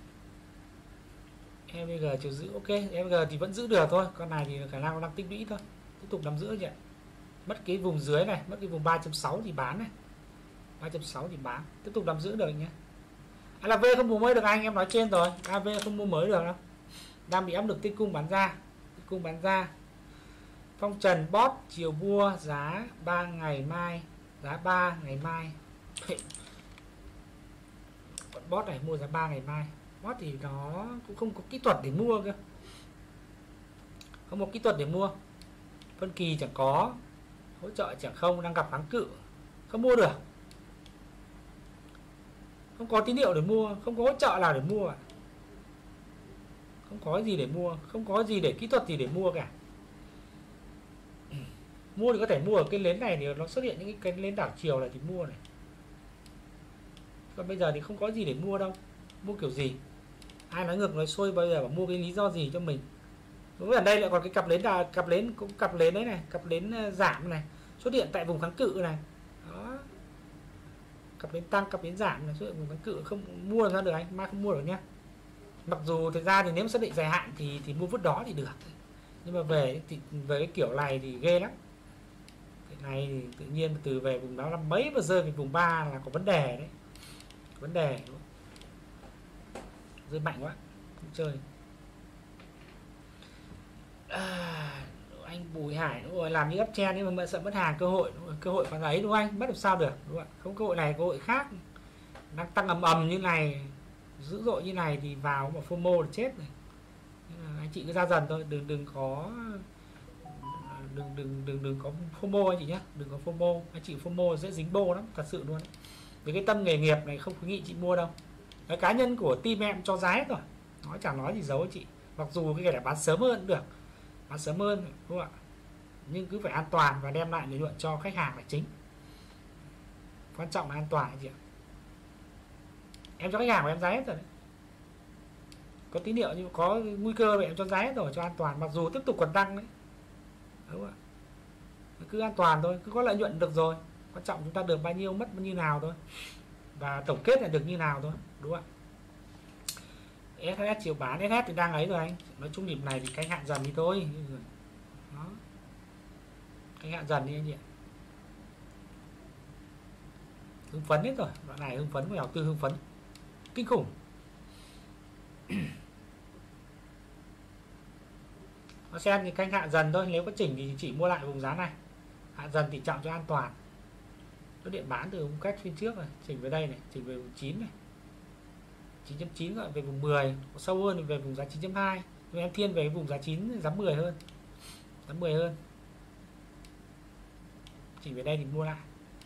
e vê giê chiều giữ ok, e vê giê thì vẫn giữ được thôi, con này thì khả năng đang tích lũy thôi, tiếp tục nắm giữ chứ. Mất cái vùng dưới này, mất cái vùng ba chấm sáu thì bán này, ba chấm sáu thì bán, tiếp tục nắm giữ được nhé. a lờ vê không mua mới được anh, em nói trên rồi, a lờ vê không mua mới được đâu, đang bị áp lực tích cung bán ra, tích cung bán ra. Phong Trần bot chiều mua giá ba ngày mai, giá ba ngày mai. Bọn bot này mua giá ba ngày mai. Bot thì nó cũng không có kỹ thuật để mua cơ. Không có kỹ thuật để mua. Phân kỳ chẳng có, hỗ trợ chẳng không, đang gặp kháng cự, không mua được. Không có tín hiệu để mua, không có hỗ trợ nào để mua. Không có gì để mua, không có gì để kỹ thuật gì để mua cả. Mua thì có thể mua ở cái nến này thì nó xuất hiện những cái nến đảo chiều này thì mua này. Còn bây giờ thì không có gì để mua đâu. Mua kiểu gì? Ai nói ngược nói xuôi, bây giờ bảo mua cái lý do gì cho mình. Đúng ở đây lại còn cái cặp nến là cặp nến cũng cặp nến đấy này, cặp nến giảm này, xuất hiện tại vùng kháng cự này. Đó. Cặp nến tăng, cặp nến giảm này, xuất hiện vùng kháng cự, không mua ra được anh, mai không mua được nhá. Mặc dù thực ra thì nếu xác định dài hạn thì thì mua vứt đó thì được. Nhưng mà về thì về cái kiểu này thì ghê lắm. Cái này thì tự nhiên từ về vùng đó là mấy mà rơi về vùng ba là có vấn đề đấy. Vấn đề rơi mạnh quá, không chơi. À, anh Bùi Hải đúng rồi, làm như ấp chen nhưng mà sợ mất hàng, cơ hội cơ hội phản ấy đúng không anh, mất làm sao được, đúng không? Không cơ hội này, cơ hội khác đang tăng ầm ầm như này, dữ dội như này thì vào mà FOMO là chết này. Anh chị cứ ra dần thôi, đừng đừng có đừng đừng đừng đừng có FOMO anh chị nhé, đừng có FOMO. Anh chị FOMO dễ dính bô lắm, thật sự luôn đấy. Vì cái tâm nghề nghiệp này không khuyến nghị chị mua đâu. Cái cá nhân của team em cho giá hết rồi, nói chẳng nói gì giấu anh chị. Mặc dù cái này bán sớm hơn cũng được, bán sớm hơn đúng không ạ, nhưng cứ phải an toàn và đem lại lợi nhuận cho khách hàng là chính. Quan trọng là an toàn anh chị ạ. Em cho khách hàng của em giá hết rồi đấy. Có tín hiệu nhưng có nguy cơ vậy em cho giá hết rồi, cho an toàn, mặc dù tiếp tục còn tăng đấy, đúng không ạ. Cứ an toàn thôi, cứ có lợi nhuận được rồi. Quan trọng chúng ta được bao nhiêu, mất bao nhiêu nào thôi, và tổng kết là được như nào thôi, đúng không ạ. ét hát ét chiều bán, ét hát ét thì đang ấy rồi anh. Nói chung điểm này thì canh hạn dần đi thôi. Đó. Canh hạn dần đi anh chị ạ. Hưng phấn hết rồi, đoạn này hưng phấn, đầu tư hưng phấn kinh khủng. Nó xem thì canh hạ dần thôi, nếu có chỉnh thì chỉ mua lại vùng giá này. Hạ dần thì chọn cho an toàn. Nó điện bán từ cách phiên trước này, chỉnh về đây này, chỉnh về vùng chín này. chín chấm chín gọi về vùng mười, sâu hơn thì về vùng giá chín chấm hai. Nhưng em thiên về cái vùng giá chín, giá mười hơn. Giá mười hơn. Chỉnh về đây thì mua lại.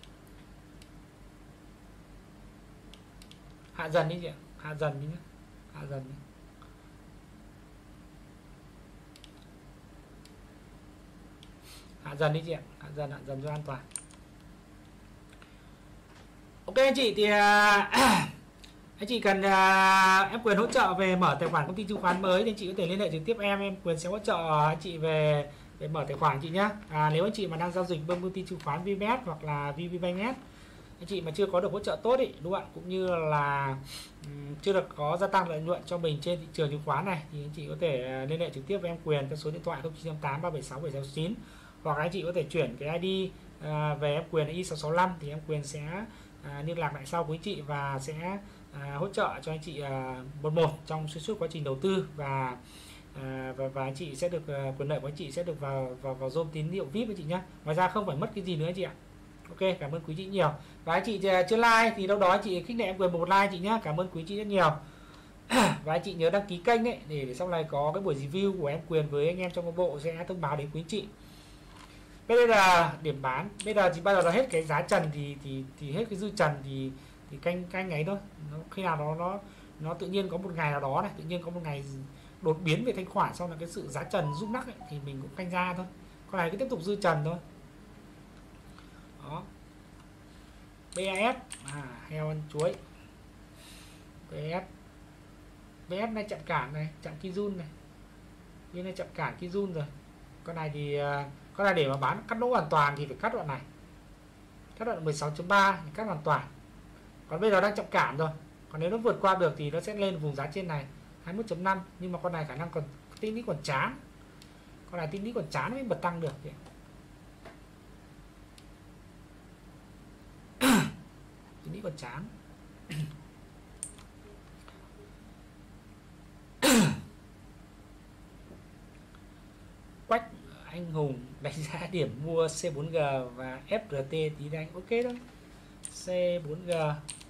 Hạ dần đi chị ạ, hạ dần đi nhé. Hạ dần đi. Hạ dần đi chị ạ, hạ dần, hạ dần cho an toàn. Ok anh chị thì anh chị cần uh, em Quyền hỗ trợ về mở tài khoản công ty chứng khoán mới thì anh chị có thể liên hệ trực tiếp em, em Quyền sẽ hỗ trợ anh chị về để mở tài khoản chị nhé. À, nếu anh chị mà đang giao dịch bên công ty chứng khoán vê pê ét hoặc là vê pê Bank S, anh chị mà chưa có được hỗ trợ tốt ý, đúng không ạ? Cũng như là um, chưa được có gia tăng lợi nhuận cho mình trên thị trường chứng khoán này thì anh chị có thể uh, liên hệ trực tiếp với em Quyền theo số điện thoại không chín tám ba bảy sáu bảy sáu chín, hoặc anh chị có thể chuyển cái i đê uh, về em Quyền i sáu sáu năm thì em Quyền sẽ uh, liên lạc lại sau với chị và sẽ À, hỗ trợ cho anh chị à, một một trong xuyên suốt quá trình đầu tư và à, và và anh chị sẽ được à, quyền lợi của anh chị sẽ được vào vào vào zoom tín hiệu vê i pê với chị nhé. Ngoài ra không phải mất cái gì nữa anh chị ạ. Ok, cảm ơn quý chị nhiều. Và anh chị chưa like thì đâu đó anh chị khích lệ em Quyền một like chị nhé. Cảm ơn quý chị rất nhiều. Và anh chị nhớ đăng ký kênh đấy để, để sau này có cái buổi review của em Quyền với anh em trong bộ sẽ thông báo đến quý chị. Bây giờ là điểm bán, bây giờ thì bao giờ là hết cái giá trần thì thì thì hết cái dư trần thì thì canh canh ấy thôi. Nó khi nào nó nó nó tự nhiên có một ngày nào đó này, tự nhiên có một ngày đột biến về thanh khoản, sau là cái sự giá trần rung lắc ấy, thì mình cũng canh ra thôi. Còn này cứ tiếp tục dư trần thôi. Đó. bê a ét à, heo ăn chuối. bê a ét bê a ét này chặn cản này, chặn Kijun này. Như này chặn cản Kijun rồi. Con này thì con này để mà bán cắt lỗ hoàn toàn thì phải cắt đoạn này. Cắt đoạn mười sáu chấm ba thì cắt hoàn toàn. Còn bây giờ đang chậm cản rồi. Còn nếu nó vượt qua được thì nó sẽ lên vùng giá trên này hai mươi mốt chấm năm, nhưng mà con này khả năng còn tinh lý còn chán. Con này tinh lý còn chán mới bật tăng được. Tinh lý còn chán. Quách Anh Hùng đánh giá điểm mua xê bốn giê và ép rờ tê tí đánh ok thôi. xê bốn giê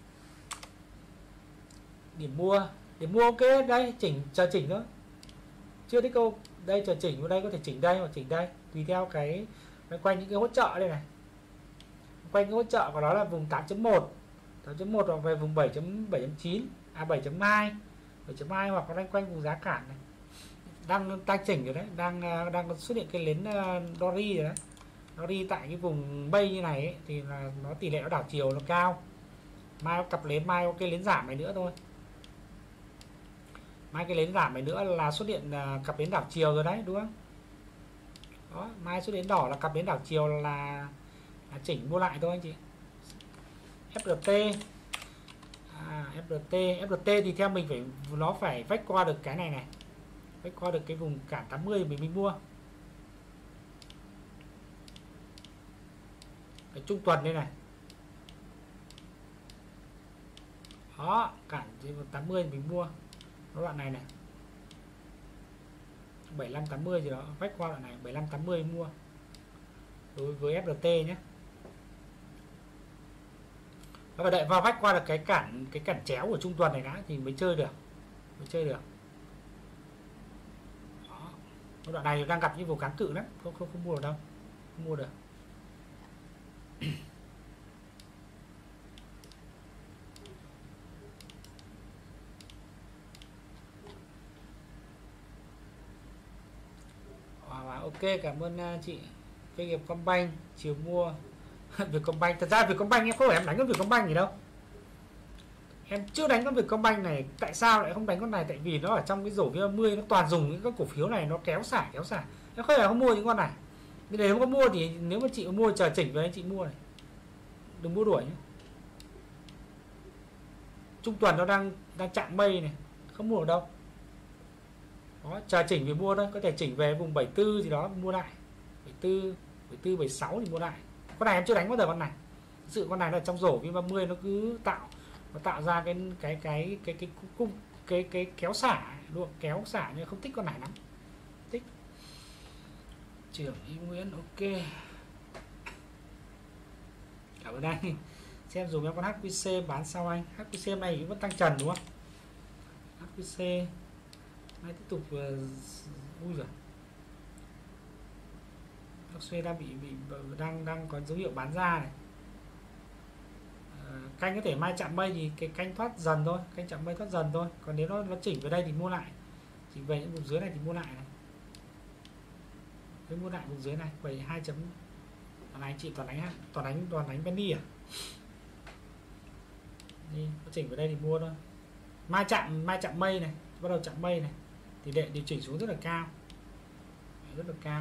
điểm mua, điểm mua ok, đây chỉnh chờ chỉnh thôi, chưa thấy câu đây chờ chỉnh vào đây, có thể chỉnh đây hoặc chỉnh đây tùy theo cái quanh những cái hỗ trợ đây này, quanh cái hỗ trợ của nó là vùng tám chấm một tám chấm một hoặc về vùng bảy chấm bảy chấm chín à bảy chấm hai bảy chấm hai hoặc nó quanh vùng giá cản này, đang tăng chỉnh rồi đấy, đang đang xuất hiện cái nến Dory rồi đấy. Nó đi tại cái vùng bay như này ấy, thì là nó tỷ lệ nó đảo chiều nó cao. Mai cặp nến mai ok nến giảm này nữa thôi. Mai cái nến giảm này nữa là xuất hiện uh, cặp nến đảo chiều rồi đấy, đúng không? Đó, mai xuất hiện đỏ là cặp nến đảo chiều là, là chỉnh mua lại thôi anh chị. ép rờ tê à, ép rờ tê ép rờ tê thì theo mình phải nó phải vách qua được cái này này, vách qua được cái vùng cản tám mươi mình mình mua. Cái trung tuần đây này. Đó, cản tám mươi mình mua. Nó đoạn này này. bảy lăm tám mươi gì đó, vách qua đoạn này bảy lăm tám mươi mua. Đối với ép rờ tê nhé. Nó phải đợi vào vách qua được cái cản cái cản chéo của trung tuần này đã thì mới chơi được. Mới chơi được. Đó. Đoạn này đang gặp những vùng kháng cự lắm, không không không mua được đâu. Không mua được. Ok, cảm ơn chị. Doanh nghiệp Combank chiều mua Vietcombank, thật ra Vietcombank em không phải em đánh con Vietcombank gì đâu, em chưa đánh con Vietcombank này. Tại sao lại không đánh con này? Tại vì nó ở trong cái rổ vê ba mươi, nó toàn dùng những các cổ phiếu này nó kéo xả kéo xả. Em không phải không mua những con này. Để không có mua thì nếu mà chị mua chờ chỉnh với anh chị mua này, đừng mua đuổi nhé. Trung tuần nó đang đang chạm mây này, không mua ở đâu. Đó, chờ chỉnh về mua thôi, có thể chỉnh về vùng bảy mươi tư gì đó mua lại, bảy mươi tư, bảy mươi tư, bảy mươi sáu thì mua lại. Con này em chưa đánh bao giờ con này. Thực sự con này là trong rổ Vin ba mươi nó cứ tạo nó tạo ra cái cái cái cái cái cung cái, cái, cái kéo xả, đúng không? Kéo xả nhưng không thích con này lắm. Thích. Trưởng Y Nguyễn, ok. Cảm ơn anh. Xem dùng em con hát quy xê bán sau anh. hát quy xê này cũng vẫn tăng trần đúng không? hát quy xê nay tiếp tục uh, ui giời. hát quy xê đang bị bị đang đang có dấu hiệu bán ra này. Uh, canh có thể mai chạm mây thì cái canh thoát dần thôi, canh chạm mây thoát dần thôi. Còn nếu nó nó chỉnh về đây thì mua lại. Chỉnh về những vùng dưới này thì mua lại này. Nếu mua lại vùng dưới này bảy mươi hai chấm toàn anh chị toàn đánh toàn đánh toàn đánh penny à? Đi, có chỉnh vào đây thì mua thôi. Mai chạm mai chạm mây này, bắt đầu chạm mây này thì để điều chỉnh xuống rất là cao, rất là cao.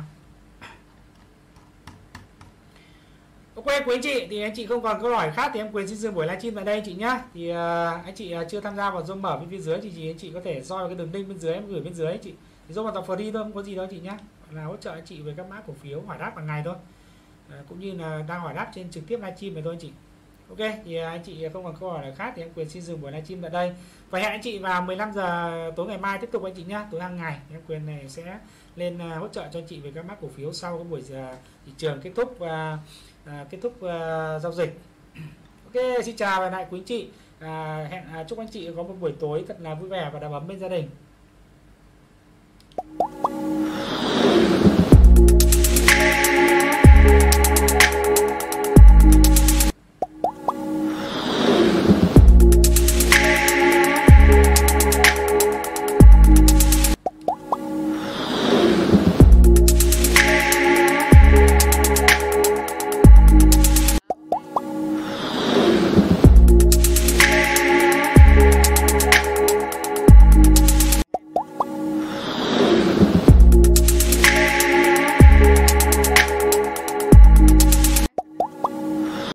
Ok quý anh chị, thì anh chị không còn câu hỏi khác thì em Quyền xin dừng buổi livestream tại đây anh chị nhá. Thì uh, anh chị uh, chưa tham gia vào Zoom mở bên phía dưới thì, thì anh chị có thể soi vào cái đường link bên dưới em gửi bên dưới anh chị. Thì Zoom hoàn toàn free thôi, không có gì đâu anh chị nhá. Là hỗ trợ anh chị về các mã cổ phiếu hỏi đáp hàng ngày thôi. Uh, cũng như là đang hỏi đáp trên trực tiếp livestream này thôi anh chị. Ok, thì anh chị không còn câu hỏi nào khác thì em Quyền xin dừng buổi livestream tại đây. Và hẹn anh chị vào mười lăm giờ tối ngày mai tiếp tục anh chị nhá. Tối hàng ngày em Quyền này sẽ lên uh, hỗ trợ cho anh chị về các mã cổ phiếu sau cái buổi uh, thị trường kết thúc và uh, kết thúc uh, giao dịch. Ok, xin chào và lại quý anh chị. Uh, hẹn uh, chúc anh chị có một buổi tối thật là vui vẻ và đầm ấm bên gia đình.